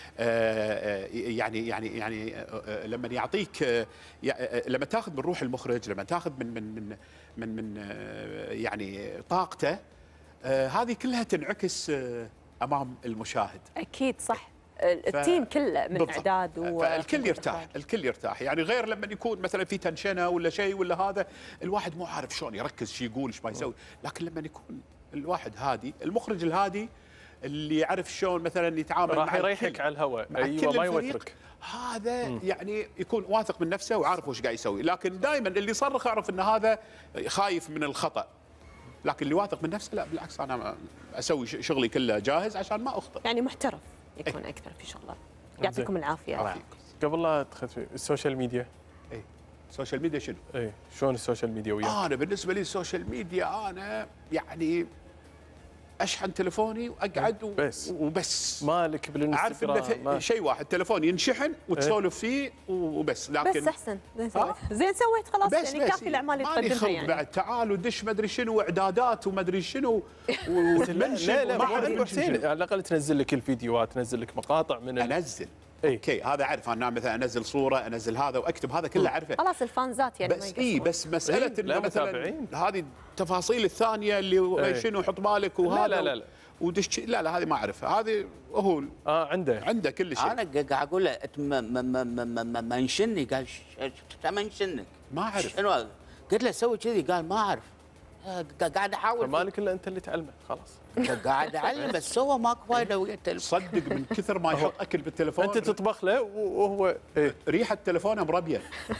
يعني لما يعطيك لما تاخذ من روح المخرج، لما تاخذ من يعني طاقته، هذه كلها تنعكس امام المشاهد. اكيد صح. التيم كله من اعداد فالكل يرتاح يعني، غير لما يكون مثلا في تنشنه ولا شيء ولا هذا، الواحد مو عارف شلون يركز شو يقول ايش ما يسوي. لكن لما يكون الواحد هادي، المخرج الهادي اللي يعرف شلون مثلا يتعامل راح يريحك على الهواء. ايوه ما يوترك. هذا يعني يكون واثق من نفسه وعارف وش قاعد يسوي، لكن دائما اللي يصرخ اعرف ان هذا خايف من الخطا. لكن اللي واثق من نفسه لا بالعكس، انا اسوي شغلي كله جاهز عشان ما اخطئ. يعني محترف يكون اكثر في شغله. يعطيكم العافيه. قبل لا تدخل السوشيال ميديا. السوشيال ميديا شنو؟ شلون السوشيال ميديا وياك؟ انا بالنسبه لي السوشيال ميديا انا يعني اشحن تليفوني واقعد وبس. مالك بالانستغرام. عارف انه شيء واحد، تليفون ينشحن وتسولف فيه وبس. لكن بس احسن زين سويت خلاص، يعني كافي الاعمال اللي تقدمها يعني. بعد تعال ودش ما ادري شنو واعدادات وما ادري شنو لا ما حسين على الاقل تنزل لك الفيديوهات، تنزل لك مقاطع من انزل. اوكي هذا اعرف، انا مثلا انزل صوره، انزل هذا واكتب، هذا كله اعرفه. خلاص الفانزات يعني بس بس مساله انه مثلا هذه التفاصيل الثانيه اللي شنو حط بالك وهذا لا ودش لا هذه ما اعرفها. هذه هو عنده كل شيء. انا قاعد اقول له ما نشني. قال ما نشنك ما اعرف شنو هذا. قلت له سوي كذي، قال ما اعرف. قاعد احاول. مالك الا انت اللي تعلمه خلاص. قاعد اعلم بس هو ماكو فايده ويا التليفون. صدق من كثر ما يحط اكل بالتليفون انت تطبخ له وهو ريحه تليفونه مربيه.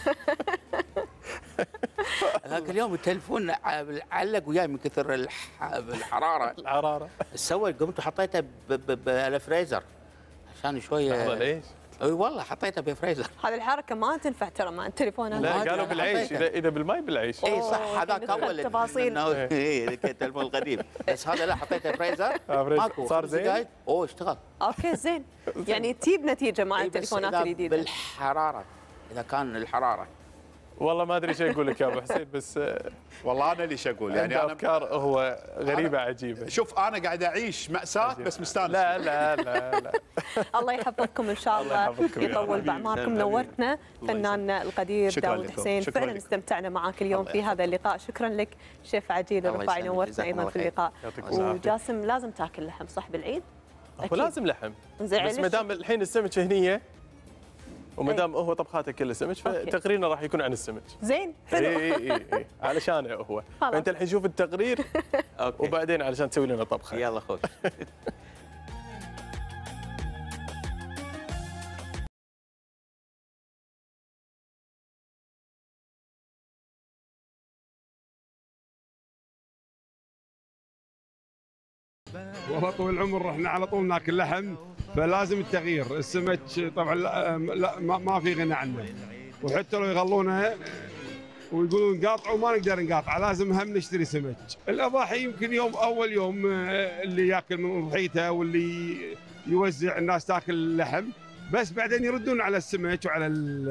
ذاك اليوم التليفون علق وياي من كثر الحراره. سوى قمت وحطيته بالفريزر عشان شويه. ليش؟ اي والله حطيته بالفريزر. هذه الحركه ما تنفع ترى مع التليفونات. لا قالوا بالعيش، اذا بالماء بالعيش. اي صح هذاك اول التفاصيل. اي التليفون القديم، بس هذا لا حطيته بالفريزر ماكو. صار زين. اشتغل. اوكي زين. يعني تجيب نتيجه مع التليفونات الجديده. بالحراره، اذا كان الحراره. والله ما ادري ايش اقول لك يا ابو حسين، بس والله انا ليش اقول يعني انا افكار هو غريبه عجيبه. شوف انا قاعد اعيش مأساة بس مستانس. لا الله يحفظكم ان شاء الله، يطول باعماركم. نورتنا فناننا القدير داود حسين. فعلا استمتعنا معك اليوم في هذا اللقاء. شكرا لك شيف عجيل الرفاعي، نورتنا ايضا في اللقاء. وجاسم لازم تاكل لحم صح بالعيد؟ هو لازم لحم، بس ما دام الحين السمك هنيه وما دام هو طبخاته كلها سمك، فتقريرنا راح يكون عن السمك. زين حلو. اي علشانه هو. فانت الحين شوف التقرير وبعدين علشان تسوي لنا طبخه. يلا خذ. والله طول العمر احنا على طول ناكل لحم، فلازم التغيير. السمك طبعا لا ما في غنى عنه، وحتى لو يغلونه ويقولون نقاطعه ما نقدر نقاطعه، لازم هم نشتري سمك. الاضاحي يمكن يوم اول يوم اللي ياكل من اضحيته واللي يوزع الناس تاكل لحم، بس بعدين يردون على السمك وعلى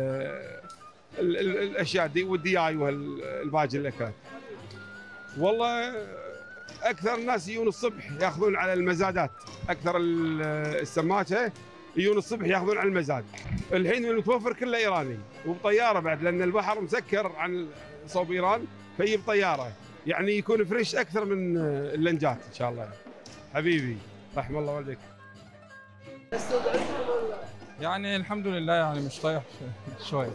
الاشياء دي والدياي والباقي الاكلات. والله اكثر الناس يجون الصبح ياخذون على المزادات، اكثر السماكه يجون الصبح ياخذون على المزاد. الحين المتوفر كله ايراني وبطياره بعد، لان البحر مسكر عن صوب ايران، فيجي بطياره يعني يكون فريش اكثر من اللنجات ان شاء الله. حبيبي رحم الله والديك. يعني الحمد لله يعني مش طايح شويه.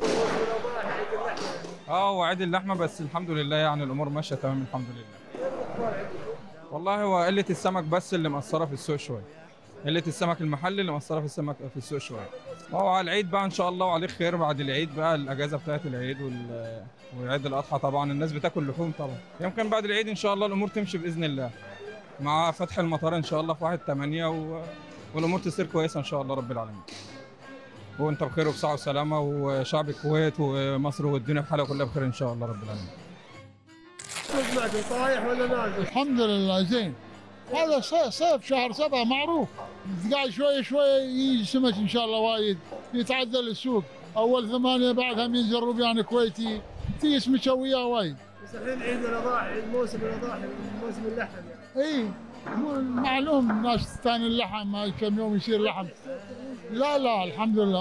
هو عيد اللحمه بس الحمد لله يعني الامور ماشيه تمام الحمد لله. والله هو قله السمك بس اللي مأثره في السوق شويه. قله السمك المحلي اللي مأثره في السوق شويه. وهو على العيد بقى ان شاء الله وعليه خير بعد العيد بقى الاجازه بتاعت العيد وعيد الاضحى طبعا الناس بتاكل لحوم طبعا. يمكن بعد العيد ان شاء الله الامور تمشي باذن الله. مع فتح المطار ان شاء الله في 1/8 والامور تصير كويسه ان شاء الله رب العالمين. وانت بخير وبصحه وسلامه وشعب الكويت ومصر والدنيا بحالها كلها بخير ان شاء الله رب العالمين. طايح ولا نازل؟ الحمد لله زين. هذا صيف شهر 7 معروف. قاعد شوي يجي سمك ان شاء الله وايد، يتعدل السوق. اول 8 بعدها ينزل روبيان كويتي، تيجي سمكه وياه وايد. بس الحين عيد الاضاحي، موسم الاضاحي، موسم اللحم يعني. اي معلوم الناس ثاني اللحم ما كم يوم يصير لحم. لا الحمد لله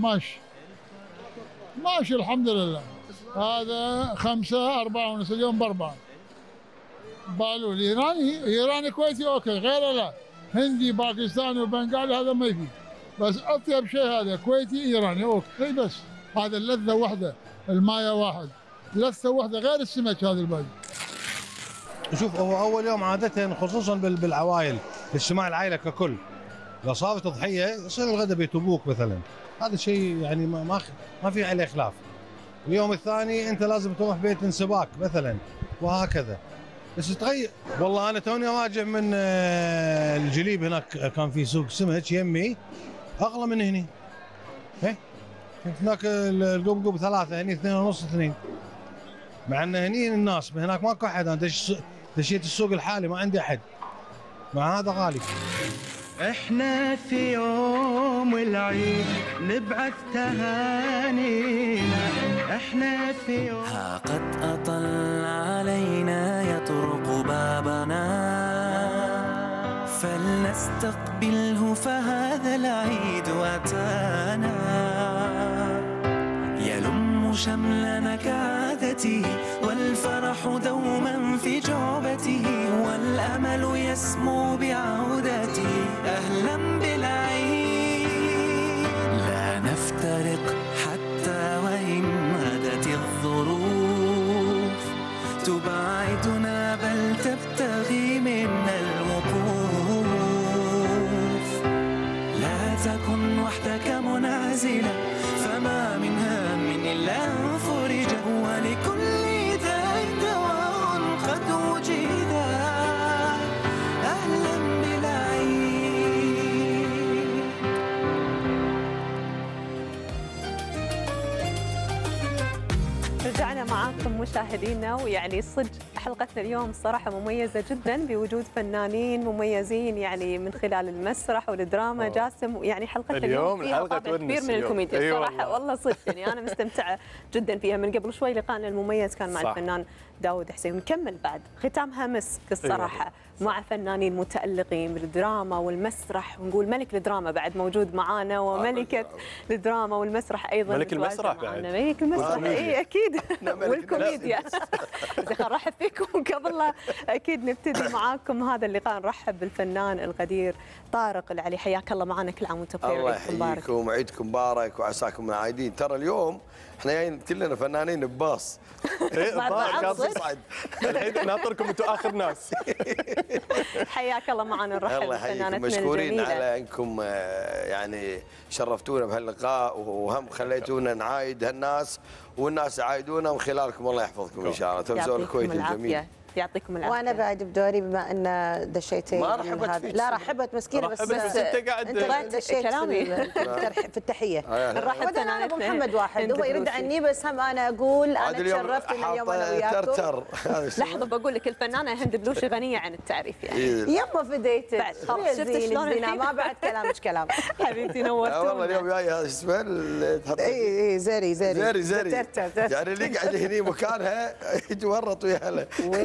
ماشي الحمد لله. هذا 5 4 ونص اليوم ب4. بالو ايراني كويتي اوكي، غيره لا. هندي باكستاني وبنغالي هذا ما يفيد. بس اطيب شيء هذا كويتي ايراني اوكي بس. هذا اللذه واحده، المايه واحد، لذه واحده غير السمك هذا الباقي. شوف هو اول يوم عاده خصوصا بالعوائل، اجتماع العائله ككل، لو صارت تضحيه يصير الغداء بيت ابوك مثلا، هذا شيء يعني ما في عليه خلاف. اليوم الثاني انت لازم تروح بيت انسباك مثلا وهكذا. بس تغير. والله انا توني راجع من الجليب، هناك كان في سوق سمك يمي اغلى من هني. هناك القبقب 3 هني 2.5 2. مع ان هني الناس هناك ماكو احد، انا دشيت السوق الحالي ما عندي احد. مع هذا غالي. احنا في يوم العيد نبعث تهانينا، احنا في يوم ها قد أطل علينا يطرق بابنا، فلنستقبله فهذا العيد أتانا، يلم شملنا كعادته والفرح دوما في جعبته، والأمل يسمو بعودته، أهلا بالعيد لا نفترق حتى وإن غدت الظروف تباعدنا بل تبتغي منا الوقوف، لا تكن وحدك منعزلا فما من هم إلا أن فرج، ولكل داء دواء قد وجد، أهلا بالعيد. رجعنا معاكم مشاهدينا، ويعني صدق حلقتنا اليوم صراحة مميزة جدا بوجود فنانين مميزين يعني من خلال المسرح والدراما. جاسم يعني حلقتنا اليوم فيها طابع كبير من الكوميديا صراحة. والله صدق يعني أنا مستمتعة جدا فيها. من قبل شوي لقاءنا المميز كان مع الفنان داود حسين، ونكمل بعد ختامها مسك الصراحة مع فنانين متألقين بالدراما والمسرح، ونقول ملك الدراما بعد موجود معانا، وملكة الدراما والمسرح أيضا. ملك المسرح بعد. ملك المسرح اي اكيد والكوميديا. زين نرحب فيكم. قبل لا اكيد نبتدي معاكم هذا اللقاء نرحب بالفنان القدير طارق العلي. حياك الله معنا، كل عام وانتم بخير. الله يحييكم وعيدكم مبارك وعساكم من العايدين. ترى اليوم احنا جايين كلنا فنانين بباص. الحين ناطركم انتم اخر ناس. حياك الله معنا، نرحب بفنانتنا مشكورين على انكم يعني شرفتونا بهاللقاء، وهم خليتونا نعايد هالناس والناس يعايدونا من خلالكم. الله يحفظكم ان شاء الله. تلفزيون الكويت الجميل. يعطيكم العافيه. وانا بعد بدوري بما ان دشيتي ما رحبت فيك. لا رحبت مسكينه، بس انت قاعد دشيت في التحيه. نرحب انا ابو محمد واحد هو يرد عني، بس هم انا اقول انا تشرفت ان اليوم انا وياكم. لحظه بقول لك الفنانه هند بلوشي غنيه عن التعريف يعني. يما فديتك خلاص شفت شلون ما بعد كلامك كلام. حبيبتي نورتونا. والله اليوم جاي هذا اسمه اي زري يعني اللي قاعد هني مكانها يتورط وياها.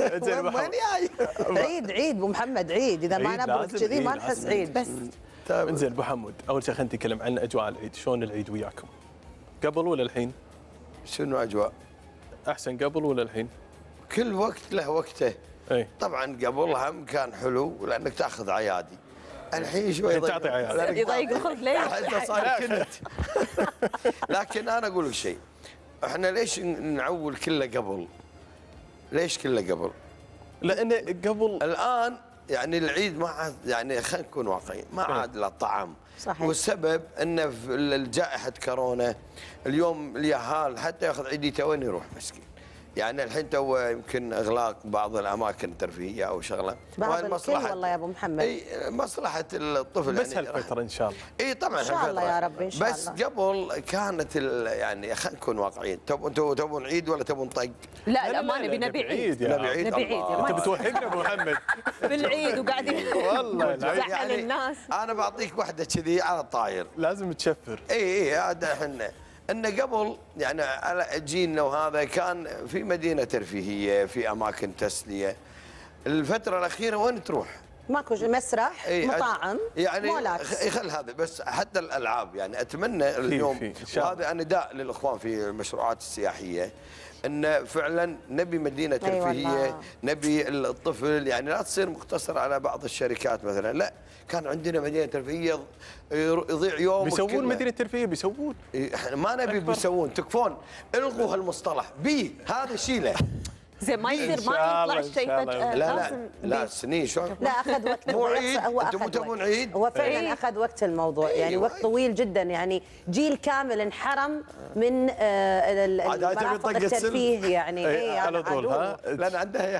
عيد ابو محمد، عيد اذا ما نبرك كذي ما نحس عيد. بس انزين ابو حمود، اول شيء خلينا نتكلم عن اجواء العيد، شلون العيد وياكم؟ قبل ولا الحين؟ شنو اجواء؟ احسن قبل ولا الحين؟ كل وقت له وقته. اي طبعا قبل هم كان حلو لانك تاخذ عيادي. الحين شوي تعطي عيادي يضيق الخلق ليه؟ انت صار كنت. لكن انا اقول لك شيء، احنا ليش نعول كله قبل؟ ليش كله قبل؟ لان قبل الان يعني العيد ما عاد، يعني خلينا نكون واقعيين، ما عاد له طعم. صحيح. والسبب انه في جائحه كورونا اليوم اليهال حتى ياخذ عيديته وين يروح مسكين. يعني الحين تو يمكن اغلاق بعض الاماكن الترفيهيه او شغله. بعض الكل والله يا ابو محمد. اي مصلحه الطفل بس يعني هالفتره ان شاء الله. اي طبعا ان شاء الله يا رب ان شاء بس الله. قبل كانت يعني خلينا نكون واقعيين، تبون عيد ولا تبون طق؟ لا الامانه نبي عيد. نبي عيد. انت بتوهقنا ابو محمد بالعيد وقاعدين والله زعل الناس. انا بعطيك واحده كذي على الطاير لازم تشفر. اي هذا احنا ان قبل يعني على جيلنا وهذا كان في مدينه ترفيهيه، في اماكن تسليه. الفتره الاخيره وين تروح؟ ماكو مسرح، مطاعم، يعني مولات. يخل هذا بس حتى الالعاب. يعني اتمنى اليوم وهذا نداء للاخوان في المشروعات السياحيه ان فعلا نبي مدينه ترفيهيه، نبي الطفل يعني لا تصير مقتصر على بعض الشركات مثلا، لا كان عندنا مدينه ترفيهيه يضيع يوم. بيسوون مدينه ترفيهيه بيسوون. احنا ما نبي بيسوون، تكفون الغوا هالمصطلح بي هذا شيله. زين ما يصير ما يطلع الشيء فجأة. لا سنين شلون؟ لا اخذ وقت. مو عيد، هو انتم مو تبون عيد؟ هو فعلا اخذ وقت الموضوع، يعني وقت طويل جدا، يعني جيل كامل انحرم من المرافق الترفيه يعني. على طول ها لان عندها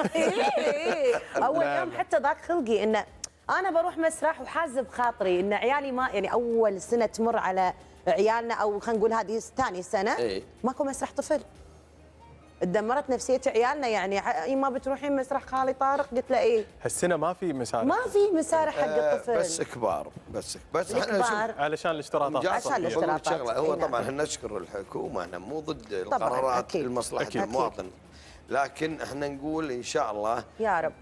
اول يوم حتى ضاق خلقي انه انا بروح مسرح وحازه بخاطري ان عيالي ما يعني اول سنه تمر على عيالنا، او خلينا نقول هذه ثاني سنه ماكو مسرح طفل. تدمرت نفسيه عيالنا، يعني ما بتروحين مسرح خالي طارق؟ قلت له ايه هالسنه ما في مسارح، ما في مسارح حق الطفل، بس كبار بس احنا علشان الاشتراطات. عشان الاشتراطات. هو طبعا احنا نشكر الحكومه، احنا مو ضد القرارات لمصلحه المواطن، لكن احنا نقول ان شاء الله يا رب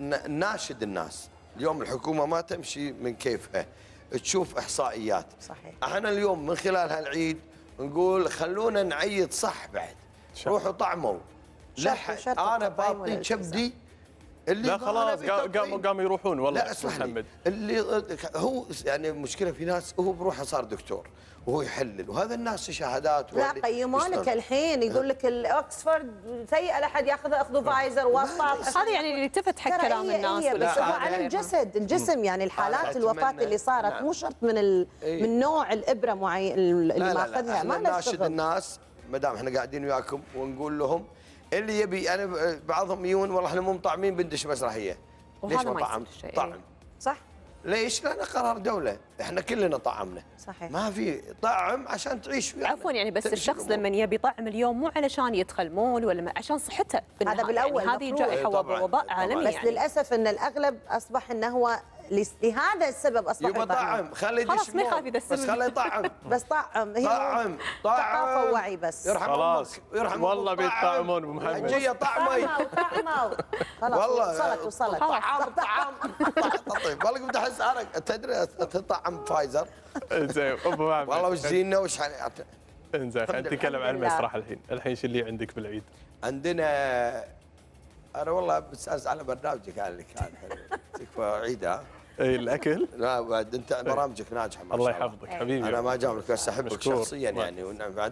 ناشد الناس. اليوم الحكومه ما تمشي من كيفها، تشوف احصائيات. صحيح. احنا اليوم من خلال هالعيد نقول خلونا نعيد صح بعد. روحوا طعموا لحد انا باطين كبدي اللي لا خلاص قاموا يروحون والله. لا اسمح لي، اللي هو يعني المشكله في ناس هو بروحه صار دكتور وهو يحلل، وهذا الناس شهادات. لا قيموا لك الحين يقول لك الاوكسفورد سيء لاحد ياخذوا فايزر وسط. هذا يعني اللي التفت حق كلام الناس. بس هو على الجسم، يعني الحالات الوفاه اللي صارت مو شرط من نوع الابره معين اللي ماخذها. ما ناشد الناس ما دام احنا قاعدين وياكم ونقول لهم اللي يبي، انا بعضهم يجون والله احنا مو مطعمين بندش مسرحيه. ليش ما طعمت؟ طعم. صح. ليش؟ لأن قرار دولة، احنا كلنا طعمنا. صحيح. ما في طعم عشان تعيش ويانا. عفوا يعني بس الشخص لما يبي طعم اليوم مو علشان يدخل مول ولا عشان صحته. هذا بالاول يعني هذه جائحه وباء عالمي. بس يعني للاسف ان الاغلب اصبح انه هو لهذا السبب اصبح يبغى طعم. خليه يدش مول بس خليه يطعم. بس طعم هي طعم ثقافه ووعي بس. خلاص والله بيطعمون ابو محمد. حجيه طعمي طعموا خلاص. والله وصلت طعم طيب والله قمت احس انا تدري تطعم فايزر. زين ابو محمد والله وش زيننا وش انزين خلينا نتكلم عن المسرح الحين شو اللي عندك بالعيد؟ عندنا انا والله بتسأل على برنامجك اللي كان حلو. تكفى عيد ها؟ اي الاكل؟ لا بعد انت برامجك ناجحه ما الله يحفظك حبيبي. انا ما جاملك بس احبك شخصيا يعني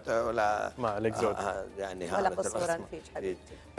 ولا ما عليك زود يعني ولا قصورا فيك حبيبي.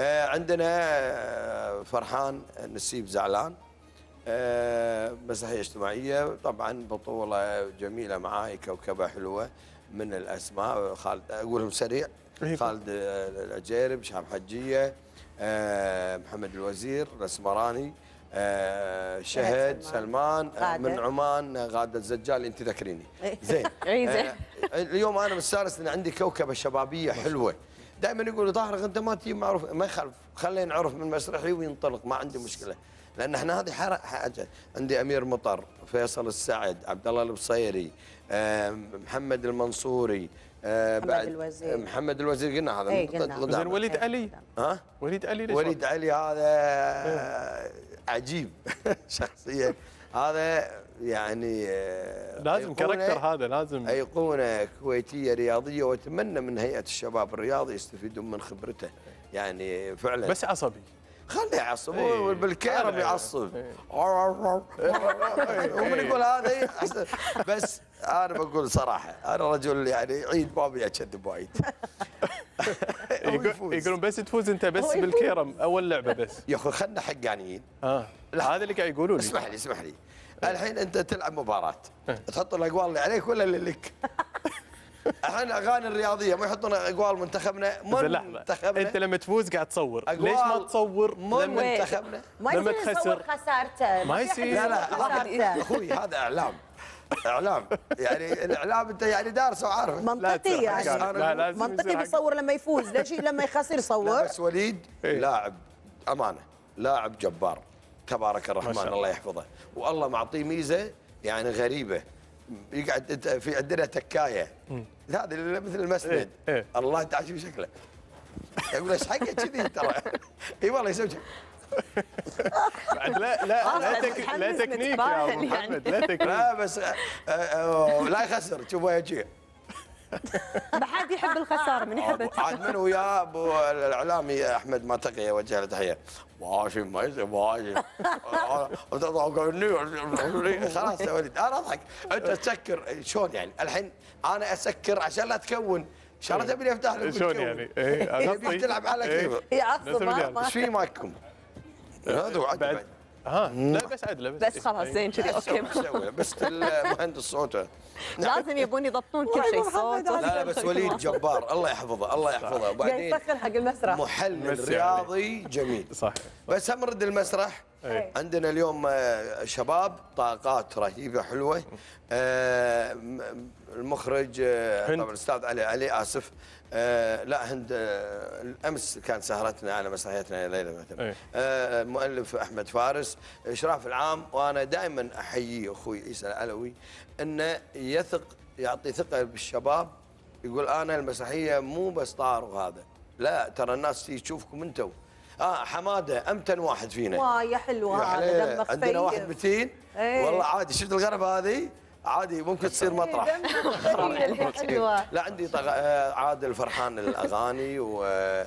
عندنا فرحان نسيب زعلان مسرحيه اجتماعيه طبعا بطوله جميله معاي كوكبه حلوه من الاسماء خالد اقولهم سريع خالد العجيرب شهاب حجيه محمد الوزير الاسمراني شهد سلمان من عمان غاده الزجال انت ذكريني زين. اليوم انا مستانس ان عندي كوكبه شبابيه حلوه. دائما يقولوا ظاهرك انت ما تجي معروف، ما يخالف خلينا نعرف من مسرحي وينطلق ما عندي مشكله، لان احنا هذه حاجه. عندي امير مطر، فيصل السعد، عبد الله البصيري، محمد المنصوري، بعد الوزير. محمد الوزير قلنا هذا. زين وليد علي. ها؟ وليد علي ليش؟ وليد علي هذا عجيب شخصيه هذا يعني لازم كاركتر هذا لازم ايقونه كويتيه رياضيه، واتمنى من هيئه الشباب الرياضي يستفيدون من خبرته يعني فعلا. بس عصبي خليه يعصب بالكيرم يعصب ومن يقول هذا بس انا بقول صراحه انا رجل يعني عيد ما ابي اكذب وايد. يقولون بس تفوز انت بس بالكيرم اول لعبه بس يا اخوي خلنا حقانيين. هذا اللي قاعد يقولون لي. اسمح لي الحين انت تلعب مباراه تحط الاقوال اللي عليك ولا اللي لك؟ احنا اغاني الرياضيه ما يحطون اقوال منتخبنا. منتخبنا انت لما تفوز قاعد تصور، ليش ما تصور منتخبنا؟ ما يصير نصور خسارته. ما يصير. لا اخوي هذا اعلام يعني الاعلام انت يعني دارسه وعارف منطقي يعني منطقي بيصور لما يفوز، ليش لما يخسر يصور؟ بس وليد لاعب امانه، لاعب جبار تبارك الرحمن الله يحفظه، والله معطيه ميزه يعني غريبه. يقعد في عندنا تكايه هذا مثل المسند. الله تعال شوف شكله يقول ايش حقه كذي ترى. اي والله يسوي بعد لا تكنيك يا ابو محمد لا تكنيك. لا بس لا يخسر شوفوا يجي. ما حد يحب الخساره من يحب عاد من وياه ابو الاعلامي احمد ما تقي وجه له تحيه. ماشي ما يصير ماشي خلاص يا وليد انا اضحك. انت تسكر شلون يعني؟ الحين انا اسكر عشان لا تكون شلون تبيني افتح لك شلون يعني؟ تبيك تلعب على كيفك يعصب ايش في مايكم؟ هذا بعد لا بس عدله بس خلاص زين كذي اوكي. بس المهندس صوته لازم يبون يضبطون كل شيء صوت. لا بس وليد جبار الله يحفظه الله يحفظه. وبعدين يسخن حق المسرح محلل رياضي جميل. صح. بس هم نرد المسرح. عندنا اليوم شباب طاقات رهيبه حلوه. المخرج طبعا الاستاذ علي اسف. لا هند امس كان سهرتنا على مسرحيتنا ليله مثلا. المؤلف احمد فارس اشراف العام. وانا دائما احيي اخوي عيسى العلوي انه يثق يعطي ثقه بالشباب. يقول انا المسرحيه مو بس طار وهذا لا ترى الناس تشوفكم انتم. حماده امتن واحد فينا. يا حلو هذا دمه خفيف. عندنا واحد متين والله عادي. شفت الغرفه هذه عادي ممكن تصير مطرح. لا عندي عادل فرحان الاغاني و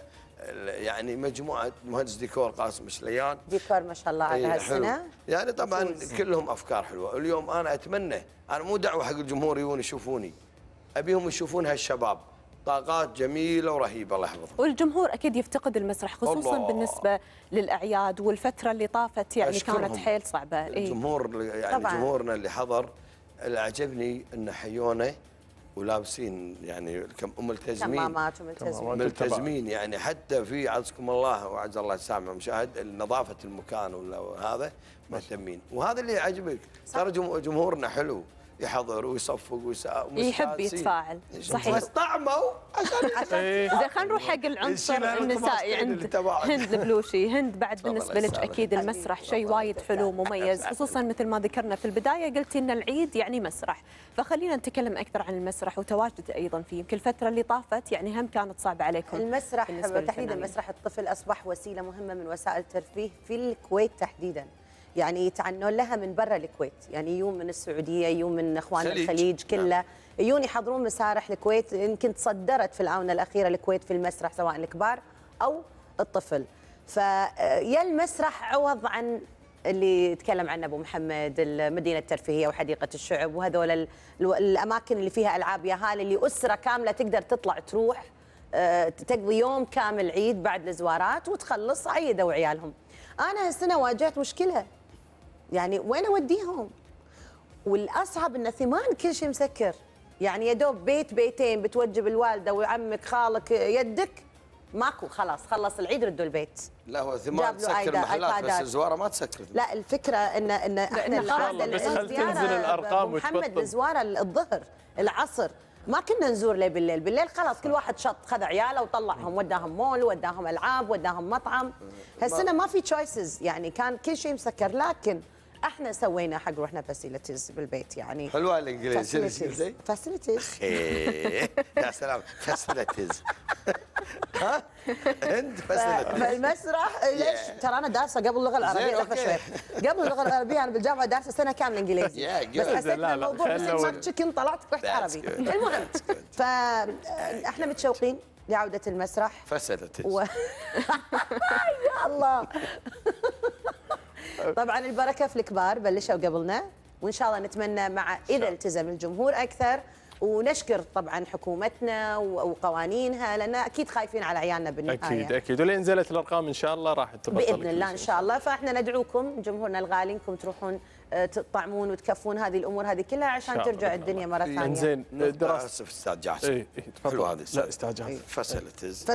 يعني مجموعه مهندس ديكور قاسم شليان. ديكور ما شاء الله على هالسنه. يعني طبعا كلهم افكار حلوه. اليوم انا اتمنى انا مو دعوه حق الجمهور يجون يشوفوني ابيهم يشوفون هالشباب طاقات جميله ورهيبه الله يحفظهم. والجمهور اكيد يفتقد المسرح خصوصا الله. بالنسبه للاعياد والفتره اللي طافت يعني كانت حيل صعبه. الجمهور يعني طبعاً. جمهورنا اللي حضر اللي عجبني انه حيونه ولابسين يعني ملتزمين كمامات ملتزمين يعني حتى في عزكم الله وعز الله السامع مشاهد نظافه المكان ولا هذا مهتمين. وهذا اللي يعجبك ترى جمهورنا حلو يحضر ويصفق يحب يتفاعل. صحيح. بس طعموا زين خلينا نروح حق العنصر النسائي عند هند البلوشي. هند بعد بالنسبه لك اكيد المسرح شيء وايد حلو ومميز خصوصا مثل ما ذكرنا في البدايه قلتي ان العيد يعني مسرح. فخلينا نتكلم اكثر عن المسرح وتواجدك ايضا فيه. يمكن الفتره اللي طافت يعني هم كانت صعبه عليكم. المسرح تحديدا مسرح الطفل اصبح وسيله مهمه من وسائل الترفيه في الكويت تحديدا. يعني يتعنون لها من برا الكويت يعني يوم من السعوديه يوم من اخوان الخليج كله يجون يحضرون مسارح الكويت. يمكن تصدرت في الاونه الاخيره الكويت في المسرح سواء الكبار او الطفل. فيا المسرح عوض عن اللي يتكلم عنه ابو محمد المدينه الترفيهيه وحديقه الشعب وهذول الاماكن اللي فيها العاب يهال اللي اسره كامله تقدر تطلع تروح تقضي يوم كامل عيد بعد الزوارات وتخلص عيدوا وعيالهم. انا هالسنه واجهت مشكله يعني وين اوديهم؟ والاصعب ان ثمان كل شيء مسكر. يعني يا دوب بيت بيتين بتوجب الوالده وعمك خالك يدك ماكو خلاص خلص العيد ردوا البيت. لا هو ثمان تسكر المحلات بس الزواره ما تسكر. لا الفكره ان احنا بس خل تنزل الارقام محمد الزواره الظهر العصر ما كنا نزور ليه بالليل خلاص كل واحد شط خذ عياله وطلعهم وداهم مول وداهم العاب وداهم مطعم. هالسنه ما في تشويسز يعني كان كل شيء مسكر. لكن احنا سوينا حق روحنا فاسيلتيز بالبيت يعني حلوه الانجليزي فاسيلتيز يا سلام فاسيلتيز ها انت فاسيلتيز المسرح ليش ترى انا دارسه قبل اللغه العربيه لحظه شوي قبل اللغه العربيه انا بالجامعه دارسه سنه كامله انجليزي بس حسيت ان الموضوع مثل تشيكن طلعت رحت عربي. المهم فاحنا متشوقين لعوده المسرح فاسيلتيز يا الله. طبعا البركه في الكبار بلشوا قبلنا وان شاء الله نتمنى مع اذا التزم الجمهور اكثر ونشكر طبعا حكومتنا وقوانينها لان اكيد خايفين على عيالنا بالنهايه. اكيد ولين نزلت الارقام ان شاء الله راح تبطل باذن الله ان شاء الله. فاحنا ندعوكم جمهورنا الغالي انكم تروحون تطعمون وتكفون هذه الامور هذه كلها عشان ترجع الدنيا مره ثانيه. زين دراسه استاذ جاسم حلو هذه لا استاذ جاسم فاسيلتيز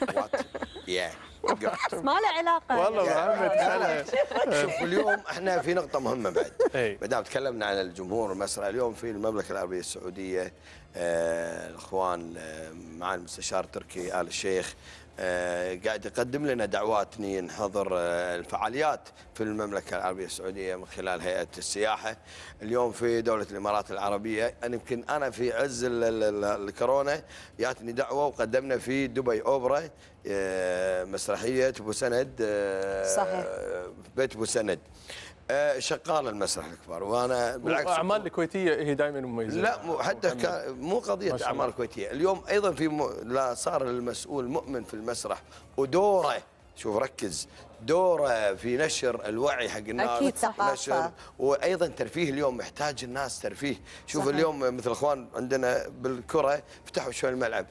ما له علاقه والله محمد. شوف اليوم احنا في نقطه مهمه بعد ما دام تكلمنا عن الجمهور والمسرح. اليوم في المملكه العربيه السعوديه الاخوان مع المستشار تركي آل الشيخ قاعد يقدم لنا دعوات نحضر الفعاليات في المملكة العربية السعودية من خلال هيئة السياحة. اليوم في دولة الإمارات العربية يمكن أنا في عز الكورونا جاتني دعوة وقدمنا في دبي أوبرا مسرحية أبو سند صحيح بيت أبو سند شغال المسرح الكبار. وانا بالعكس اعمال الكويتيه هي دائما مميزه. لا حتى مو قضيه اعمال الكويتيه. اليوم ايضا في لا صار المسؤول مؤمن في المسرح ودوره شوف ركز دوره في نشر الوعي حق الناس اكيد ثقافه وايضا ترفيه. اليوم محتاج الناس ترفيه. شوف صحيح. اليوم مثل الاخوان عندنا بالكره فتحوا شوي الملعب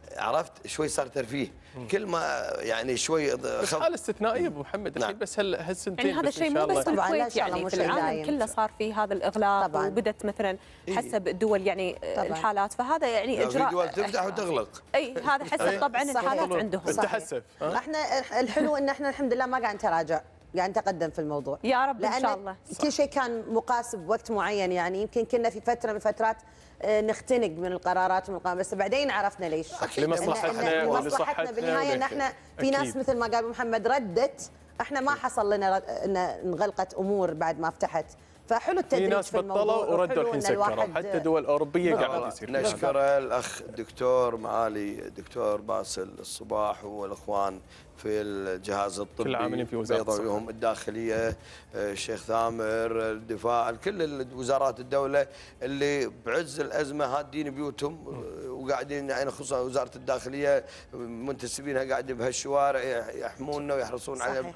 عرفت شوي صار ترفيه، كل ما يعني شوي بس حاله استثنائيه ابو محمد الحين بس هالسنتين يعني هذا الشيء مو بس بالكويت، يعني في العالم كله صار في هذا الاغلاق طبعاً. وبدت مثلا حسب الدول يعني طبعاً. الحالات، فهذا يعني اجراء في دول تفتح وتغلق. اي هذا حسب طبعا الحالات عندهم. تحسب احنا الحلو ان احنا الحمد لله ما قاعد نتراجع، قاعد نتقدم في الموضوع يا رب ان شاء الله. كل شيء كان مقاس بوقت معين، يعني يمكن كنا في فتره من الفترات نختنق من القرارات والمقام، بس بعدين عرفنا ليش. لمصلحتنا بالنهايه ان احنا في ناس مثل ما قال محمد ردت، احنا ما حصل لنا ان انغلقت امور بعد ما فتحت، فحلو التدريج في الموضوع. في ناس بطلوا وردوا الحين سكروا، حتى دول اوروبيه قاعد يصير. نشكر الاخ الدكتور معالي الدكتور باسل الصباح والاخوان في الجهاز الطبي، كل العاملين في وزاره الصحه، الداخليه، الشيخ ثامر، الدفاع، كل وزارات الدوله اللي بعز الازمه هادين بيوتهم وقاعدين، يعني خصوصا وزاره الداخليه منتسبينها قاعدين بهالشوارع يحمونا ويحرصون على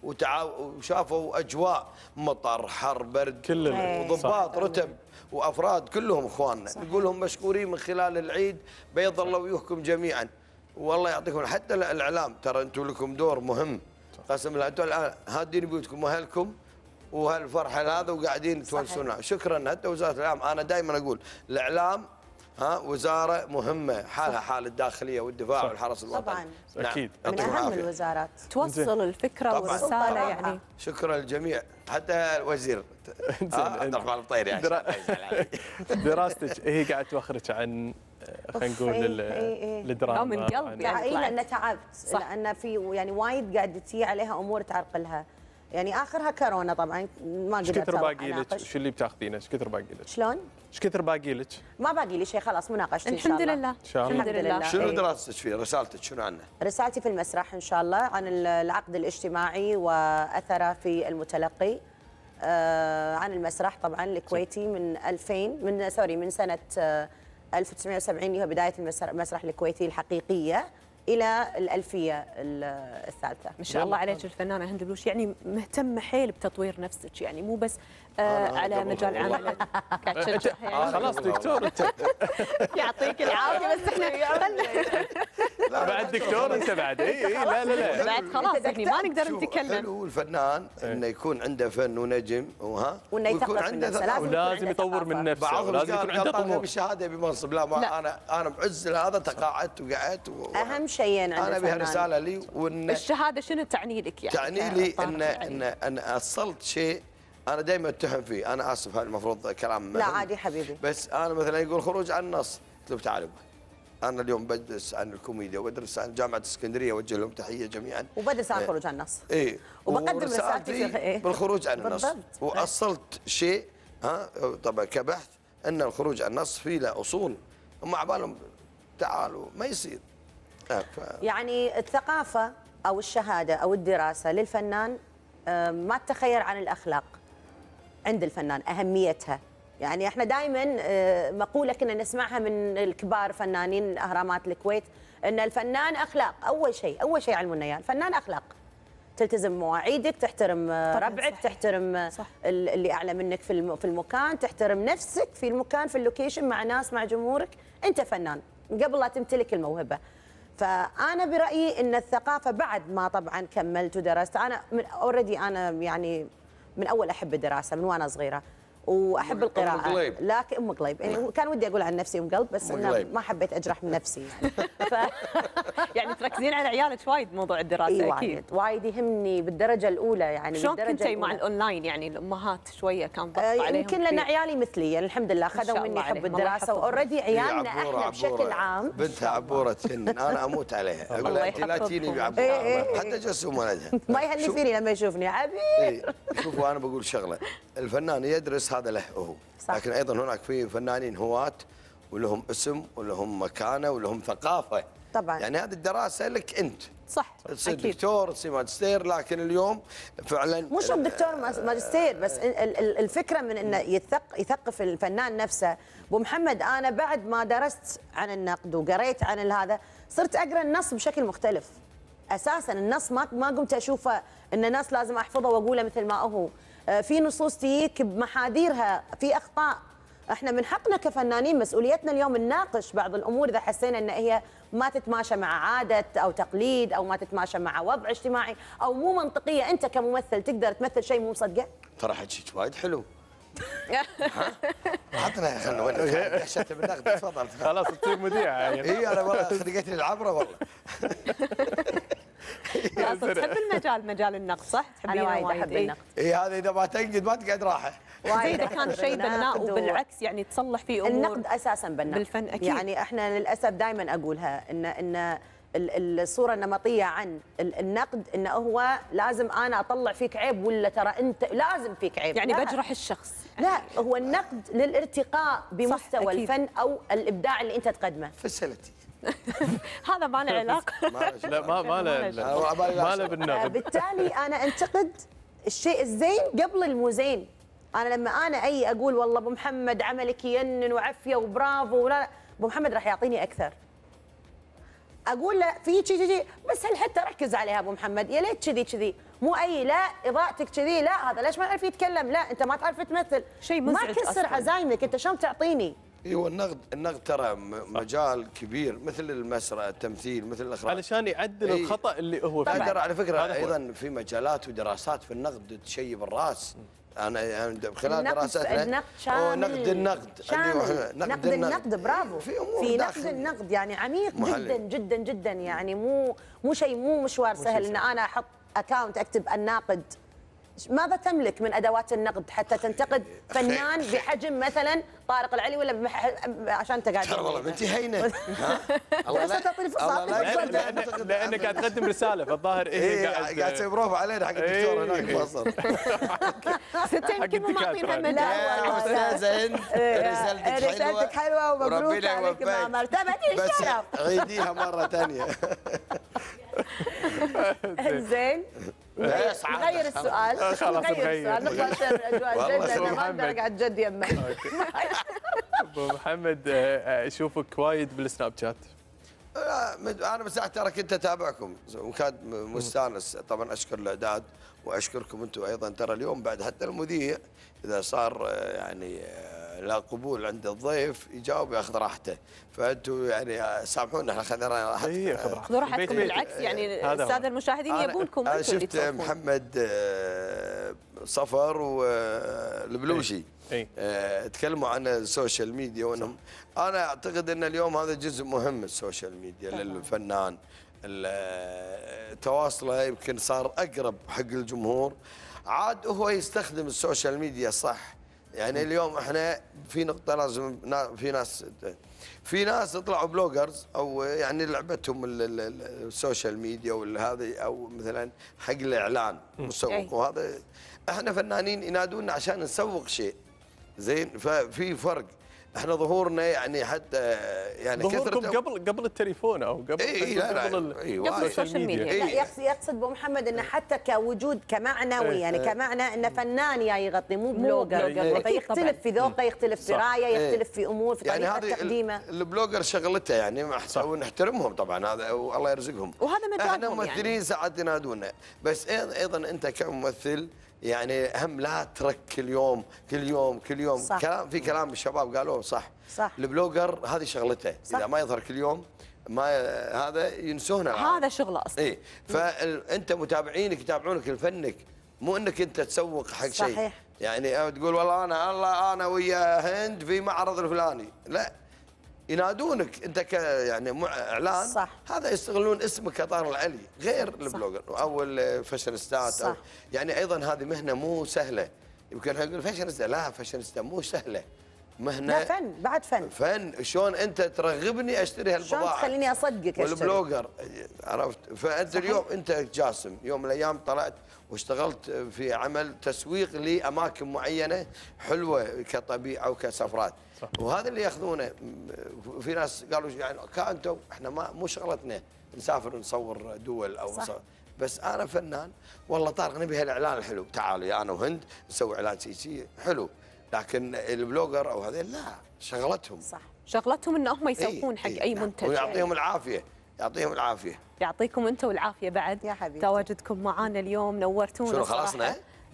وشافوا اجواء مطر حر برد، كل وضباط رتب وافراد كلهم اخواننا، نقول لهم مشكورين من خلال العيد، بيض الله وجوهكم جميعا، والله يعطيكم. حتى الاعلام ترى انتم لكم دور مهم، قسم الله انتم الان هادين بيوتكم واهلكم وهالفرحه هذا وقاعدين تونسونا، شكرا. حتى وزاره الاعلام انا دائما اقول الاعلام وزاره مهمه، حالها حال الداخليه والدفاع والحرس الوطني. طبعا اكيد من اهم الوزارات توصل الفكره والرساله يعني. شكرا للجميع حتى الوزير عبد الرحمن الطيري يعني. دراستك هي قاعد توخرك عن خلينا نقول الدراما من قلب يعني لان تعبت، لان في يعني وايد قاعد تجي عليها امور تعرقلها، يعني اخرها كورونا طبعا ما قدرت. ايش كثر باقي لك؟ شو اللي بتاخذينه؟ ايش كثر باقي لك؟ شلون؟ ايش كثر باقي لك؟ ما باقي لي شيء، خلاص مناقشتي ان شاء الله. الحمد لله ان شاء الله. الحمد لله. شنو دراستك فيه؟ رسالتك شنو عنه؟ رسالتي في المسرح ان شاء الله عن العقد الاجتماعي واثره في المتلقي، عن المسرح طبعا الكويتي من 2000 من سنه 1970 اللي هو بدايه المسرح الكويتي الحقيقيه الى الالفيه الثالثه. ما شاء الله عليك الفنانه هند بلوش، يعني مهتمه حيل بتطوير نفسك، يعني مو بس على مجال عملك قاعد تشجعها يعني. خلاص دكتور انت يعطيك العافيه، بس احنا بعد دكتور انت بعد اي لا بعد خلاص يعني ما نقدر نتكلم. حلو الفنان انه يكون عنده فن ونجم ويكون عنده ولازم يطور من نفسه، ولازم يكون عنده طموح. بالشهاده بمنصب لا انا معز لهذا، تقاعدت وقعدت اهم شيئين عند انا بها رساله لي الشهاده شنو تعني لك يعني؟ تعني لي ان اصلت شيء انا دائما اتهم فيه، انا اسف هذا المفروض كلام لا عادي حبيبي، بس انا مثلا يقول خروج عن النص، قلت له تعالوا انا اليوم بدرس عن الكوميديا وادرس عن جامعه اسكندريه، اوجه لهم تحيه جميعا، وبدرس عن خروج عن النص وبقدم رسالتي في بالخروج عن النص واصلت شيء طبعا كبحث ان الخروج عن النص فيه له اصول، هم على بالهم تعالوا ما يصير. يعني الثقافه او الشهاده او الدراسه للفنان ما تتخير عن الاخلاق عند الفنان، اهميتها. يعني احنا دائما مقوله كنا نسمعها من الكبار فنانين اهرامات الكويت، ان الفنان اخلاق، اول شيء علمونا اياه، الفنان اخلاق. تلتزم مواعيدك، تحترم ربعك، تحترم اللي اعلى منك في المكان، تحترم نفسك في المكان، في اللوكيشن، مع ناس، مع جمهورك، انت فنان قبل لا تمتلك الموهبه. فانا برايي ان الثقافه بعد ما طبعا كملت ودرست، انا انا يعني من اول احب الدراسه من وانا صغيره، واحب القراءه، لكن ام قليب يعني كان ودي اقول عن نفسي ام قلب، بس انا ما حبيت اجرح من نفسي يعني. يعني تركزين على عيالك وايد موضوع الدراسه. اكيد وايد يهمني بالدرجه الاولى، يعني شلون كنتي مع الاونلاين؟ يعني الامهات شويه كان ضغط عليهم يمكن لان عيالي مثلي يعني الحمد لله خذوا مني حب الدراسه، واوريدي عيالنا احنا بشكل عام. بنتها عبوره تهن انا اموت عليها، اقول لها انت لا تجيني بعبوره حتى جسم ولدها ما يهني فيني لما يشوفني عبير. شوفوا انا بقول شغله، الفنان يدرس هذا له هو، لكن ايضا هناك في فنانين هواة ولهم اسم ولهم مكانه ولهم ثقافه طبعا، يعني هذه الدراسه لك انت صح، تصير دكتور تصير ماجستير، لكن اليوم فعلا مو شرط دكتور ماجستير، بس الفكره من انه يثقف الفنان نفسه. ابو محمد انا بعد ما درست عن النقد وقريت عن هذا صرت اقرا النص بشكل مختلف. اساسا النص ما قمت اشوفه ان الناس لازم احفظه واقوله مثل ما هو، في نصوص تجيك بمحاذيرها، في اخطاء احنا من حقنا كفنانين مسؤوليتنا اليوم نناقش بعض الامور اذا حسينا ان هي ما تتماشى مع عاده او تقليد او ما تتماشى مع وضع اجتماعي او مو منطقيه. انت كممثل تقدر تمثل شيء مو مصدقه؟ ترى حكيك وايد حلو. عطنا خلنا وين دهشت بالنقد. تفضل خلاص تصير مذيعه. اي انا والله خلقت لي العبره والله. اصلا تحب مجال النقد صح؟ انا وايد احب النقد. اي هذا اذا ما تنقد ما تقعد راحه. واذا كان شيء بناء وبالعكس يعني تصلح فيه امور. النقد اساسا بناء بالفن اكيد. يعني احنا للاسف دائما اقولها ان الصوره النمطيه عن النقد انه هو لازم انا اطلع فيك عيب ولا ترى انت لازم فيك عيب. يعني بجرح الشخص. لا هو النقد للارتقاء بمستوى الفن او الابداع اللي انت تقدمه. فسلتي هذا ما له علاقه. لا ما له بالنقد. بالتالي انا انتقد الشيء الزين قبل المو زين. انا لما انا اي اقول والله ابو محمد عملك ينن وعفيه وبرافو ولا ابو محمد راح يعطيني اكثر. اقول له في كذي بس هل حتى ركز عليها ابو محمد يا ليت كذي مو اي لا اضاءتك كذي لا هذا ليش ما يعرف يتكلم لا انت ما تعرف تمثل شيء مزعج. ما كسر عزايمك انت شلون تعطيني. ايوه النقد ترى مجال كبير مثل المسرح التمثيل مثل الاخراج علشان يعدل الخطا اللي هو فيه. ترى على فكره ايضا في مجالات ودراسات في النقد تشيب الراس. انا خلال دراساتنا النقد شامل نقد شامل نقد النقد برافو في نقد النقد يعني عميق جدا جدا جدا يعني مو شيء مو مشوار سهل ان انا احط اكاونت اكتب الناقد. ماذا تملك من ادوات النقد حتى تنتقد فنان بحجم مثلا طارق العلي ولا عشان انت قاعد والله بنتي هينه الله لا تعطيني فرصه لانك قاعد تقدم رساله فالظاهر ايه قاعد تسوي بروفا علينا حق الدكتور هناك فاصل. يمكن مو معطينا من استاذه هند رسالتك حلوه ومبروك عليك مع مرتبتي الشرف. عيديها مره ثانيه. زين نغير السؤال. نغير السؤال نبغى اجواء جد لان ما اقدر اقعد جد يمك. ابو محمد اشوفك وايد بالسناب شات. انا مساحه ترى كنت اتابعكم وكان مستانس. طبعا اشكر الاعداد واشكركم انتم ايضا. ترى اليوم بعد حتى المذيع اذا صار يعني لا قبول عند الضيف يجاوب ياخذ راحته. فانتم يعني سامحونا احنا خذنا راحتنا. خذوا راحتكم بالعكس يعني الساده المشاهدين يبونكم انتم اللي شفت محمد صفر والبلوشي تكلموا عن السوشيال ميديا وانهم انا اعتقد ان اليوم هذا جزء مهم السوشيال ميديا للفنان. تواصله يمكن صار اقرب حق الجمهور. عاد هو يستخدم السوشيال ميديا صح. يعني اليوم احنا في نقطه لازم في ناس يطلعوا بلوجرز او يعني لعبتهم السوشيال ميديا والهذه او مثلا حق الاعلان مسوق. وهذا احنا فنانين ينادونا عشان نسوق شيء زين. ففي فرق. احنا ظهورنا يعني حتى يعني ظهوركم قبل التليفون او قبل قبل السوشيال ميديا. يقصد ابو محمد انه حتى كوجود كمعنوي يعني كمعنى انه فنان يغطي مو بلوجر. فيختلف في ذوقه يختلف في رايه يختلف في امور في طريقه تقديمه. البلوجر شغلته يعني ونحترمهم طبعا هذا والله يرزقهم. وهذا مجالهم احنا ممثلين ساعات ينادونا. بس ايضا انت كممثل يعني هم لا ترك كل يوم صح. في كلام الشباب قالوه صح. البلوجر هذه شغلته اذا ما يظهر كل يوم ما هذا ينسونه. هذا شغله اصلا. اي فانت متابعينك يتابعونك لفنك مو انك انت تسوق حق شيء. صحيح. يعني تقول والله انا ويا هند في معرض الفلاني لا ينادونك انت يعني اعلان صح. هذا يستغلون اسمك كطارق العلي غير البلوجر او الفاشينيستات او يعني ايضا هذه مهنه مو سهله. يمكن يقول فاشينيستا لا فاشينيستا مو سهله مهنه. لا فن بعد فن شلون انت ترغبني اشتري هالبضاعه شلون تخليني اصدقك والبلوجر عرفت. فانت صحيح. اليوم انت جاسم يوم من الايام طلعت واشتغلت في عمل تسويق لاماكن معينه حلوه كطبيعه وكسفرات صح. وهذا اللي ياخذونه. في ناس قالوا يعني انتم احنا مو شغلتنا نسافر نصور دول او نصور. بس انا فنان والله طارق نبي هالاعلان الحلو تعالوا انا وهند نسوي اعلان سي حلو. لكن البلوجر او هذول لا شغلتهم صح شغلتهم ان هم يسوقون حق اي منتج ويعطيهم العافيه. يعطيهم العافيه. يعطيكم انتم العافيه بعد يا حبيبي. تواجدكم معنا اليوم نورتونا. شنو خلصنا؟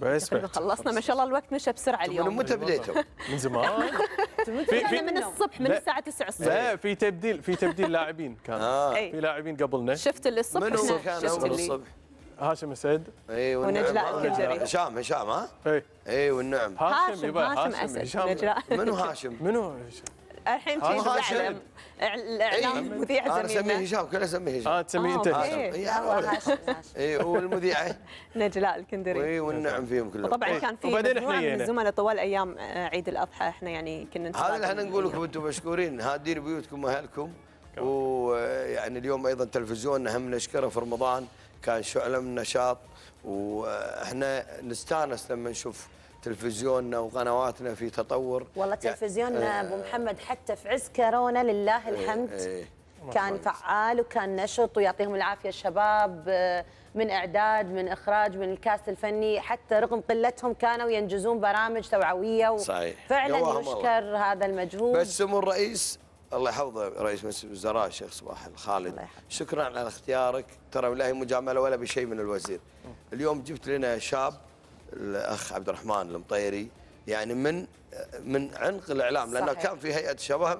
بس خلصنا ما شاء الله الوقت مشى بسرعه اليوم. من متى بديتوا؟ من زمان. من الصبح من الساعه 9 الصبح. لا في تبديل لاعبين كان. في لاعبين قبلنا. شفت اللي الصبح. من هو كان اول الصبح؟ هاشم اسد. اي ونجلاء الكندري. هشام ها؟ اي والنعم. هاشم اسد نجلاء. منو هاشم؟ منو الحين في الاعلام مذيع زميلنا. انا اسميه هشام، كل اسميه هشام. تسميه انت هشام. اي والمذيعه نجلاء الكندري. اي والنعم فيهم كلهم. وطبعا كان في مجموعه من الزملاء طوال ايام عيد الاضحى احنا يعني كنا هذا اللي احنا نقول لكم انتم مشكورين، هادين بيوتكم واهلكم. ويعني اليوم ايضا تلفزيوننا هم نشكره في رمضان كان شعله من نشاط، واحنا نستانس لما نشوف تلفزيوننا وقنواتنا في تطور. والله تلفزيوننا ابو محمد حتى في عز كورونا لله الحمد كان فعال وكان نشط، ويعطيهم العافيه الشباب من اعداد من اخراج من الكاست الفني، حتى رغم قلتهم كانوا ينجزون برامج توعويه صحيح. فعلا يشكر هذا المجهود. بس سمو الرئيس الله يحفظه رئيس مجلس الوزراء الشيخ صباح الخالد، شكرا على اختيارك، ترى لا هي مجامله ولا بشيء من الوزير. اليوم جبت لنا شاب الاخ عبد الرحمن المطيري، يعني من عنق الاعلام، لانه كان في هيئه الشباب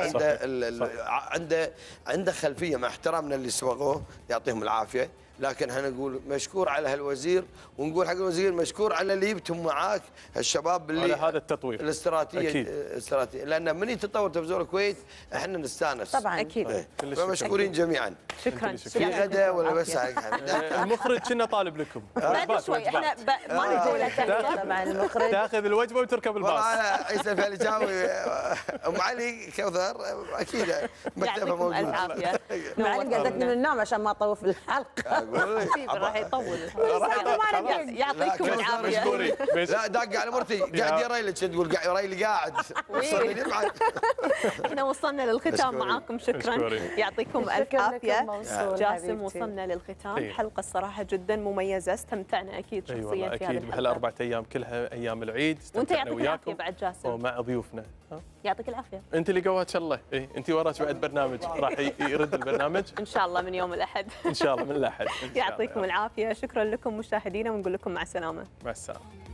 عنده خلفيه، مع احترامنا اللي سبقوه يعطيهم العافيه، لكن احنا نقول مشكور على هالوزير، ونقول حق الوزير مشكور على اللي جبتهم معاك هالشباب اللي على هذا التطوير الاستراتيجيه، لان من يتطور تلفزيون الكويت احنا نستانس طبعا اكيد. فمشكورين جميعا. شكرا. في غدا ولا بس المخرج كنا طالب لكم بعد شوي احنا ما نقول طبعا المخرج تاخذ الوجبه وتركب الباص. عيسى الفالجاوي ام علي كوثر اكيد مكتبها موجود. معلم قعدتني من النوم عشان ما اطوف الحلقه. راح يطول. يعطيكم العافيه. لا دق على مرتي قاعد يرى لك تقول ريلي قاعد. احنا وصلنا للختام معاكم، شكرا يعطيكم الف عافيه. جاسم وصلنا للختام، حلقه الصراحه جدا مميزه، استمتعنا اكيد شخصيا في هذه الحلقه. اكيد بهالاربع ايام كلها ايام العيد وانت يعطيك العافيه بعد جاسم ومع ضيوفنا. يعطيك العافيه. انت اللي قوات الله. انت وراك بعد برنامج راح يرد البرنامج ان شاء الله من يوم الاحد. ان شاء الله من الاحد. يعطيكم العافيه، شكرا لكم مشاهدينا ونقول لكم مع السلامه. مع السلامه.